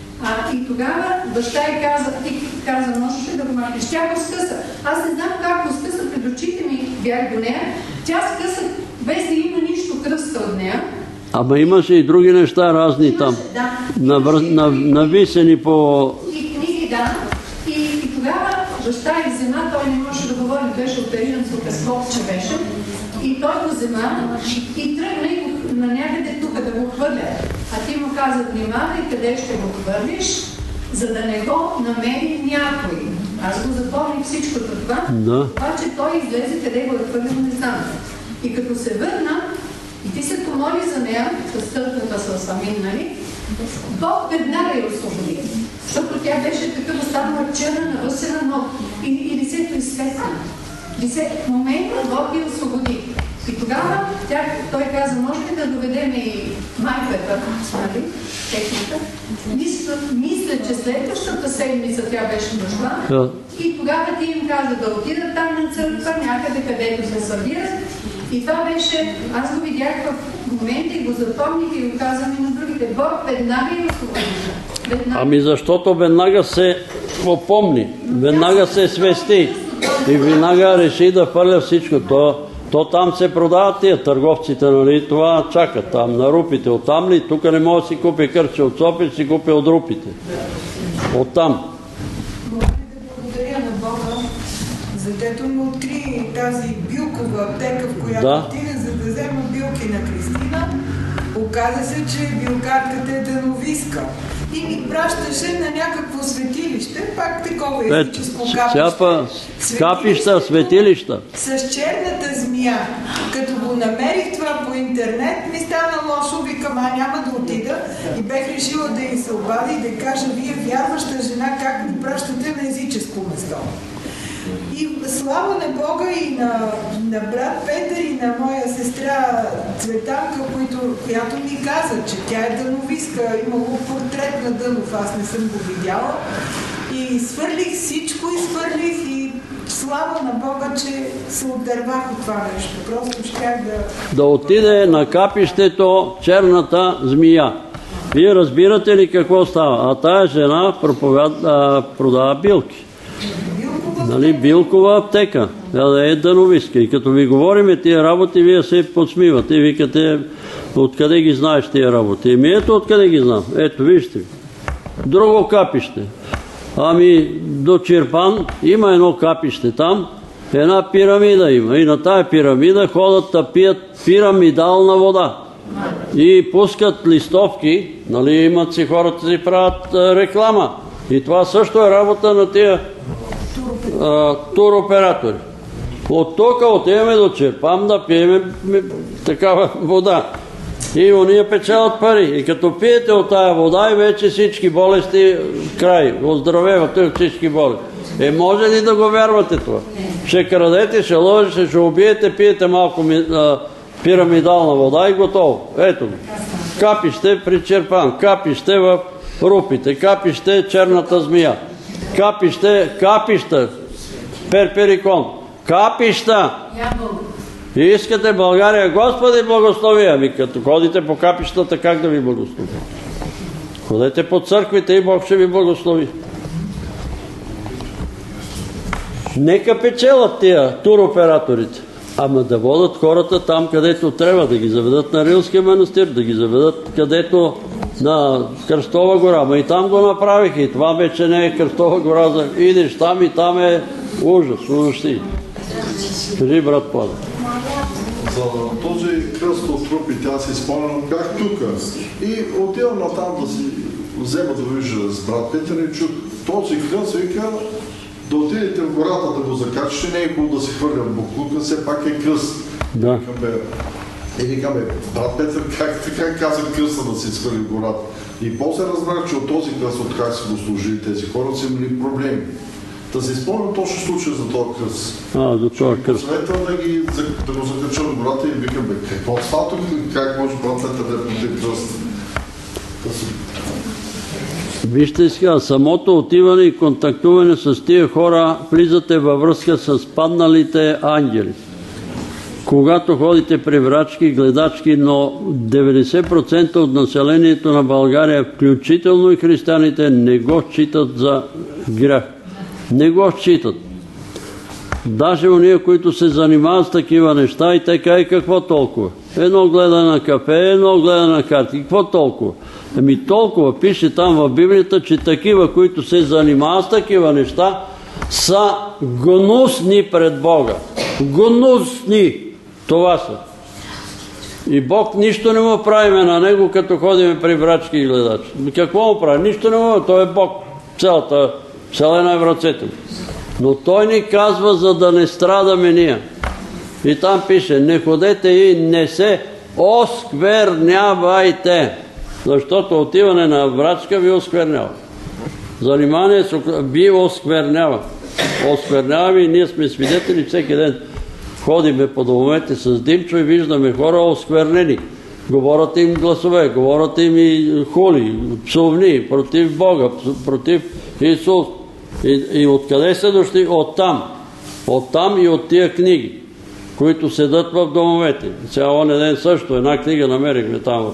И тогава баща й каза, ти каза, можеш ли да го махнеш? Тя го скъса. Аз не знам как го скъса, пред очите ми бях до нея. Тя скъса без да има нищо кръста от нея. Ама имаше и други неща разни там. Да. Нависени по... И книги, да. И тогава баща й взема, той не можеше да говори, беше опериран с окаскопче беше. И той го взема и тръгна и на някъде тук да го хвърля. А ти му каза, внимавай къде ще го хвърлиш, за да не го намери някой. Аз го запомних всичко това, обаче той излезе къде го е хвърлил, не знам. И като се върна, и ти се помоли за нея, с търкната с Амин, нали? Бог веднага я освободи. Защото тя беше такава станала черна, навъсена, но и лицето изсветна. В момента Бог я освободи. И тогава той каза, може ли да доведем и майката, нали, техника? Мисля, че следващата седмица тя беше дошла. И тогава ти им каза да отидат там на църква, някъде където се събират. И това беше, аз го видях в момента и го запомних и го казвам и на другите. Бог веднага я освободи. Ами защото веднага се попомни, веднага се свести и веднага реши да хвърля всичко. То там се продават тия търговците, нали, това чакат там, на рупите. Оттам ли? Тук не може да си купи кърче от София, си купи от рупите. Оттам. Благодаря на Бога, за дето му откри тази билкова аптека, в която отиде, за да взема билки на Кристина. Оказа се, че билкарката е дановиска. И ми пращаше на някакво светилище, пак такова езическо капища, светилища. С черната змия. Като го намерих това по интернет, ми стана лошо, викам, няма да отида. И бех решила да им се обадя и да кажа, вие вярваща жена, как ни пращате на езическо место. И слава на Бога и на брат Петър и на моя сестра Цветанка, която ми каза, че тя е дъновиска, имало портрет на Дънов, аз не съм го видяла. И свърлих всичко, и слава на Бога, че се отдървах от това нещо. Просто щях да отиде на капището черната змия. Вие разбирате ли какво става? А тая жена продава билки. Нали, билкова аптека. Тя да е дановистка. И като ви говориме тия работи, вие се подсмивате и викате, откъде ги знаеш тия работи. Еми ето откъде ги знам. Ето вижте. Друго капище. Ами до Чирпан има едно капище там, една пирамида има. И на тая пирамида ходят да пият пирамидална вода. И пускат листовки, нали, имат си хората си правят реклама. И това също е работа на тия туроператори. От тук отиваме до Чирпан да пиеме такава вода. И уния печелят пари. И като пиете от тая вода и вече всички болести край. Оздравявате от всички болести. Може ли да го вярвате това? Ще крадете, ще лъжете, ще убиете, пиете малко пирамидална вода и готово. Ето го. Капище при Чирпан, капище в Рупите, капище черната змия, капища, Перперикон, капища. И искате България, Господи, благослови. Ами като ходите по капищата, как да ви благослови? Ходете по църквите и Бог ще ви благослови. Нека печелят тия туроператорите, ама да водят хората там, където трябва, да ги заведат на Рилския манастир, да ги заведат където на Кръстова гора. Ама и там го направиха. И това вече не е Кръстова гора. Идеш там и там е ужас. Ужаси. Кажи, брат Пладе. За този кръст от трупите аз изпълням как тук. И отивам на там да си взема да вижда с брат Петър и чух този кръст, вика да отидете в гората да го закачите, не е хубаво да си хвърля буклука, все пак е кръст. Да. И викам, брат Петър, как така каза кръста да си изхвърли в гората? И после разбрах, че от този кръст, от как си го служили тези хора, са имали проблеми. Да се изпълням точно случая за този кръст. За този кръст. Посветвам да го закача в гората и викам, какво става тук? Как може брат Петър да е против кръст? Вижте сега, самото отиване и контактуване с тия хора влизате във връзка с падналите ангели. Когато ходите при врачки, гледачки, но 90% от населението на България, включително и християните, не го считат за грях. Не го считат. Даже уния, които се занимават с такива неща, и така и какво толкова? Едно гледа на кафе, едно гледа на карти. Какво толкова? Ами толкова пише там в Библията, че такива, които се занимават с такива неща, са гнусни пред Бога. Гнусни! Това са. И Бог нищо не му правиме на него, като ходиме при врачки и гледачи. Какво му прави? Нищо не му. Той е Бог. Цялата вселена е в ръцете му. Но Той ни казва, за да не страдаме ние. И там пише, не ходете и не се осквернявайте. Защото отиване на врачка ви осквернява. Занимание ви осквернява. Осквернява и ние сме свидетели всеки ден. Ходиме по домовете с Димчо и виждаме хора осквернени. Говорят им гласове, говорят им и хули, псовни, против Бога, против Исус. И откъде са дошли? Оттам. Оттам и от тия книги, които седат в домовете. Сега оня ден също една книга намерихме там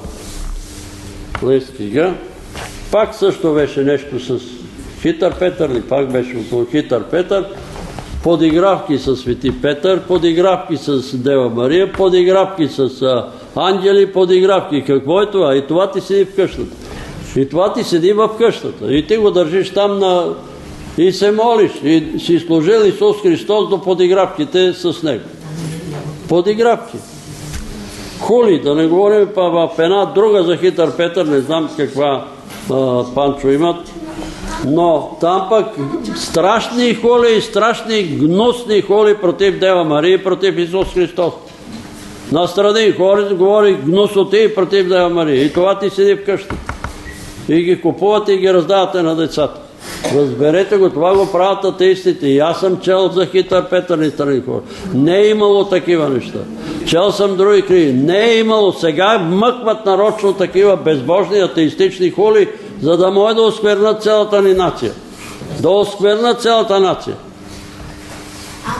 в Лискига. Пак също беше нещо с Хитър Петър, ли пак беше около Хитър Петър. Подигравки с Свети Петър, подигравки с Дева Мария, подигравки с ангели, подигравки. Какво е това? И това ти седи в къщата. И това ти седи в къщата. И ти го държиш там и се молиш. И си служил Исус Христос до подигравките с него. Подигравки. Хули, да не говорим па в една друга за Хитър Петър, не знам каква Панчо имат. Но там пък страшни холи, страшни гнусни холи против Дева Мария и против Исус Христос. Настрани говори гнусоти против Дева Мария. И това ти седи в къща. И ги купувате и ги раздавате на децата. Разберете го, това го правят атеистите. И аз съм чел за Хитър Петър и страни хора. Не е имало такива неща. Чел съм други книги. Не е имало. Сега мъкват нарочно такива безбожни атеистични хули, за да може да осквернат цялата ни нация. Да осквернат цялата нация.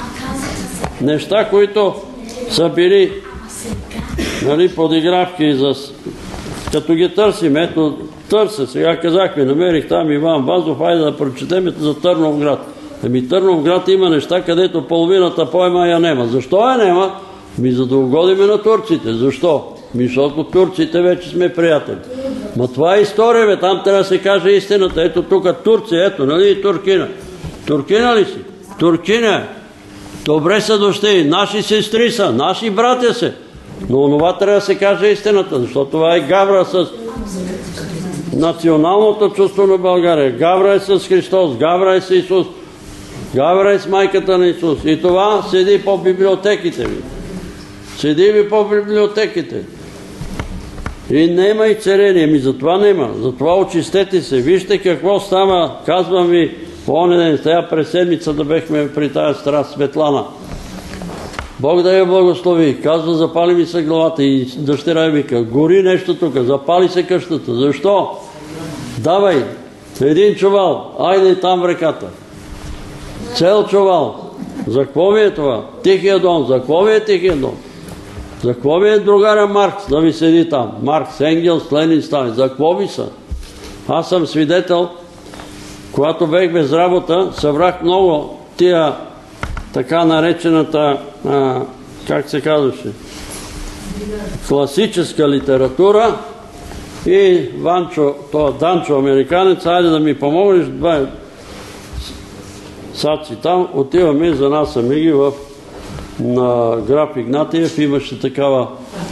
неща, които са били подигравки, като ги търсим. Ето, търся, сега казахме, намерих там Иван Вазов, айде да прочетем за Търновград. Търновград има неща, където половината поема я нема. Защо я нема? За да угодиме на турците. Защо? Защото турците вече сме приятели. Ма това е история, там трябва да се каже истината. Ето тук Турция, ето, нали и Туркина. Туркина ли си? Туркина е. Добре са дошли, наши сестри са, наши братя са. Но това трябва да се каже истината, защото това е гавра с националното чувство на България. Гавра е с Христос, гавра е с Исус, гавра е с майката на Исус. И това седи по библиотеките ви. Седи ви по библиотеките. И нема и царение. Затова нема. Затова очистете се. Вижте какво става. Казвам ви, по оня ден, сега през седмицата бехме при тая страст Светлана. Бог да я благослови. Казва, запали ми се главата и дъщеря вика, гори нещо тук, запали се къщата. Защо? Давай, един чувал, айде там в реката. Цел чувал. За какво ми е това? Тихия дом. За какво ми е Тихия дом? За какво ми е другаря Маркс да ви седи там? Маркс, Енгелс, Ленин, Сталин. За какво ви са? Аз съм свидетел, когато бех без работа, събрах много тия така наречената, как се казваше, класическа литература и Ванчо, това Данчо, американец, айде да ми помогнеш, саци там, отиваме, за нас сами ги на граф Игнатиев, имаше такава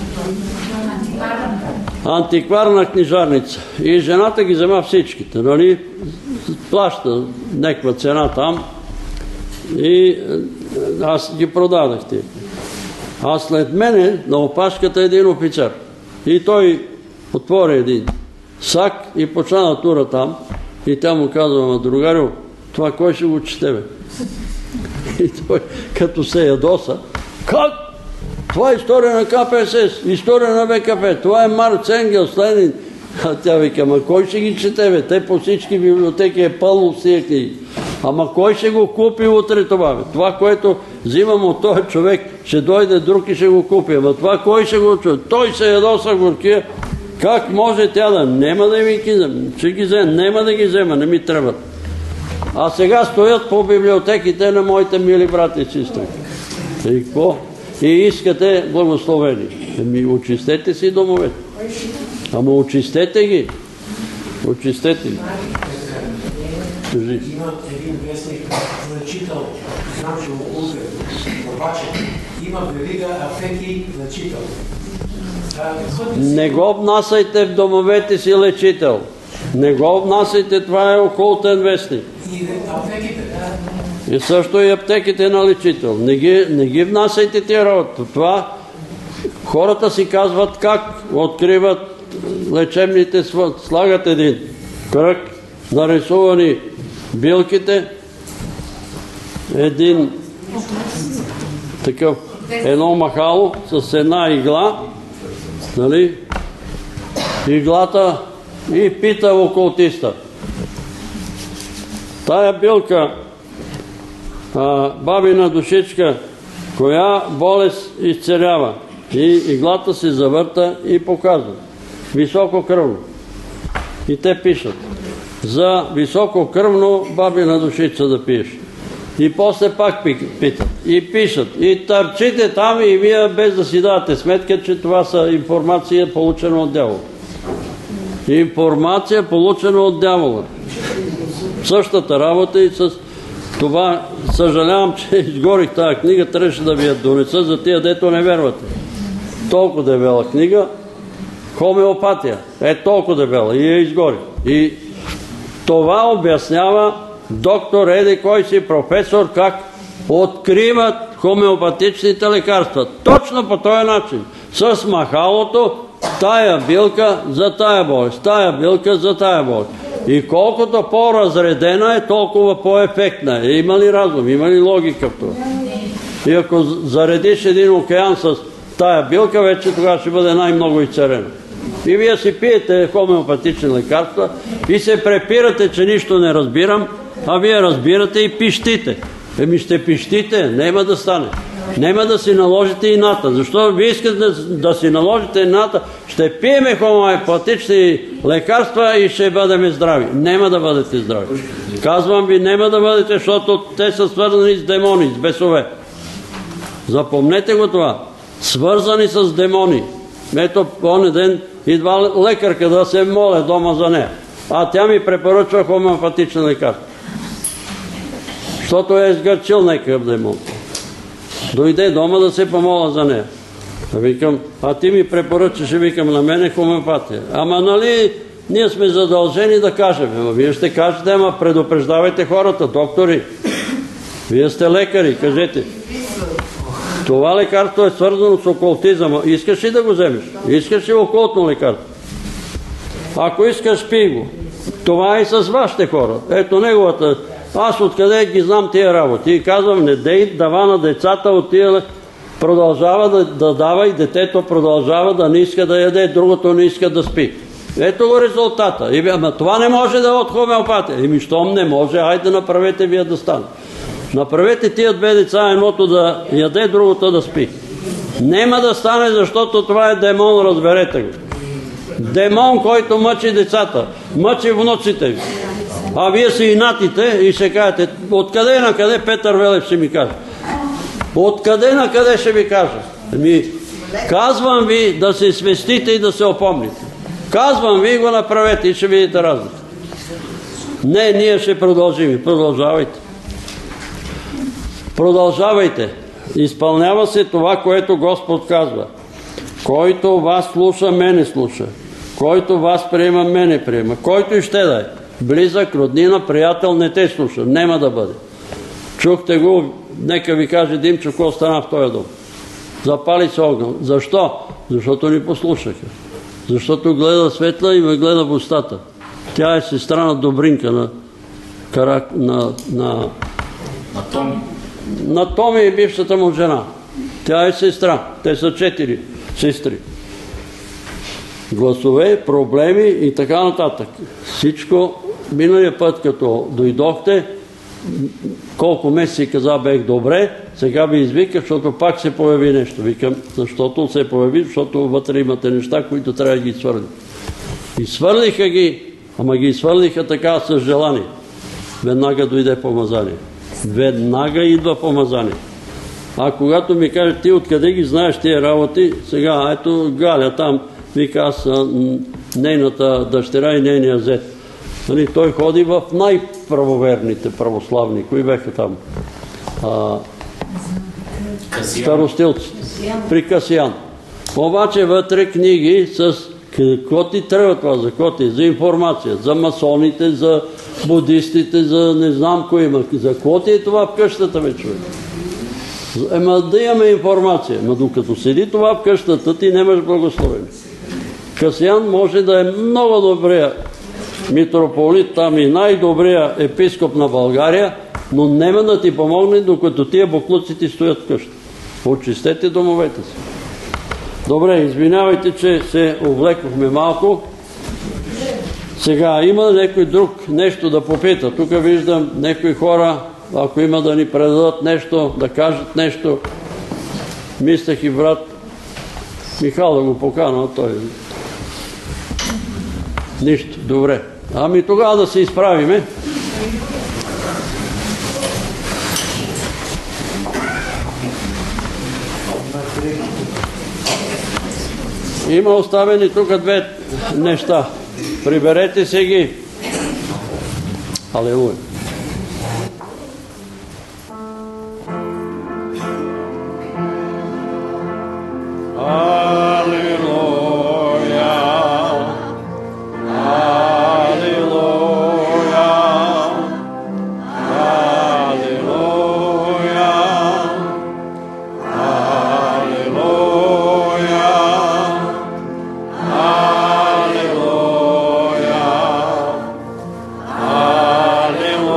антикварна книжарница. И жената ги взема всичките, нали? Плаща някаква цена там и аз ги продадах тия. А след мене на опашката един офицер. И той отвори един сак и почна да тура там. И тя му казва, ама другарю, това кой ще го чете, бе? И той като се ядоса, как? Това е история на КПСС, история на ВКП, това е Маркс, Енгелс, Ленин. А тя вика, ама кой ще ги чете, бе? Те по всички библиотеки е пълно с тия книги. Ама кой ще го купи утре това, бе? Това, което взимам от този човек, ще дойде друг и ще го купи. Ама това кой ще го чуе? Той се ядоса горкия. Как може тя да? Нема да ми ги взема. Ще ги взема, нема да ги взема, не ми трябват. А сега стоят по библиотеките на моите мили брати и сестри. И какво? И искате благословени. Очистете си домовете. Ама очистете ги. Очистете ги. Има един вестник, значител, значил утре, обаче има верига аптеки значител. Не го внасяйте в домовете си лечител. Не го внасяйте, това е окултен вестник. И аптеките. И също и аптеките на лечител. Не ги внасяйте тия работа. Това хората си казват как откриват лечебните, слагат един кръг, нарисувани билките, един такъв, едно махало с една игла, нали? Иглата и пита окултиста. Тая билка, бабина душичка, коя болест изцелява? И иглата се завърта и показва. Високо кръвно. И те пишат. За високо кръвно бабина душица да пиеш. И после пак питат. И пишат. И търчите там и вие без да си давате сметка, че това са информация получена от дявола. Информация получена от дявола. Същата работа и с това, съжалявам, че изгорих тази книга, трябваше да ви я донеса за тия, дето не вервате. Толкова дебела книга, хомеопатия, толкова дебела и я изгорих. И това обяснява доктор Еди, кой си професор, как откриват хомеопатичните лекарства. Точно по този начин. С махалото, тая билка за тая болест, тая билка за тая болест. И колкото по-разредена е, толкова по-ефектна е. Има ли разум, има ли логика в това? И ако заредиш един океан с тая билка, вече тогава ще бъде най-много изцерена. И вие си пиете хомеопатични лекарства и се препирате, че нищо не разбирам, а вие разбирате и пищите. Ще пищите, няма да стане. Нема да си наложите ината. Защо вие искате да си наложите ината? Ще пиеме хомеопатични лекарства и ще бъдем здрави. Нема да бъдете здрави. Казвам ви, нема да бъдете, защото те са свързани с демони, с бесове. Запомнете го това. Свързани с демони. Ето, онен ден идва лекарка да се моля дома за нея. А тя ми препоръчва хомеопатична лекарства. Защото е сгърчил някакъв демон. Дойде дома да се помоля за нея. Викам, а ти ми препоръчаш, викам, на мене хомеопатия. Ама нали, ние сме задължени да кажем. Вие ще кажете, ама предупреждавайте хората, доктори. Вие сте лекари, кажете. Това лекарство е свързано с окултизъм. Искаш ли да го вземеш? Искаш ли окултно лекарство? Ако искаш, пий го. Това е и с вашите хора. Ето неговата. Аз откъде ги знам тия работи. И казвам, не дей дава на децата от тия. Продължава да дава и детето продължава да не иска да яде, другото не иска да спи. Ето го резултата. Ама това не може да е от хомеопатия. Щом не може, айде направете вие да стане. Направете тия две деца, едното да яде, другото да спи. Нема да стане, защото това е демон, разберете го. Демон, който мъчи децата, мъчи внуците ви. А вие си инатите и ще кажете, откъде на къде Петър Велев ще ми каже? Откъде на къде ще ви кажа? Казвам ви да се свестите и да се опомните. Казвам ви, го направете и ще видите разлика. Не, ние ще продължим. Продължавайте. Продължавайте. Изпълнява се това, което Господ казва. Който вас слуша, мене слуша. Който вас приема, мене приема. Който и ще да е. Близък, роднина, приятел не те слуша. Нема да бъде. Чухте го, нека ви каже Димчо, какво стана в този дом. Запали се огън. Защо? Защото ни послушаха. Защото гледа Светла и ме гледа в устата. Тя е сестра на Добринка, на Томи и бившата му жена. Тя е сестра. Те са 4 сестри. Гласове, проблеми и така нататък. Всичко, миналия път, като дойдохте, колко месеци каза бех добре, сега ви извика, защото пак се появи нещо. Викам, защото се появи, защото вътре имате неща, които трябва да ги свърли. И свърлиха ги, ама ги свърлиха така с желание. Веднага дойде помазание. Веднага идва помазание. А когато ми каже, ти откъде ги знаеш тия работи, сега, ето Галя там, вика, аз нейната дъщеря и нейния зет. Той ходи в най-правоверните православни. Кои беха там? Старостилците. При Касиян. Обаче вътре книги с какво ти трябва това, за какво ти? За информация, за масоните, за будистите, за не знам кой има. За какво ти е това в къщата, бе, човек? Ема да имаме информация. Ама докато седи това в къщата, ти нямаш благословение. Касиян може да е много добрия митрополит, там и най-добрия епископ на България, но няма да ти помогне, докато тия буклуци ти стоят в къща. Очистете домовете си. Добре, извинявайте, че се увлекохме малко. Сега, има някой друг нещо да попита? Тук виждам някои хора, ако има да ни предадат нещо, да кажат нещо. Мислех и брат Михал да го покана, той. Нищо, добре. Ами тогава да се изправиме. Има оставени тук две неща. Приберете се ги. Алелуя. Алелуя.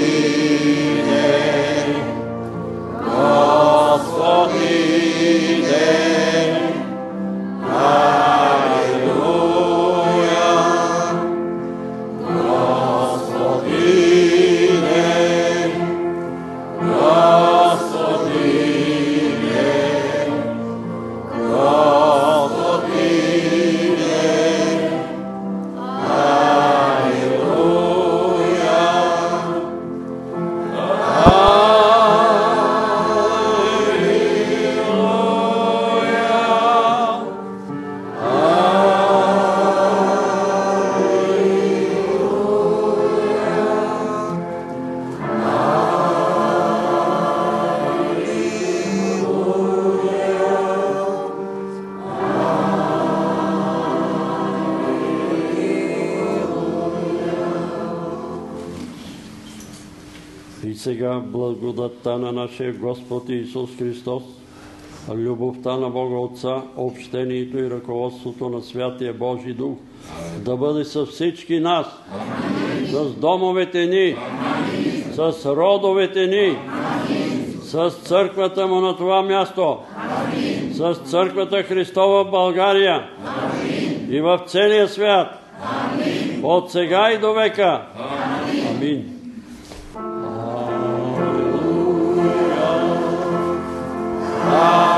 И сега благодатта на нашия Господ Исус Христос, любовта на Бога Отца, общението и ръководството на Святия Божи Дух да бъде с всички нас, с домовете ни, с родовете ни, с църквата му на това място, с църквата Христова в България и в целия свят, от сега и до века. Амин. Alleluia.